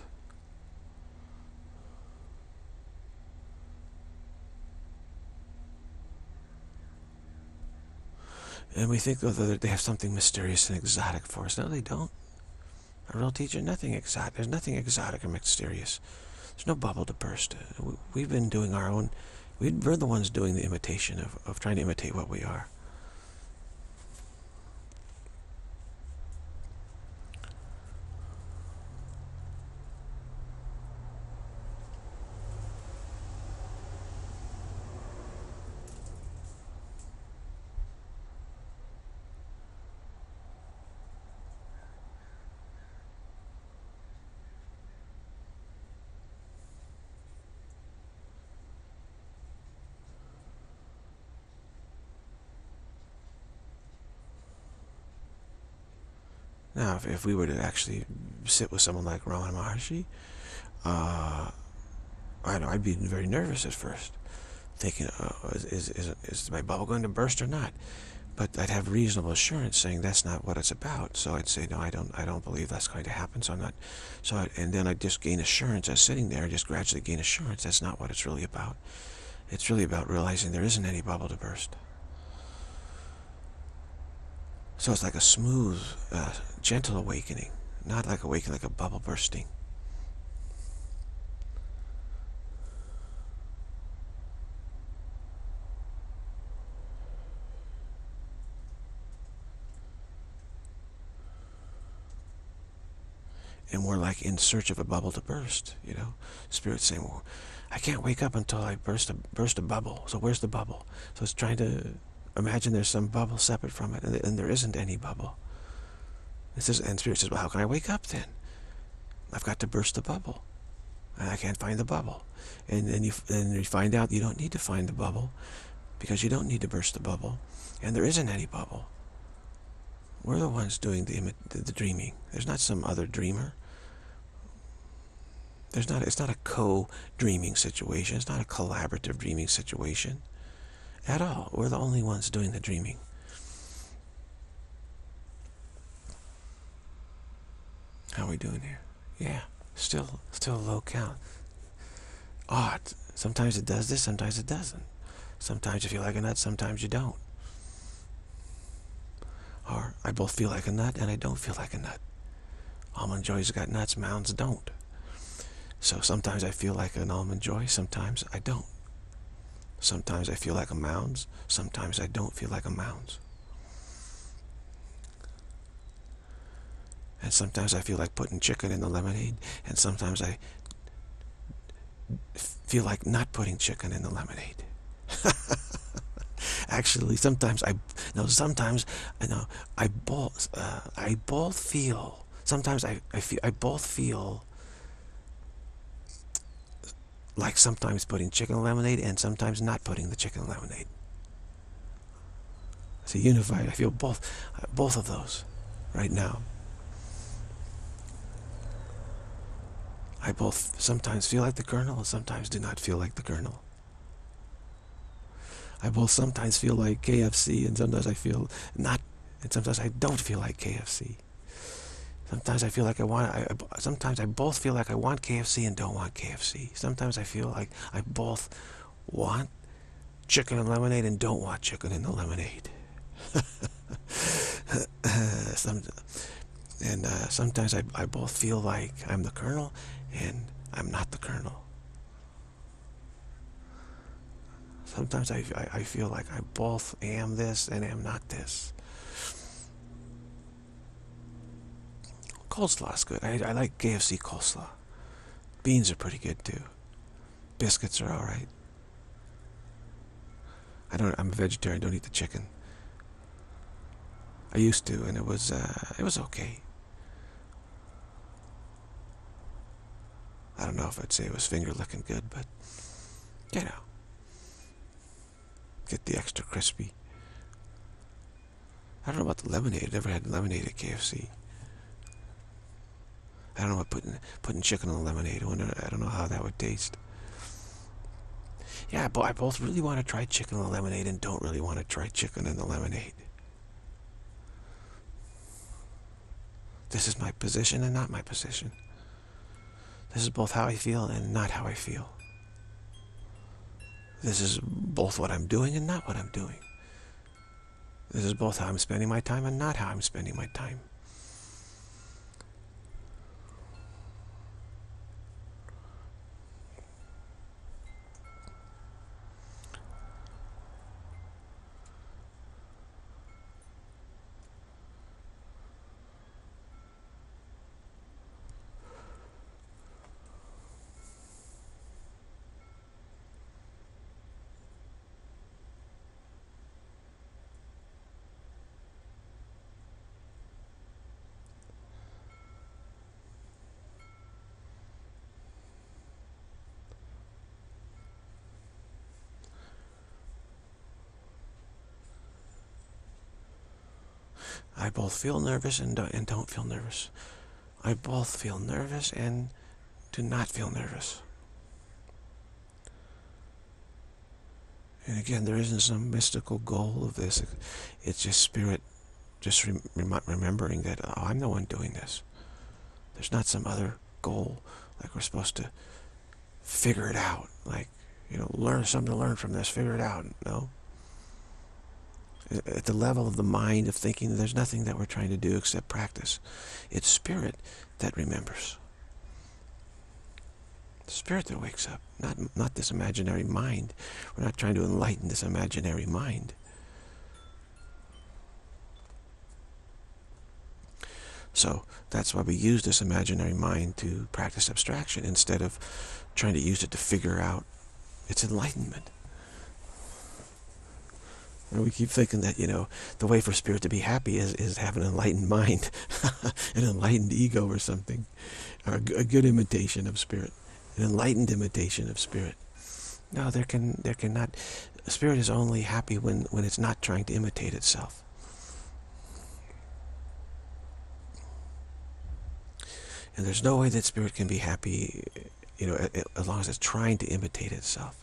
And we think that they have something mysterious and exotic for us. No, they don't. A real teacher, nothing exotic. There's nothing exotic or mysterious. There's no bubble to burst. We've been doing our own. We're the ones doing the imitation of trying to imitate what we are. Now, if we were to actually sit with someone like Ramana Maharshi, I'd be very nervous at first, thinking, is my bubble going to burst or not? But I'd have reasonable assurance saying that's not what it's about. So I'd say, no, I don't believe that's going to happen. So I'm not. And then I'd just gain assurance as sitting there, just gradually gain assurance that's not what it's really about. It's really about realizing there isn't any bubble to burst. So it's like a smooth, gentle awakening, not like awakening like a bubble bursting. And we're like in search of a bubble to burst, you know. Spirit's saying, well, I can't wake up until I burst a bubble. So where's the bubble? So it's trying to imagine there's some bubble separate from it, and there isn't any bubble. And Spirit says, well, how can I wake up then? I've got to burst the bubble, and I can't find the bubble. And then you find out you don't need to find the bubble, because you don't need to burst the bubble, and there isn't any bubble. We're the ones doing the dreaming. There's not some other dreamer. It's not a co-dreaming situation. It's not a collaborative dreaming situation at all. We're the only ones doing the dreaming. How are we doing here? Yeah, still a low count. Odd. Sometimes it does this, sometimes it doesn't. Sometimes you feel like a nut, sometimes you don't. Or I both feel like a nut and I don't feel like a nut. Almond Joy's got nuts, Mounds don't. So sometimes I feel like an Almond Joy, sometimes I don't. Sometimes I feel like a Mounds, sometimes I don't feel like a Mounds. And sometimes I feel like putting chicken in the lemonade, and sometimes I feel like not putting chicken in the lemonade. Actually, sometimes I both feel. Sometimes I both feel like sometimes putting chicken in lemonade and sometimes not putting the chicken in lemonade. It's a unified. I feel both of those right now. I both sometimes feel like the Colonel and sometimes do not feel like the Colonel. I both sometimes feel like KFC and sometimes I feel not, and sometimes I don't feel like KFC. Sometimes I feel like sometimes I both feel like I want KFC and don't want KFC. Sometimes I feel like I both want chicken and lemonade and don't want chicken in the lemonade. Sometimes I both feel like I'm the Colonel and I'm not the Colonel. Sometimes I feel like I both am this and am not this. Coleslaw's good. I like KFC coleslaw. Beans are pretty good too. Biscuits are all right. I'm a vegetarian. Don't eat the chicken. I used to, and it was okay. I don't know if I'd say it was finger licking good, but you know, get the extra crispy. I don't know about the lemonade. I've never had lemonade at KFC. I don't know about putting chicken in the lemonade. I don't know how that would taste. Yeah, but I both really want to try chicken in the lemonade and don't really want to try chicken in the lemonade. This is my position and not my position. This is both how I feel and not how I feel. This is both what I'm doing and not what I'm doing. This is both how I'm spending my time and not how I'm spending my time. I both feel nervous and don't feel nervous. I both feel nervous and do not feel nervous. And again, there isn't some mystical goal of this. It's just Spirit just remembering that, oh, I'm the one doing this. There's not some other goal, like we're supposed to figure it out. Like, learn something to learn from this, figure it out. No. At the level of the mind of thinking, there's nothing that we're trying to do except practice. It's Spirit that remembers. The Spirit that wakes up, not this imaginary mind. We're not trying to enlighten this imaginary mind. So that's why we use this imaginary mind to practice abstraction instead of trying to use it to figure out its enlightenment. And we keep thinking that, the way for Spirit to be happy is have an enlightened mind, an enlightened ego or something, or a good imitation of Spirit, an enlightened imitation of Spirit. No, there cannot. Spirit is only happy when it's not trying to imitate itself. And there's no way that Spirit can be happy, as long as it's trying to imitate itself.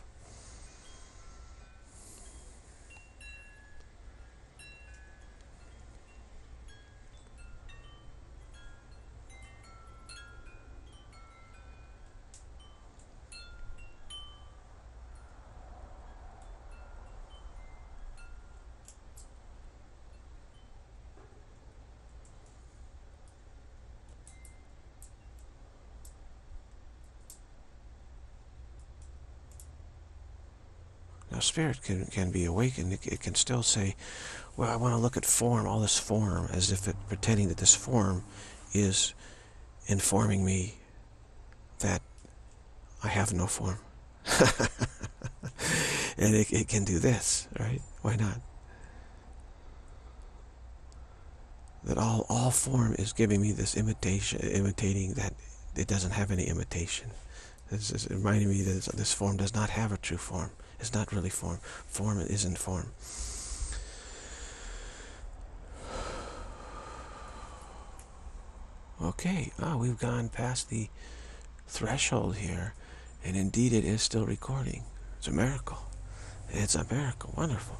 Now, Spirit can be awakened. It can still say, well, I want to look at form, all this form, as if pretending that this form is informing me that I have no form. And it can do this, right? Why not? That all form is giving me this imitating that it doesn't have any imitation. It's reminding me that this form does not have a true form. It's not really form. Form isn't form. Okay, we've gone past the threshold here, and indeed it is still recording. It's a miracle. It's a miracle. Wonderful.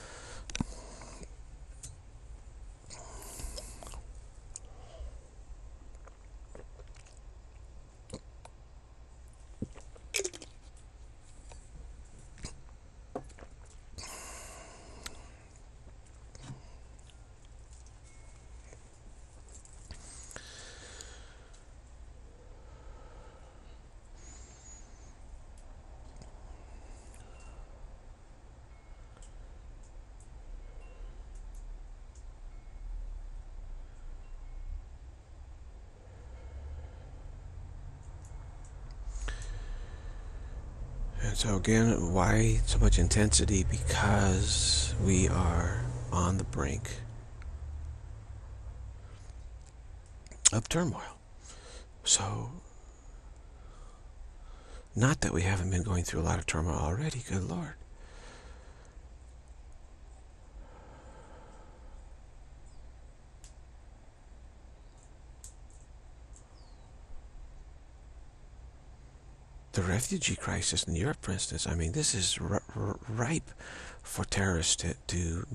And so again, why so much intensity? Because we are on the brink of turmoil. So, not that we haven't been going through a lot of turmoil already, good Lord. The refugee crisis in Europe, for instance, I mean, this is ripe for terrorists to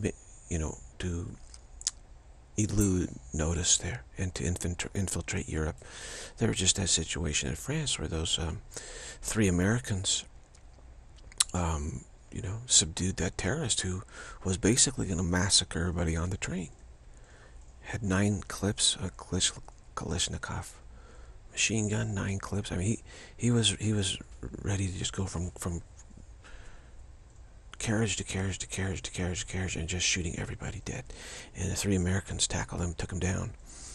elude notice there and to infiltrate Europe. There was just that situation in France where those 3 Americans, subdued that terrorist who was basically going to massacre everybody on the train. Had 9 clips, a Kalashnikov machine gun, 9 clips. I mean, he was ready to just go from carriage to carriage to carriage to carriage to carriage and just shooting everybody dead. And the 3 Americans tackled him, took him down.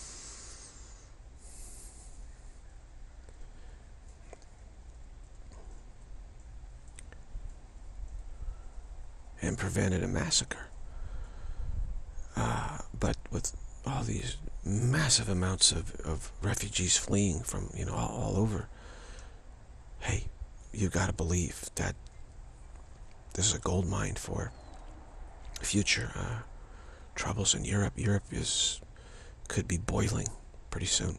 And prevented a massacre. But with all these massive amounts of refugees fleeing from, all over, hey, you got to believe that this is a gold mine for future troubles in Europe. Europe could be boiling pretty soon.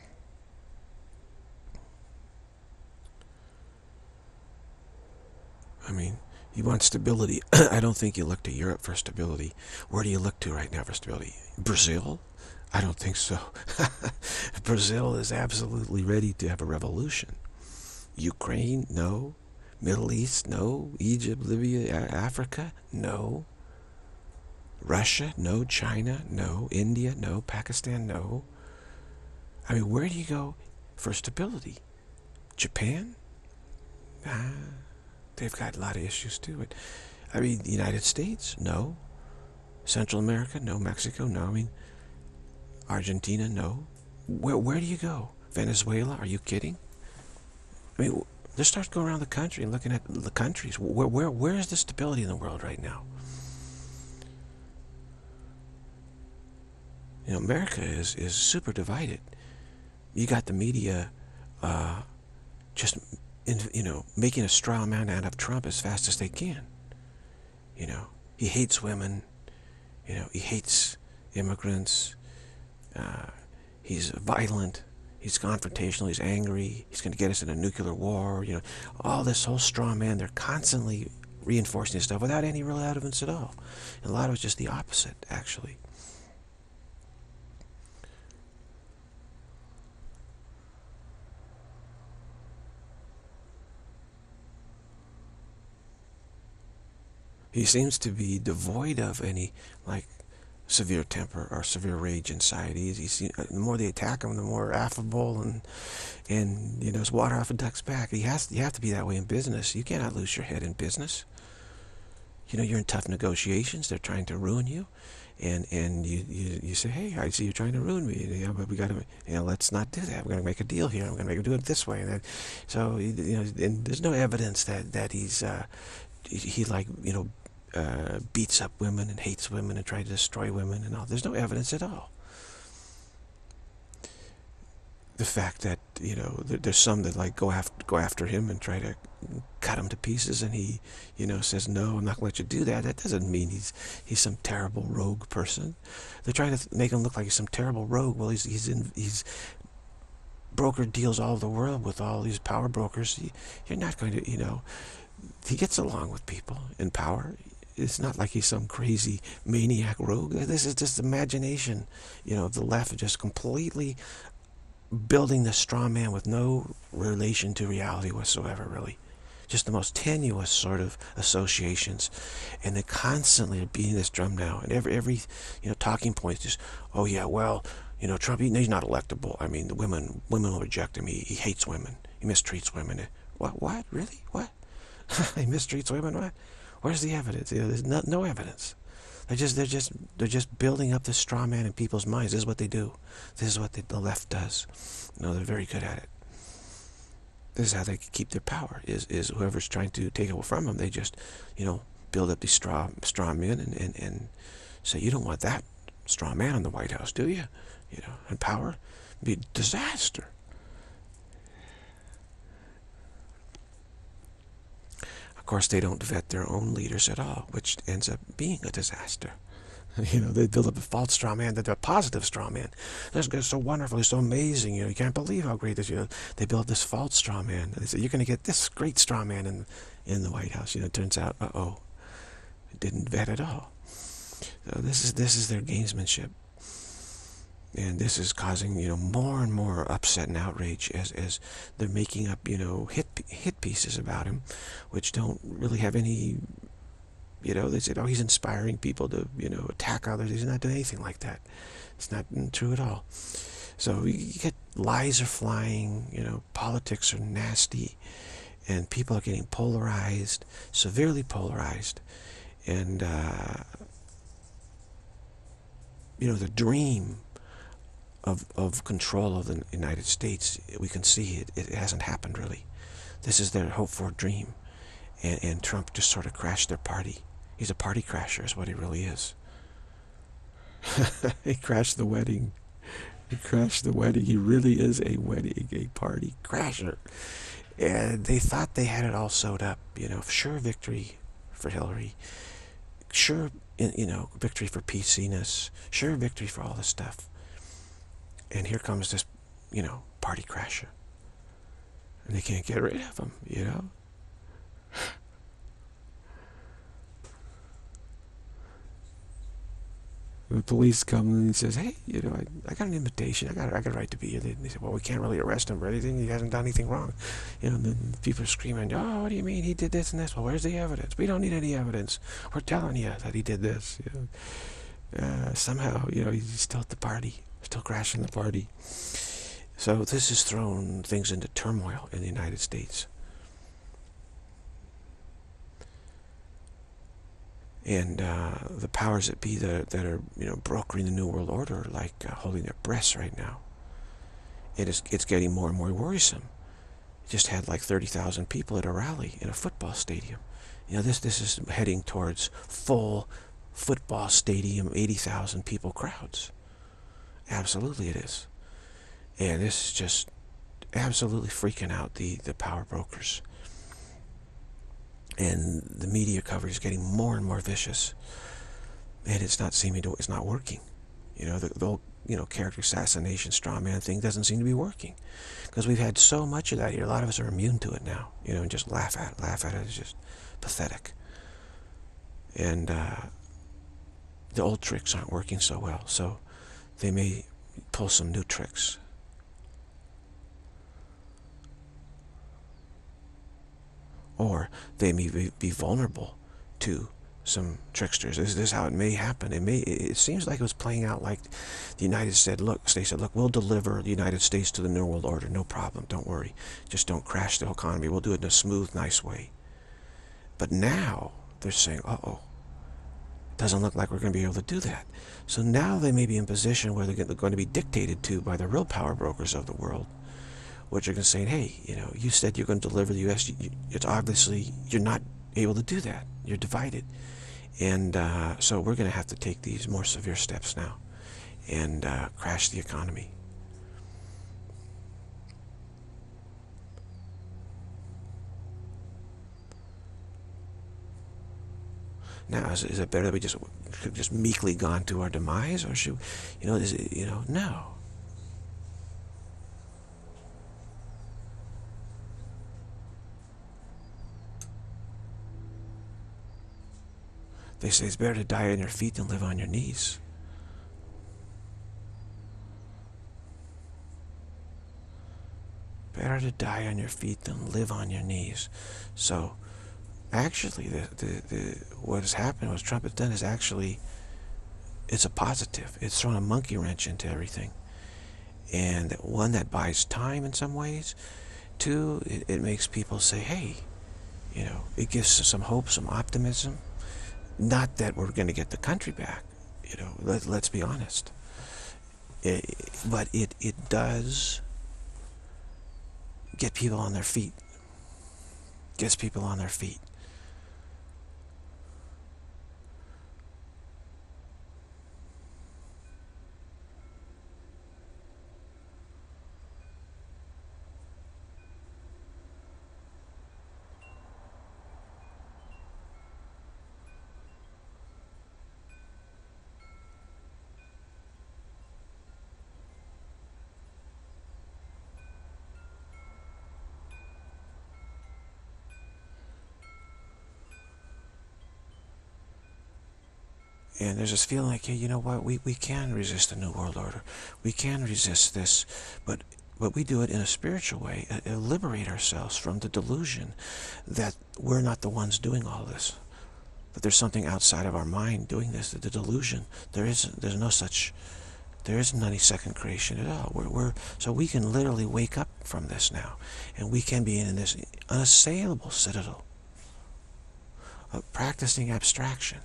I mean, you want stability. I don't think you look to Europe for stability. Where do you look to right now for stability? Brazil? I don't think so. Brazil is absolutely ready to have a revolution. Ukraine? No. Middle East? No. Egypt, Libya, Africa? No. Russia? No. China? No. India? No. Pakistan? No. I mean, where do you go for stability? Japan? They've got a lot of issues too. I mean, the United States? No. Central America? No. Mexico? No. I mean, Argentina? No. Where do you go? Venezuela? Are you kidding? I mean, just start going around the country and looking at the countries. Where is the stability in the world right now? You know, America is super divided. You got the media just, making a straw man out of Trump as fast as they can. You know, he hates women. You know, he hates immigrants. He's violent. He's confrontational. He's angry. He's going to get us in a nuclear war. You know, all this whole straw man. They're constantly reinforcing this stuff without any real evidence at all. And a lot of it's just the opposite, actually. He seems to be devoid of any, like, severe temper or severe rage inside. The more they attack him, the more affable and it's water off a duck's back. You have to be that way in business. You cannot lose your head in business. You know, you're in tough negotiations. They're trying to ruin you, and you say, hey, I see you're trying to ruin me. You know, but we got to, let's not do that. We're going to make a deal here. We're going to do it this way. And that, so, and there's no evidence that he's he beats up women and hates women and tries to destroy women and all. There's no evidence at all. The fact that, there's some that go after him and try to cut him to pieces, and he, says, no, I'm not going to let you do that. That doesn't mean he's some terrible rogue person. They're trying to make him look like he's some terrible rogue. Well, he's brokered deals all over the world with all these power brokers. You're not going to, he gets along with people in power. It's not like he's some crazy maniac rogue. This is just imagination, of the left, just completely building the straw man with no relation to reality whatsoever, really. Just the most tenuous sort of associations. And they constantly are beating this drum now. And every talking point is just, oh yeah, well, Trump, he's not electable. I mean, the women will reject him. He hates women. He mistreats women. What? Really? What? He mistreats women? What? Where's the evidence? There's no evidence. They're just building up this straw man in people's minds. This is what they do. This is what the left does. They're very good at it. This is how they keep their power. Is whoever's trying to take it from them, they just, build up these straw men and say, you don't want that straw man in the White House, do you? And power, it'd be a disaster. Of course, they don't vet their own leaders at all, which ends up being a disaster. They build up a false straw man, they're a positive straw man. This guy's so wonderful, he's so amazing, you can't believe how great this is. They build this false straw man. They say, you're going to get this great straw man in the White House. It turns out, it didn't vet at all. So this is their gamesmanship. And this is causing, more and more upset and outrage as they're making up, hit pieces about him, which don't really have any, they said, oh, he's inspiring people to, attack others. He's not doing anything like that. It's not true at all. So you get lies are flying, politics are nasty, and people are getting polarized, severely polarized. And, the dream of control of the United States, we can see it hasn't happened really. This is their hope for dream. And Trump just sort of crashed their party. He's a party crasher is what he really is. He crashed the wedding. He crashed the wedding. He really is a party crasher. And they thought they had it all sewed up. Sure victory for Hillary. Sure victory for peaciness, sure, victory for all this stuff. And here comes this, party crasher. And they can't get rid of him. The police come and he says, hey, I got an invitation. I got a right to be here. They said, well, we can't really arrest him for anything. He hasn't done anything wrong. And then people are screaming, oh, what do you mean he did this and this? Well, where's the evidence? We don't need any evidence. We're telling you that he did this. Somehow, he's still at the party, still crashing the party. So this has thrown things into turmoil in the United States. And the powers that be that are brokering the New World Order are like holding their breaths right now. It's getting more and more worrisome. Just had like 30,000 people at a rally in a football stadium. This is heading towards full football stadium, 80,000 people crowds. Absolutely it is. And this is just absolutely freaking out the power brokers. And the media coverage is getting more and more vicious, and it's not working. The whole character assassination straw man thing doesn't seem to be working, because we've had so much of that here. A lot of us are immune to it now, and just laugh at it. It's just pathetic. And the old tricks aren't working so well, so they may pull some new tricks. Or they may be vulnerable to some tricksters. This is how it may happen. It seems like it was playing out like the United States said, look, we'll deliver the United States to the New World Order, no problem, don't worry. Just don't crash the whole economy. We'll do it in a smooth, nice way. But now they're saying, uh-oh, it doesn't look like we're going to be able to do that. So now they may be in a position where they're going to be dictated to by the real power brokers of the world, which are going to say, hey, you said you're going to deliver the U.S. It's obviously you're not able to do that. You're divided. And so we're going to have to take these more severe steps now and crash the economy. Now, is it better that we just meekly gone to our demise? Or should, no. They say it's better to die on your feet than live on your knees. Better to die on your feet than live on your knees. So, actually, what has happened, what Trump has done, is actually, it's a positive. It's thrown a monkey wrench into everything. And one, that buys time in some ways. Two, it makes people say, hey, it gives some hope, some optimism. Not that we're going to get the country back, let's be honest. But it does get people on their feet. Gets people on their feet. And there's this feeling like, hey, you know what, we can resist the New World Order. We can resist this, but we do it in a spiritual way, liberate ourselves from the delusion that we're not the ones doing all this, that there's something outside of our mind doing this, the delusion. There's no such, there isn't any second creation at all. So we can literally wake up from this now, and we can be in this unassailable citadel of practicing abstraction.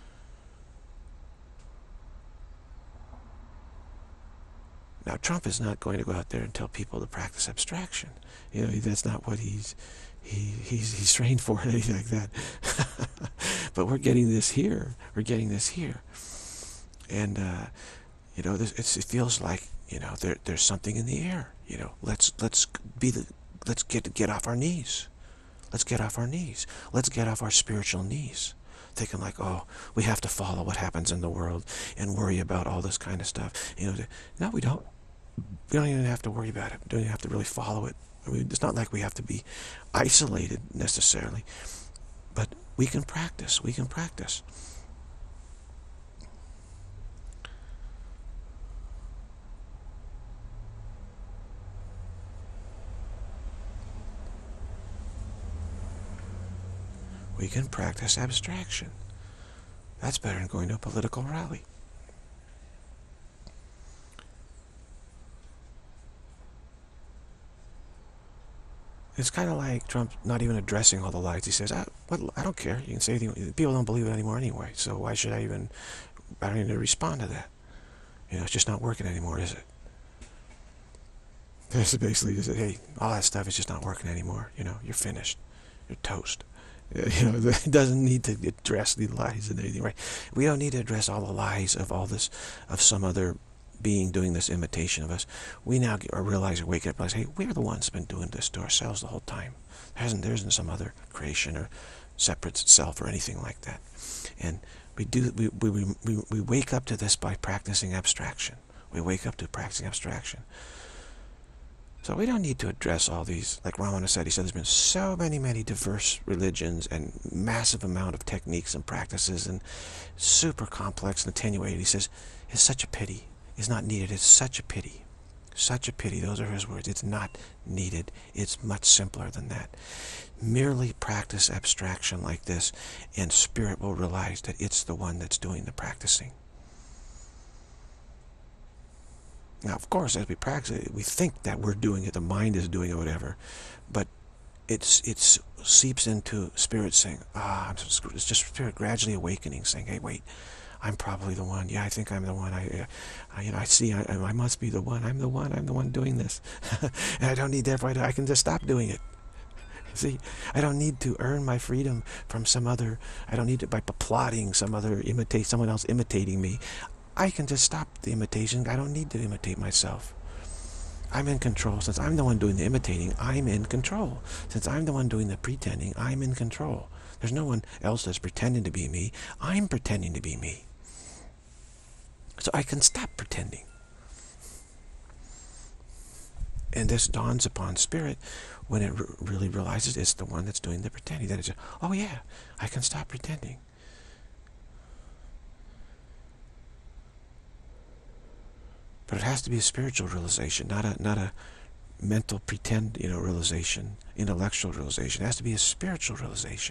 Now, Trump is not going to go out there and tell people to practice abstraction. That's not what he's trained for, anything like that. But we're getting this here. We're getting this here, and it feels like there's something in the air. Let's get off our knees. Let's get off our knees. Let's get off our spiritual knees. thinking like, oh, we have to follow what happens in the world and worry about all this kind of stuff. You know, no, we don't. We don't even have to worry about it. We don't even have to really follow it. I mean, it's not like we have to be isolated necessarily, but we can practice. We can practice. We can practice abstraction. That's better than going to a political rally. It's kind of like Trump not even addressing all the lies. He says, I don't care. You can say anything. People don't believe it anymore anyway, so why should I don't even respond to that. You know, it's just not working anymore, is it? It's basically just, hey, all that stuff is just not working anymore. You know, you're finished. You're toast. You know, it doesn't need to address the lies and anything, right? We don't need to address all the lies of all this, of some other being doing this imitation of us. We now realize, or wake up, and realize, hey, we're the ones who've been doing this to ourselves the whole time. There isn't some other creation or separate self or anything like that. And we wake up to this by practicing abstraction. We wake up to practicing abstraction. So we don't need to address all these, like Ramana said, he said there's been so many diverse religions and massive amount of techniques and practices and super complex and attenuated. He says, it's such a pity. It's not needed. It's such a pity. Such a pity. Those are his words. It's not needed. It's much simpler than that. Merely practice abstraction like this and spirit will realize that it's the one that's doing the practicing. Now, of course, as we practice it, we think that we're doing it, the mind is doing it, whatever, but it seeps into spirit saying, it's just spirit gradually awakening, saying, hey, wait, I'm probably the one. Yeah, I think I'm the one. I see, I must be the one. I'm the one doing this. And I don't need, therefore, I can just stop doing it. See, I don't need to earn my freedom from some other, I don't need to, by plotting someone else imitating me. I can just stop the imitation. I don't need to imitate myself. I'm in control. Since I'm the one doing the imitating, I'm in control. Since I'm the one doing the pretending, I'm in control. There's no one else that's pretending to be me. I'm pretending to be me. So I can stop pretending. And this dawns upon spirit when it really realizes it's the one that's doing the pretending. That it's, oh yeah, I can stop pretending. But it has to be a spiritual realization, not a mental pretend, realization, intellectual realization. It has to be a spiritual realization.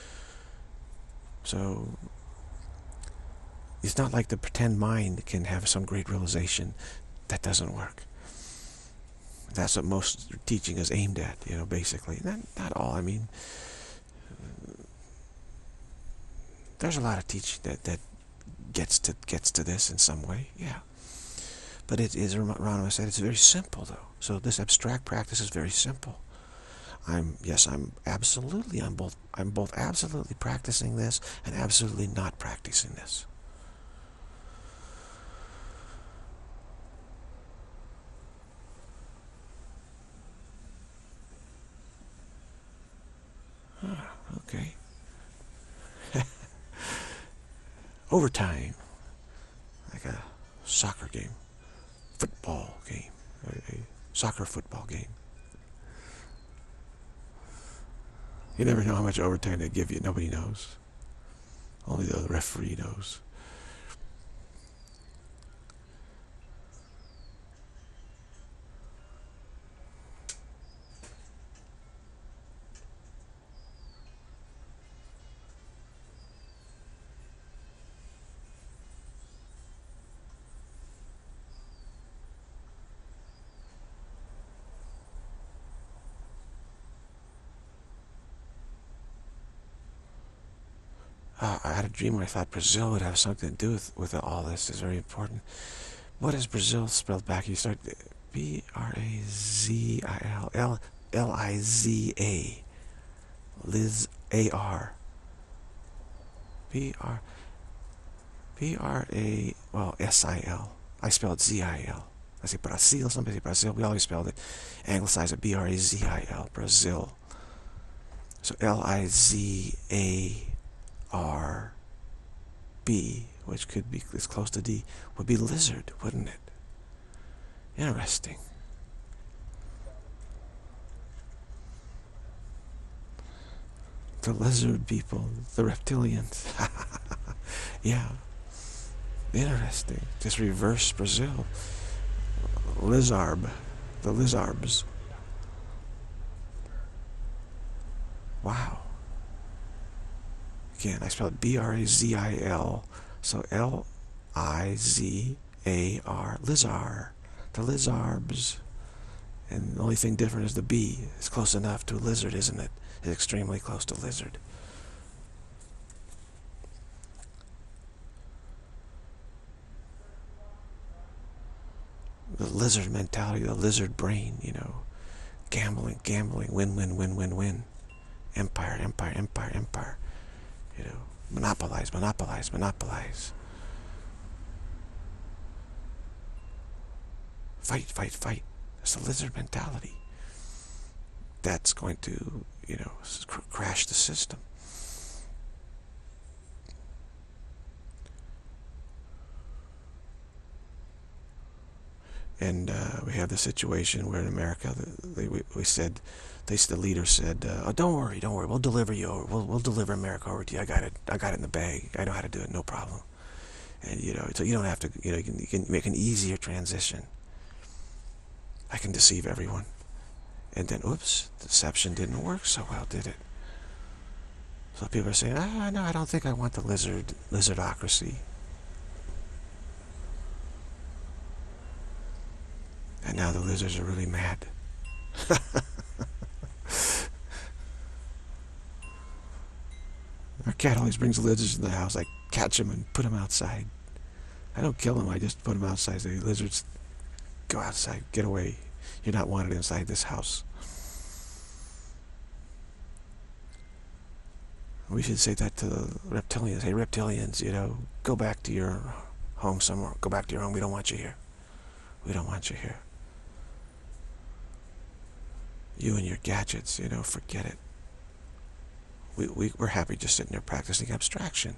So it's not like the pretend mind can have some great realization. That doesn't work. That's what most teaching is aimed at, basically. Not all. I mean, there's a lot of teaching that gets to this in some way, yeah. But it is, Ranama said, it's very simple though. So this abstract practice is very simple. I'm both absolutely practicing this and absolutely not practicing this. Okay. Overtime. Like a soccer game. Football game. A soccer football game. You never know how much overtime they give you. Nobody knows. Only the referee knows. I had a dream where I thought Brazil would have something to do with all this. It's very important. What is Brazil spelled back? You start B-R-A-Z-I-L, L-I-Z-A, Liz A-R, B-R-A, well, S-I-L. I spelled Z-I-L. I say Brazil, somebody say Brazil. We always spelled it, anglicized it, B-R-A-Z-I-L, Brazil. So L-I-Z-A R, B, which could be as close to D, would be lizard, wouldn't it? Interesting. The lizard people, the reptilians. Yeah, interesting. Just reverse Brazil. Lizarb, the lizarbs. Wow. Again, I spelled B-R-A-Z-I-L, so L-I-Z-A-R, lizard, the lizarbs. And the only thing different is the B. It's close enough to a lizard, isn't it? It's extremely close to lizard. The lizard mentality, the lizard brain, you know. Gambling, gambling, win, win, win, win, win. Empire, empire, empire, empire. You know, monopolize, monopolize, monopolize. Fight, fight, fight. That's the lizard mentality. That's going to, you know, crash the system. And we have the situation where in America, we said, the leader said, "Oh, don't worry, we'll deliver you over. We'll deliver America over to you. I got it in the bag. I know how to do it, no problem." And you know, so you don't have to, you know, you can make an easier transition. I can deceive everyone. And then, oops, deception didn't work so well, did it? So people are saying, no, I don't think I want the lizardocracy. And now the lizards are really mad. Our cat always brings lizards in the house. I catch them and put them outside. I don't kill them, I just put them outside. The lizards, go outside, get away. You're not wanted inside this house. We should say that to the reptilians. Hey, reptilians, you know, go back to your home somewhere. Go back to your home. We don't want you here. We don't want you here. You and your gadgets, you know, forget it. We're happy just sitting there practicing abstraction.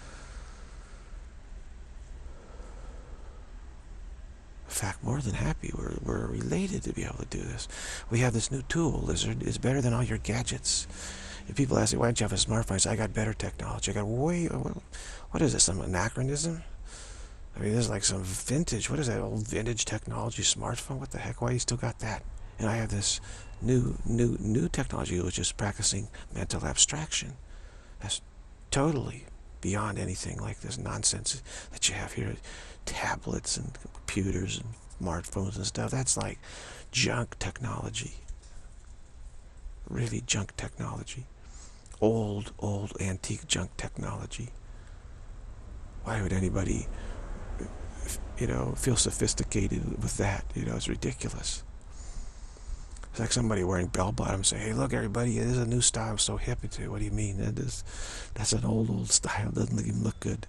In fact, more than happy, we're related to be able to do this. We have this new tool, Lizard. It's better than all your gadgets. If people ask me, why don't you have a smartphone? I say, I got better technology. I got way, what is this, some anachronism? I mean, this is like some vintage, what is that, old vintage technology smartphone? What the heck, why you still got that? And I have this new technology, which is practicing mental abstraction. That's totally beyond anything like this nonsense that you have here. Tablets and computers and smartphones and stuff. That's like junk technology. Really junk technology. Old, antique junk technology. Why would anybody, you know, feel sophisticated with that? You know, it's ridiculous. It's like somebody wearing bell-bottoms saying, hey, look, everybody, it is a new style. I'm so hip into it. What do you mean? That's an old style. It doesn't even look good.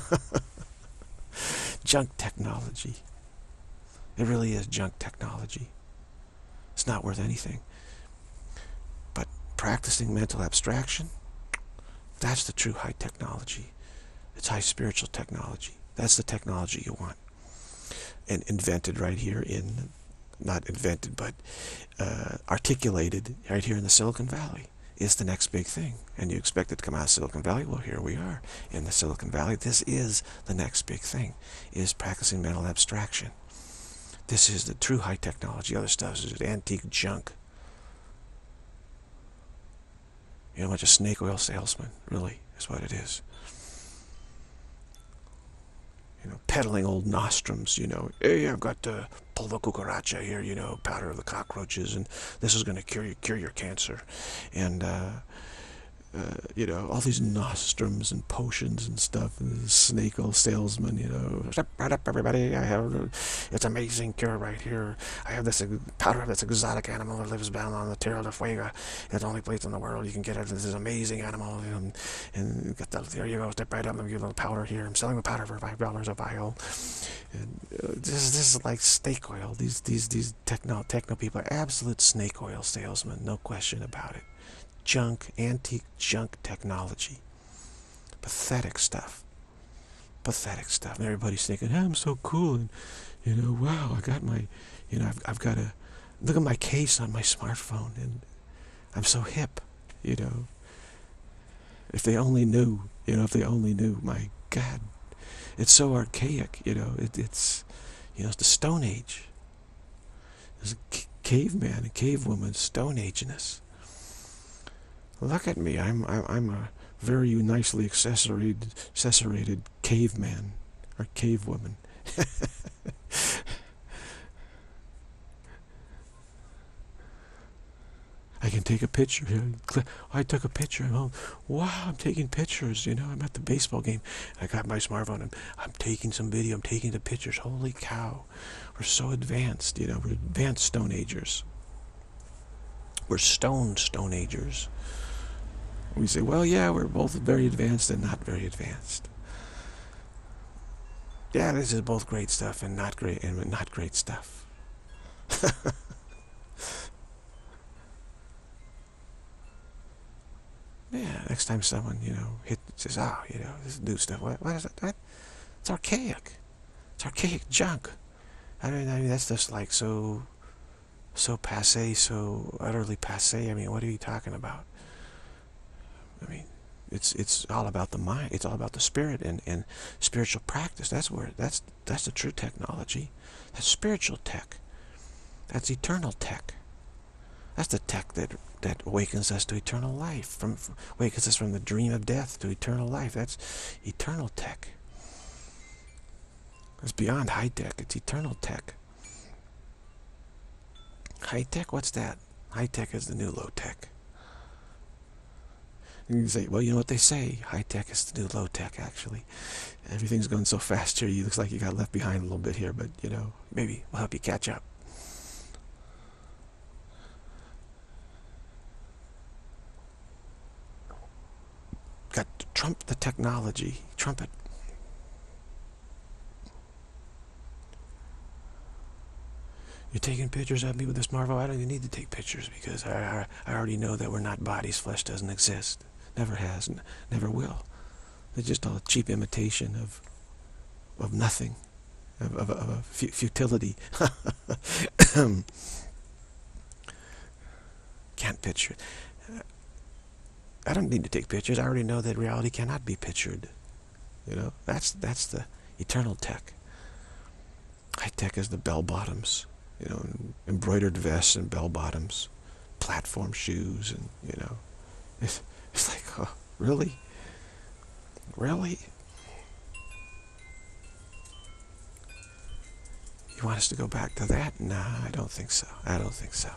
Junk technology. It really is junk technology. It's not worth anything. But practicing mental abstraction, that's the true high technology. It's high spiritual technology. That's the technology you want. And invented right here in, not invented, but articulated right here in the Silicon Valley is the next big thing. And you expect it to come out of Silicon Valley? Well, here we are in the Silicon Valley. This is the next big thing, is practicing mental abstraction. This is the true high technology. Other stuff is just antique junk. You know, a bunch of snake oil salesmen, really, is what it is. You know, peddling old nostrums, you know. Hey, I've got polvo cucaracha here, you know, powder of the cockroaches, and this is going to cure your cancer. And, you know, all these nostrums and potions and stuff, and snake oil salesman, you know. Step right up, everybody. I have it's amazing cure right here. I have this powder of this exotic animal that lives down on the Tierra del Fuego. It's the only place in the world you can get it. This is amazing animal. And got the, there you go. Step right up and give you a little powder here. I'm selling the powder for $5 a vial. And this is like snake oil. These techno people are absolute snake oil salesmen. No question about it. Junk, antique junk technology. Pathetic stuff. Pathetic stuff. And everybody's thinking, I'm so cool, and wow, I got my, I've got a look at my case on my smartphone, and I'm so hip. If they only knew, if they only knew, my God, it's so archaic. It's it's the Stone Age. There's a caveman and cavewoman, Stone Age-ness. Look at me. I'm a very nicely accessorated caveman or cavewoman. I can take a picture here. I took a picture. Wow, I'm taking pictures. I'm at the baseball game. I got my smartphone and I'm taking some video. I'm taking the pictures. Holy cow. We're so advanced. We're advanced Stone Agers. We're Stone Agers. We say, well, yeah, we're both very advanced and not very advanced. Yeah, this is both great stuff and not great stuff. Yeah, next time someone, says, this is new stuff. What is that? What? It's archaic. It's archaic junk. I mean, that's just like so passé, so utterly passé. I mean, what are you talking about? I mean, it's all about the mind. It's all about the spirit and spiritual practice. That's the true technology. That's spiritual tech. That's eternal tech. That's the tech that awakens us to eternal life, awakens us from the dream of death to eternal life. That's eternal tech. It's beyond high-tech. It's eternal tech. High-tech? What's that? High-tech is the new low-tech. And you say, well, you know what they say. High-tech is the new low-tech, actually. Everything's going so fast here. It looks like you got left behind a little bit here, but, maybe we'll help you catch up. Got to trump the technology. Trump it. You're taking pictures of me with a smartphone. I don't even need to take pictures because I already know that we're not bodies. Flesh doesn't exist. Never has. Never will. It's just all a cheap imitation of nothing, of futility. Can't picture it. I don't need to take pictures. I already know that reality cannot be pictured. That's the eternal tech. High tech is the bell bottoms, embroidered vests and bell bottoms, platform shoes, and it's like, oh, really, really. You want us to go back to that? Nah, I don't think so. I don't think so.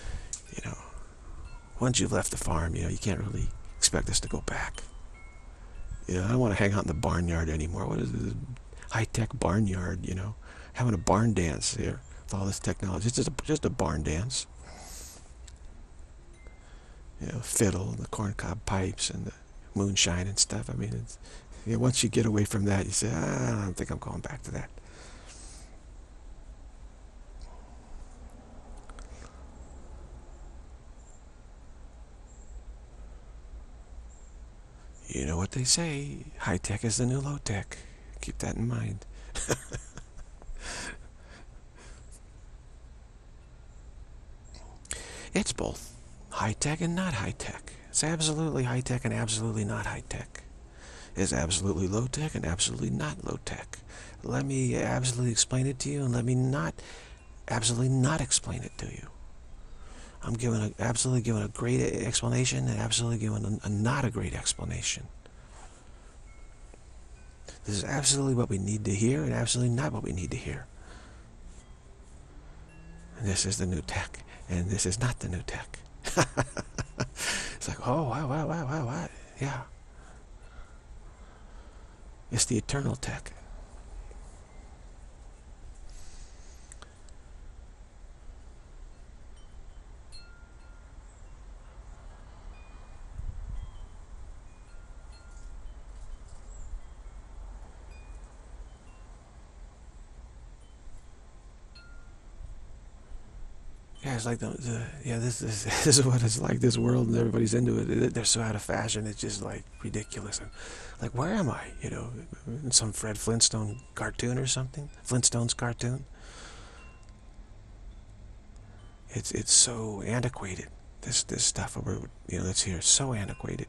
Once you've left the farm, you can't really expect us to go back. I don't want to hang out in the barnyard anymore. What is this high-tech barnyard, having a barn dance here with all this technology. It's just a barn dance. Fiddle and the corncob pipes and the moonshine and stuff. I mean, it's, once you get away from that, you say, I don't think I'm going back to that. You know what they say, high-tech is the new low-tech. Keep that in mind. It's both high-tech and not high-tech. It's absolutely high-tech and absolutely not high-tech. It's absolutely low-tech and absolutely not low-tech. Let me absolutely explain it to you, and let me absolutely not explain it to you. I'm absolutely giving a great explanation and absolutely giving a not a great explanation. This is absolutely what we need to hear and absolutely not what we need to hear. And this is the new tech, and this is not the new tech. It's like, oh, wow, yeah. It's the eternal tech. Yeah, it's like yeah, this is what it's like. This world, and everybody's into it. They're so out of fashion. It's just like ridiculous. And like, where am I? You know, in some Fred Flintstone cartoon or something. Flintstones cartoon. It's so antiquated. This stuff that's here is so antiquated.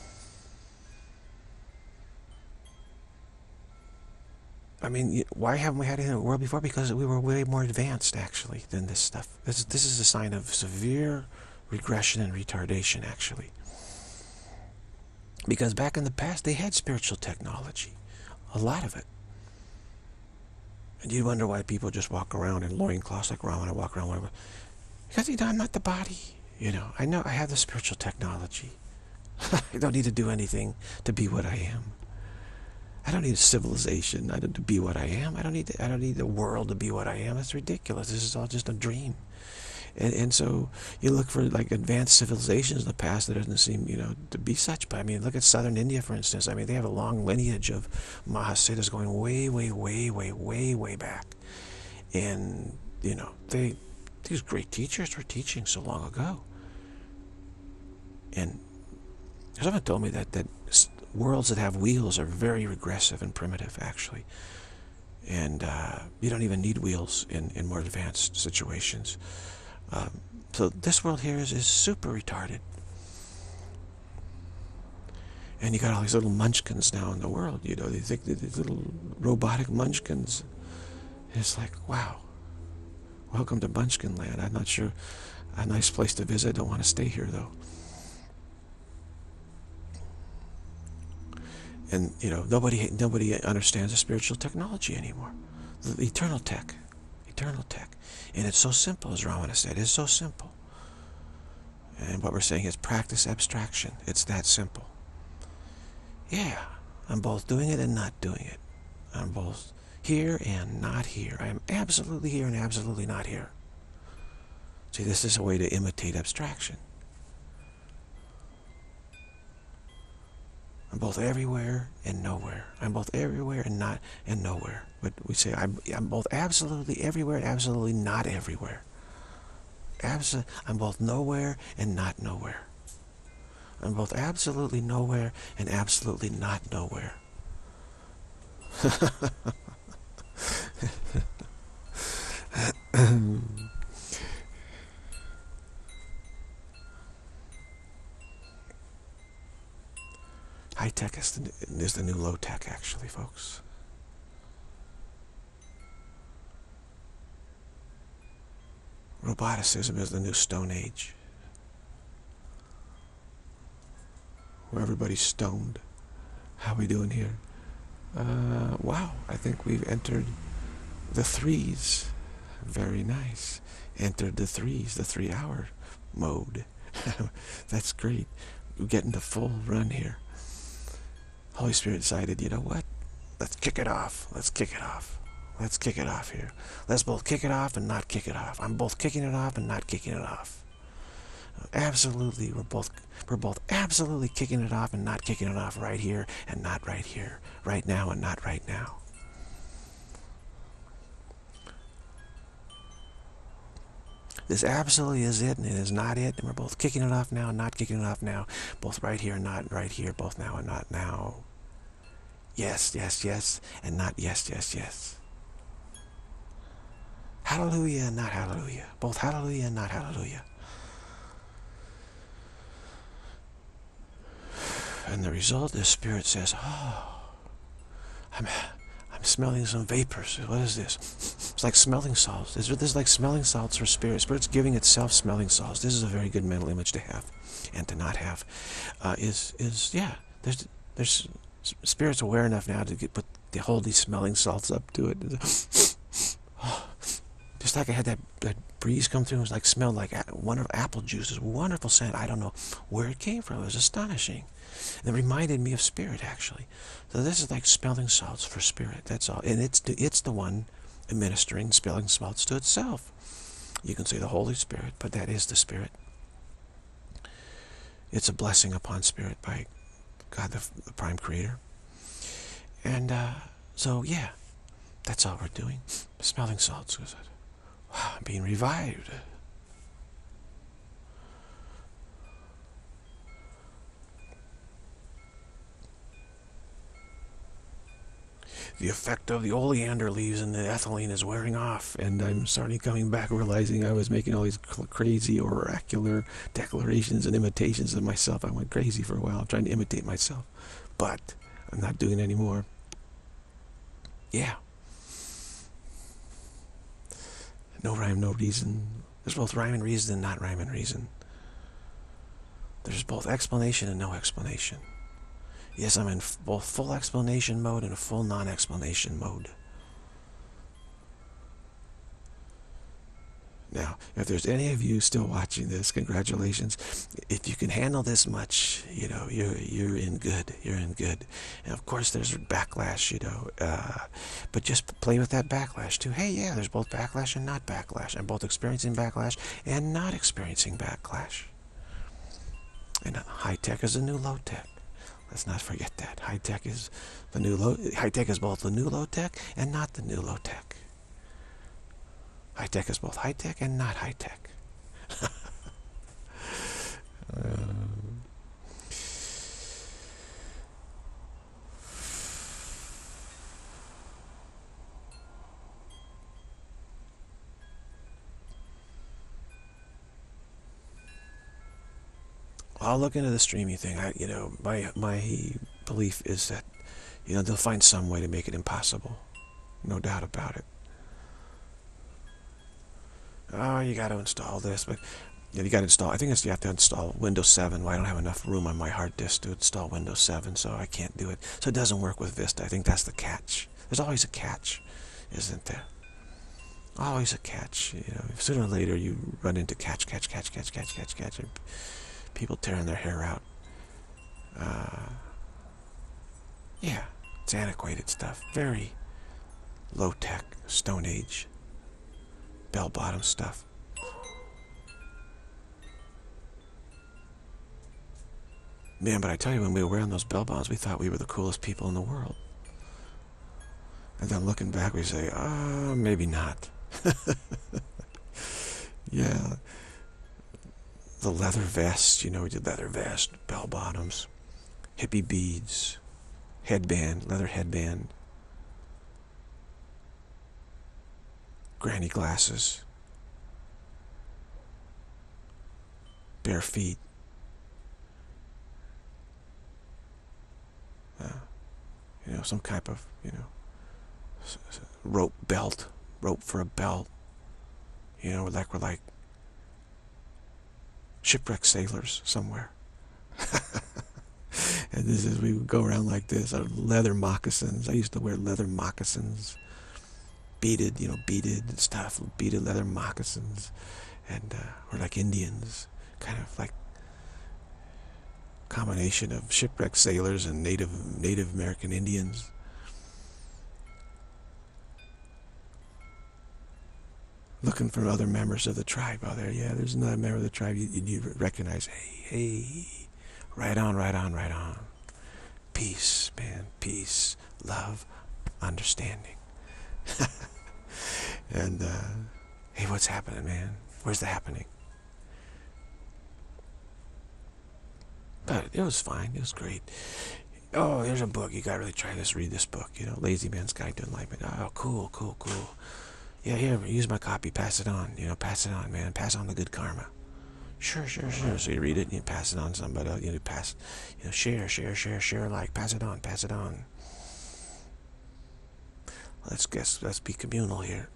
I mean, why haven't we had it in the world before? Because we were way more advanced, actually, than this stuff. This is a sign of severe regression and retardation, actually. Because back in the past, they had spiritual technology. A lot of it. And you wonder why people just walk around in loincloths like Ramana walk around. Whatever. Because, I'm not the body. I know I have the spiritual technology. I don't need to do anything to be what I am. I don't need a civilization to be what I am. I don't need the world to be what I am. That's ridiculous. This is all just a dream. And so you look for like advanced civilizations in the past that doesn't seem, to be such. But I mean, look at southern India, for instance. I mean, they have a long lineage of Mahasiddhas going way, way, way, way, way, way back. And, these great teachers were teaching so long ago. And someone told me that worlds that have wheels are very regressive and primitive, actually. And you don't even need wheels in more advanced situations. So this world here is super retarded. And you got all these little munchkins now in the world, they think that these little robotic munchkins. It's like, wow. Welcome to Munchkin Land. I'm not sure. A nice place to visit. I don't want to stay here, though. And, nobody understands the spiritual technology anymore. The eternal tech. Eternal tech. And it's so simple, as Ramana said. It's so simple. And what we're saying is practice abstraction. It's that simple. Yeah, I'm both doing it and not doing it. I'm both here and not here. I am absolutely here and absolutely not here. See, this is a way to imitate abstraction. I'm both everywhere and nowhere. I'm both everywhere and not and nowhere. But we say I'm both absolutely everywhere and absolutely not everywhere. I'm both nowhere and not nowhere. I'm both absolutely nowhere and absolutely not nowhere. Hi-tec is the new low-tech, actually, folks. Roboticism is the new Stone Age, where everybody's stoned. How we doing here? Wow, I think we've entered the threes. Very nice. Entered the threes, the 3-hour mode. That's great. We're getting the full run here. Holy Spirit decided, you know what? Let's kick it off. Let's kick it off. Let's kick it off here. Let's both kick it off and not kick it off. I'm both kicking it off and not kicking it off. Absolutely, we're both absolutely kicking it off and not kicking it off right here and not right here. Right now and not right now. This absolutely is it and it is not it, and we're both kicking it off now and not kicking it off now. Both right here and not right here, both now and not now. Yes, yes, yes, and not yes, yes, yes. Hallelujah and not hallelujah. Both hallelujah and not hallelujah. And the result, the Spirit says, oh, I'm smelling some vapors. What is this? It's like smelling salts. This is like smelling salts for Spirit. Spirit's giving itself smelling salts. This is a very good mental image to have and to not have. Yeah, there's Spirit's aware enough now to hold these smelling salts up to it. Just like I had that breeze come through, it was like smelled like wonderful apple juice. This wonderful scent. I don't know where it came from. It was astonishing. And it reminded me of Spirit, actually. So this is like smelling salts for Spirit. That's all. And it's the one administering smelling salts to itself. You can say the Holy Spirit, but that is the Spirit. It's a blessing upon Spirit by God, the Prime Creator. And so, yeah, that's all we're doing. Smelling salts. Wow, I'm being revived. the effect of the oleander leaves and the ethylene is wearing off, and I'm starting coming back, realizing I was making all these crazy oracular declarations and imitations of myself. I went crazy for a while trying to imitate myself, but I'm not doing it anymore. Yeah. No rhyme, no reason. There's both rhyme and reason and not rhyme and reason. There's both explanation and no explanation. Yes, I'm in both full explanation mode and a full non-explanation mode. Now, if there's any of you still watching this, congratulations. If you can handle this much, you know, you're in good. You're in good. And of course, there's backlash, you know, but just play with that backlash too. Hey, yeah, there's both backlash and not backlash. I'm both experiencing backlash and not experiencing backlash. And high-tech is the new low-tech. Let's not forget that. High-tech is the new high-tech is both the new low-tech and not the new low-tech. High-tech is both high-tech and not high-tech. I'll look into the streaming thing. You know, my belief is that, you know, they'll find some way to make it impossible. No doubt about it. Oh, you got to install this, but yeah, you got to install. I think you have to install Windows 7. Well, I don't have enough room on my hard disk to install Windows 7, so I can't do it. So it doesn't work with Vista. I think that's the catch. There's always a catch, isn't there? Always a catch. You know, sooner or later you run into catch, and people tearing their hair out. Yeah, it's antiquated stuff. Very low-tech, Stone Age, bell-bottom stuff. Man, but I tell you, when we were wearing those bell-bottoms, we thought we were the coolest people in the world. And then looking back, we say, maybe not. Yeah. The leather vest, you know, we did leather vest, bell-bottoms, hippie beads, headband, leather headband, granny glasses, bare feet, you know, some type of, you know, rope for a belt, you know, like we're like shipwrecked sailors somewhere. And this is, we would go around like this, our leather moccasins. I used to wear leather moccasins, beaded, you know, beaded stuff, beaded leather moccasins, and we're like Indians, kind of like combination of shipwrecked sailors and Native American Indians. Looking for other members of the tribe out there. Yeah, there's another member of the tribe you recognize. Hey, right on. Peace, man, peace, love, understanding. And, hey, what's happening, man? Where's the happening? But it was fine. It was great. Oh, there's a book. You gotta really try this. Read this book. You know, Lazy Man's Guide to Enlightenment. Oh, cool. Yeah, here, use my copy. Pass it on. You know, pass it on, man. Pass on the good karma. Sure. So you read it and you pass it on to somebody else. You know, share alike. Pass it on. Let's be communal here.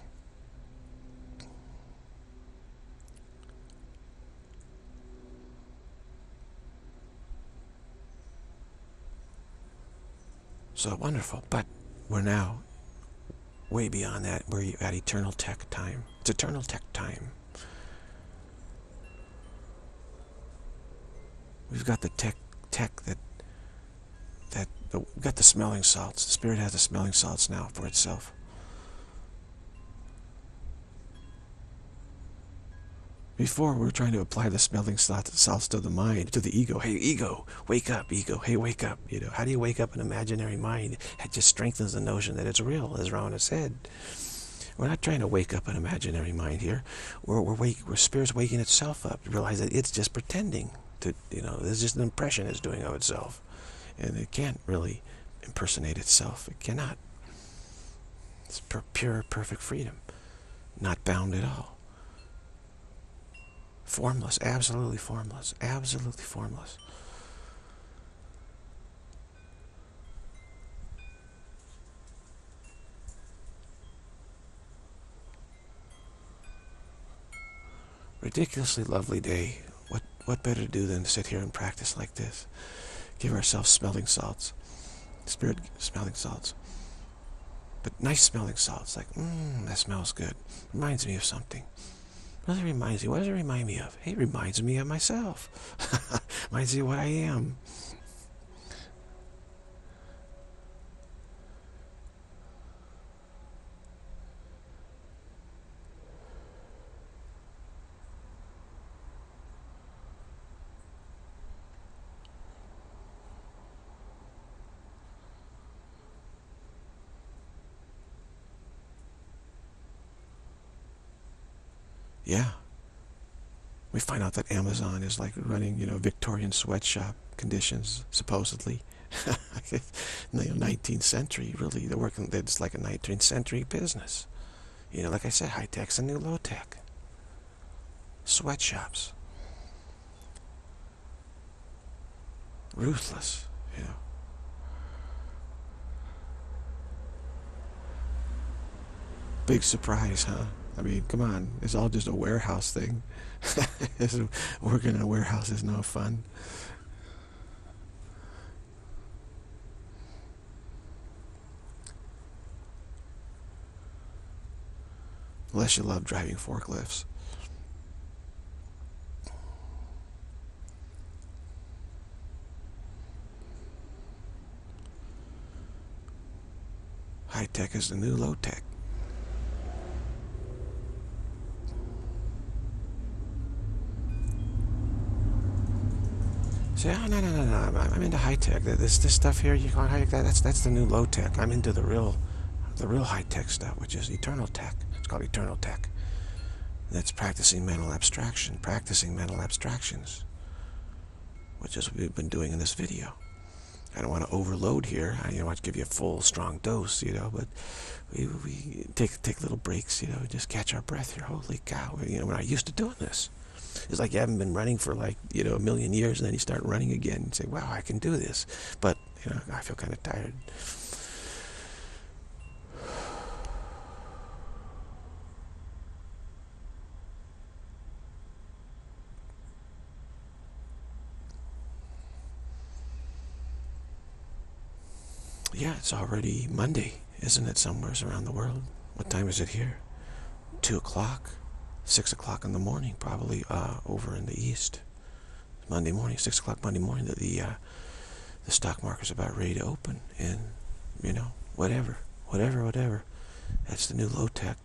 So wonderful, but we're now way beyond that. We're at eternal tech time. It's eternal tech time. We've got the tech that we've got the smelling salts. The spirit has the smelling salts now for itself. Before, we were trying to apply the smelling salts to the mind, to the ego. Hey, ego, wake up, ego. Hey, wake up. You know, how do you wake up an imaginary mind? It just strengthens the notion that it's real, as Rana said. We're not trying to wake up an imaginary mind here. We're spirit's waking itself up to realize that it's just pretending to, you know, there's just an impression it's doing of itself. And it can't really impersonate itself. It cannot. It's pure, perfect freedom. Not bound at all. Formless, absolutely formless, absolutely formless. Ridiculously lovely day. What better to do than to sit here and practice like this? Give ourselves smelling salts. Spirit smelling salts. But nice smelling salts, like, that smells good. Reminds me of something. What does it remind me? What does it remind me of? Hey, it reminds me of myself. Reminds me of what I am. Yeah. We find out that Amazon is like running, Victorian sweatshop conditions, supposedly. In the 19th century, really, they're working, it's like a 19th century business. Like I said, hi-tech's the new low-tech. Sweatshops. Ruthless, Big surprise, huh? I mean, come on. It's all just a warehouse thing. Working in a warehouse is no fun. Unless you love driving forklifts. High-tech is the new low-tech. Say, oh, no, I'm into high-tech. This stuff here, you call high-tech, that's the new low-tech. I'm into the real high-tech stuff, which is eternal tech. It's called eternal tech. That's practicing mental abstraction, practicing mental abstractions, which is what we've been doing in this video. I don't want to overload here. I want to give you a full, strong dose, but we take little breaks, just catch our breath here. Holy cow, we're not used to doing this. It's like you haven't been running for like, a million years, and then you start running again and say, wow, I can do this. But, I feel kind of tired. Yeah, it's already Monday, isn't it, somewhere around the world? What time is it here? 2 o'clock, 6 o'clock in the morning, probably over in the east. Monday morning, 6 o'clock Monday morning, the stock market's about ready to open, and whatever. That's the new low-tech.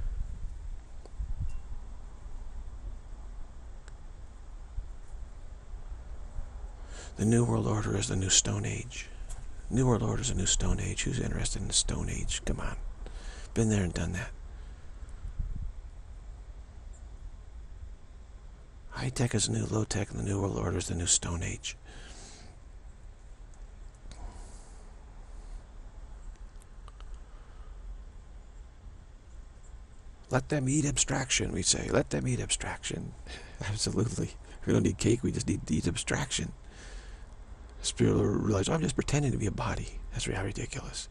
The New World Order is the new Stone Age. New World Order is a new Stone Age. Who's interested in the Stone Age? Come on. Been there and done that. High-tech is the new low-tech, and the New World Order is the new Stone Age. Let them eat abstraction, we say. Let them eat abstraction. Absolutely. We don't need cake, we just need to eat abstraction. Spirit will realize, I'm just pretending to be a body. That's how ridiculous.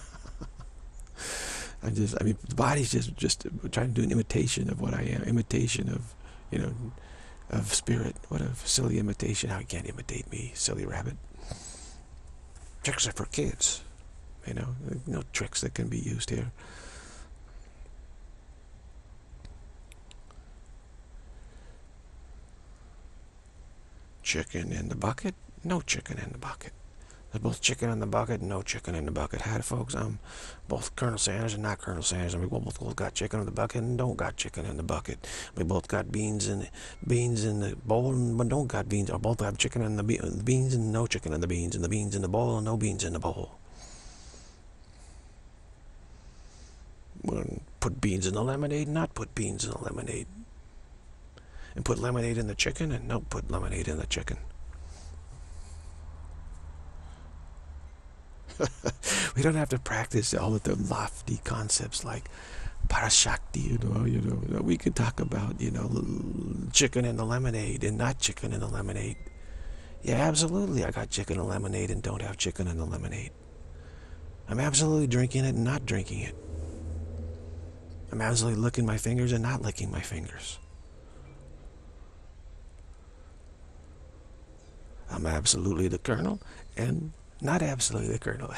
The body's just trying to do an imitation of what I am. Imitation of, of spirit. What a silly imitation. How you can't imitate me, silly rabbit. Tricks are for kids. No tricks that can be used here. Chicken in the bucket? No chicken in the bucket. There's both chicken in the bucket and no chicken in the bucket. Hi, folks. I'm both Colonel Sanders and not Colonel Sanders. And we both got chicken in the bucket and don't got chicken in the bucket. We both got beans in the bowl and don't got beans. Or both have chicken in the beans and no chicken in the beans. And the beans in the bowl and no beans in the bowl. We'll put beans in the lemonade and not put beans in the lemonade. And put lemonade in the chicken and don't put lemonade in the chicken. We don't have to practice all of the lofty concepts like parashakti, we could talk about, chicken and the lemonade and not chicken and the lemonade. Yeah, absolutely, I got chicken and lemonade and don't have chicken and the lemonade. I'm absolutely drinking it and not drinking it. I'm absolutely licking my fingers and not licking my fingers. I'm absolutely the Colonel and not absolutely the Colonel.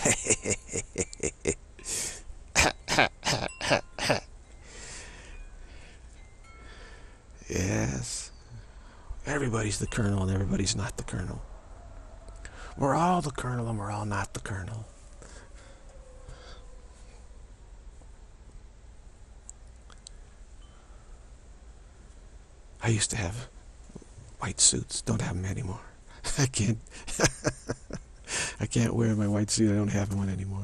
Yes. Everybody's the Colonel and everybody's not the Colonel. We're all the Colonel and we're all not the Colonel. I used to have white suits. Don't have them anymore. I can't I can't wear my white suit. I don't have one anymore.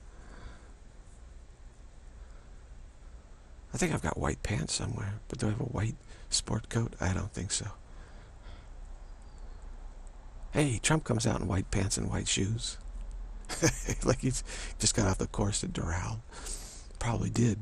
I think I've got white pants somewhere, but do I have a white sport coat? I don't think so. Hey, Trump comes out in white pants and white shoes. Like he's just got off the course at Doral. Probably did.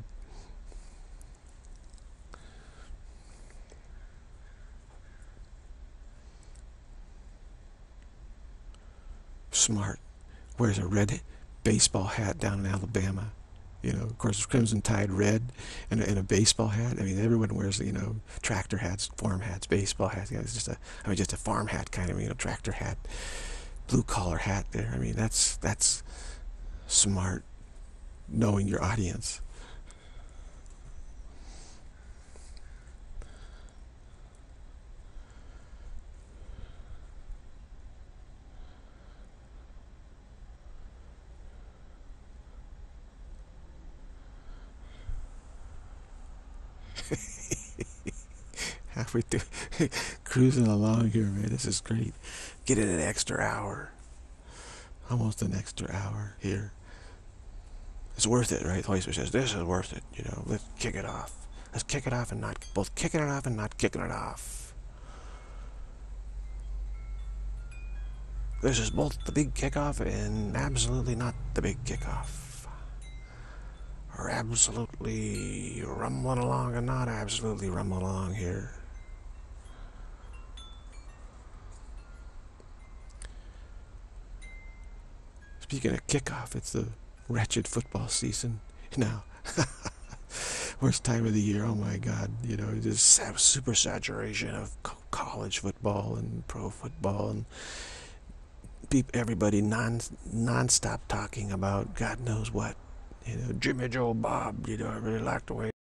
Smart. Wears a red baseball hat down in Alabama. Of course, Crimson Tide red and a baseball hat. I mean, everyone wears, tractor hats, farm hats, baseball hats. It's just a farm hat kind of, tractor hat, blue collar hat there. I mean, that's smart, knowing your audience. Halfway through, cruising along here, man. This is great. Get in an extra hour. Almost an extra hour here. It's worth it, right? The Holy Spirit says, this is worth it. Let's kick it off. Let's kick it off and not, both kicking it off and not kicking it off. This is both the big kickoff and absolutely not the big kickoff. Or absolutely rumbling along and not absolutely rumbling along here. Speaking of kickoff, it's the wretched football season now. Worst time of the year, oh my God. Just super saturation of college football and pro football and everybody non-stop talking about God knows what. Jimmy Joe Bob, I really like the way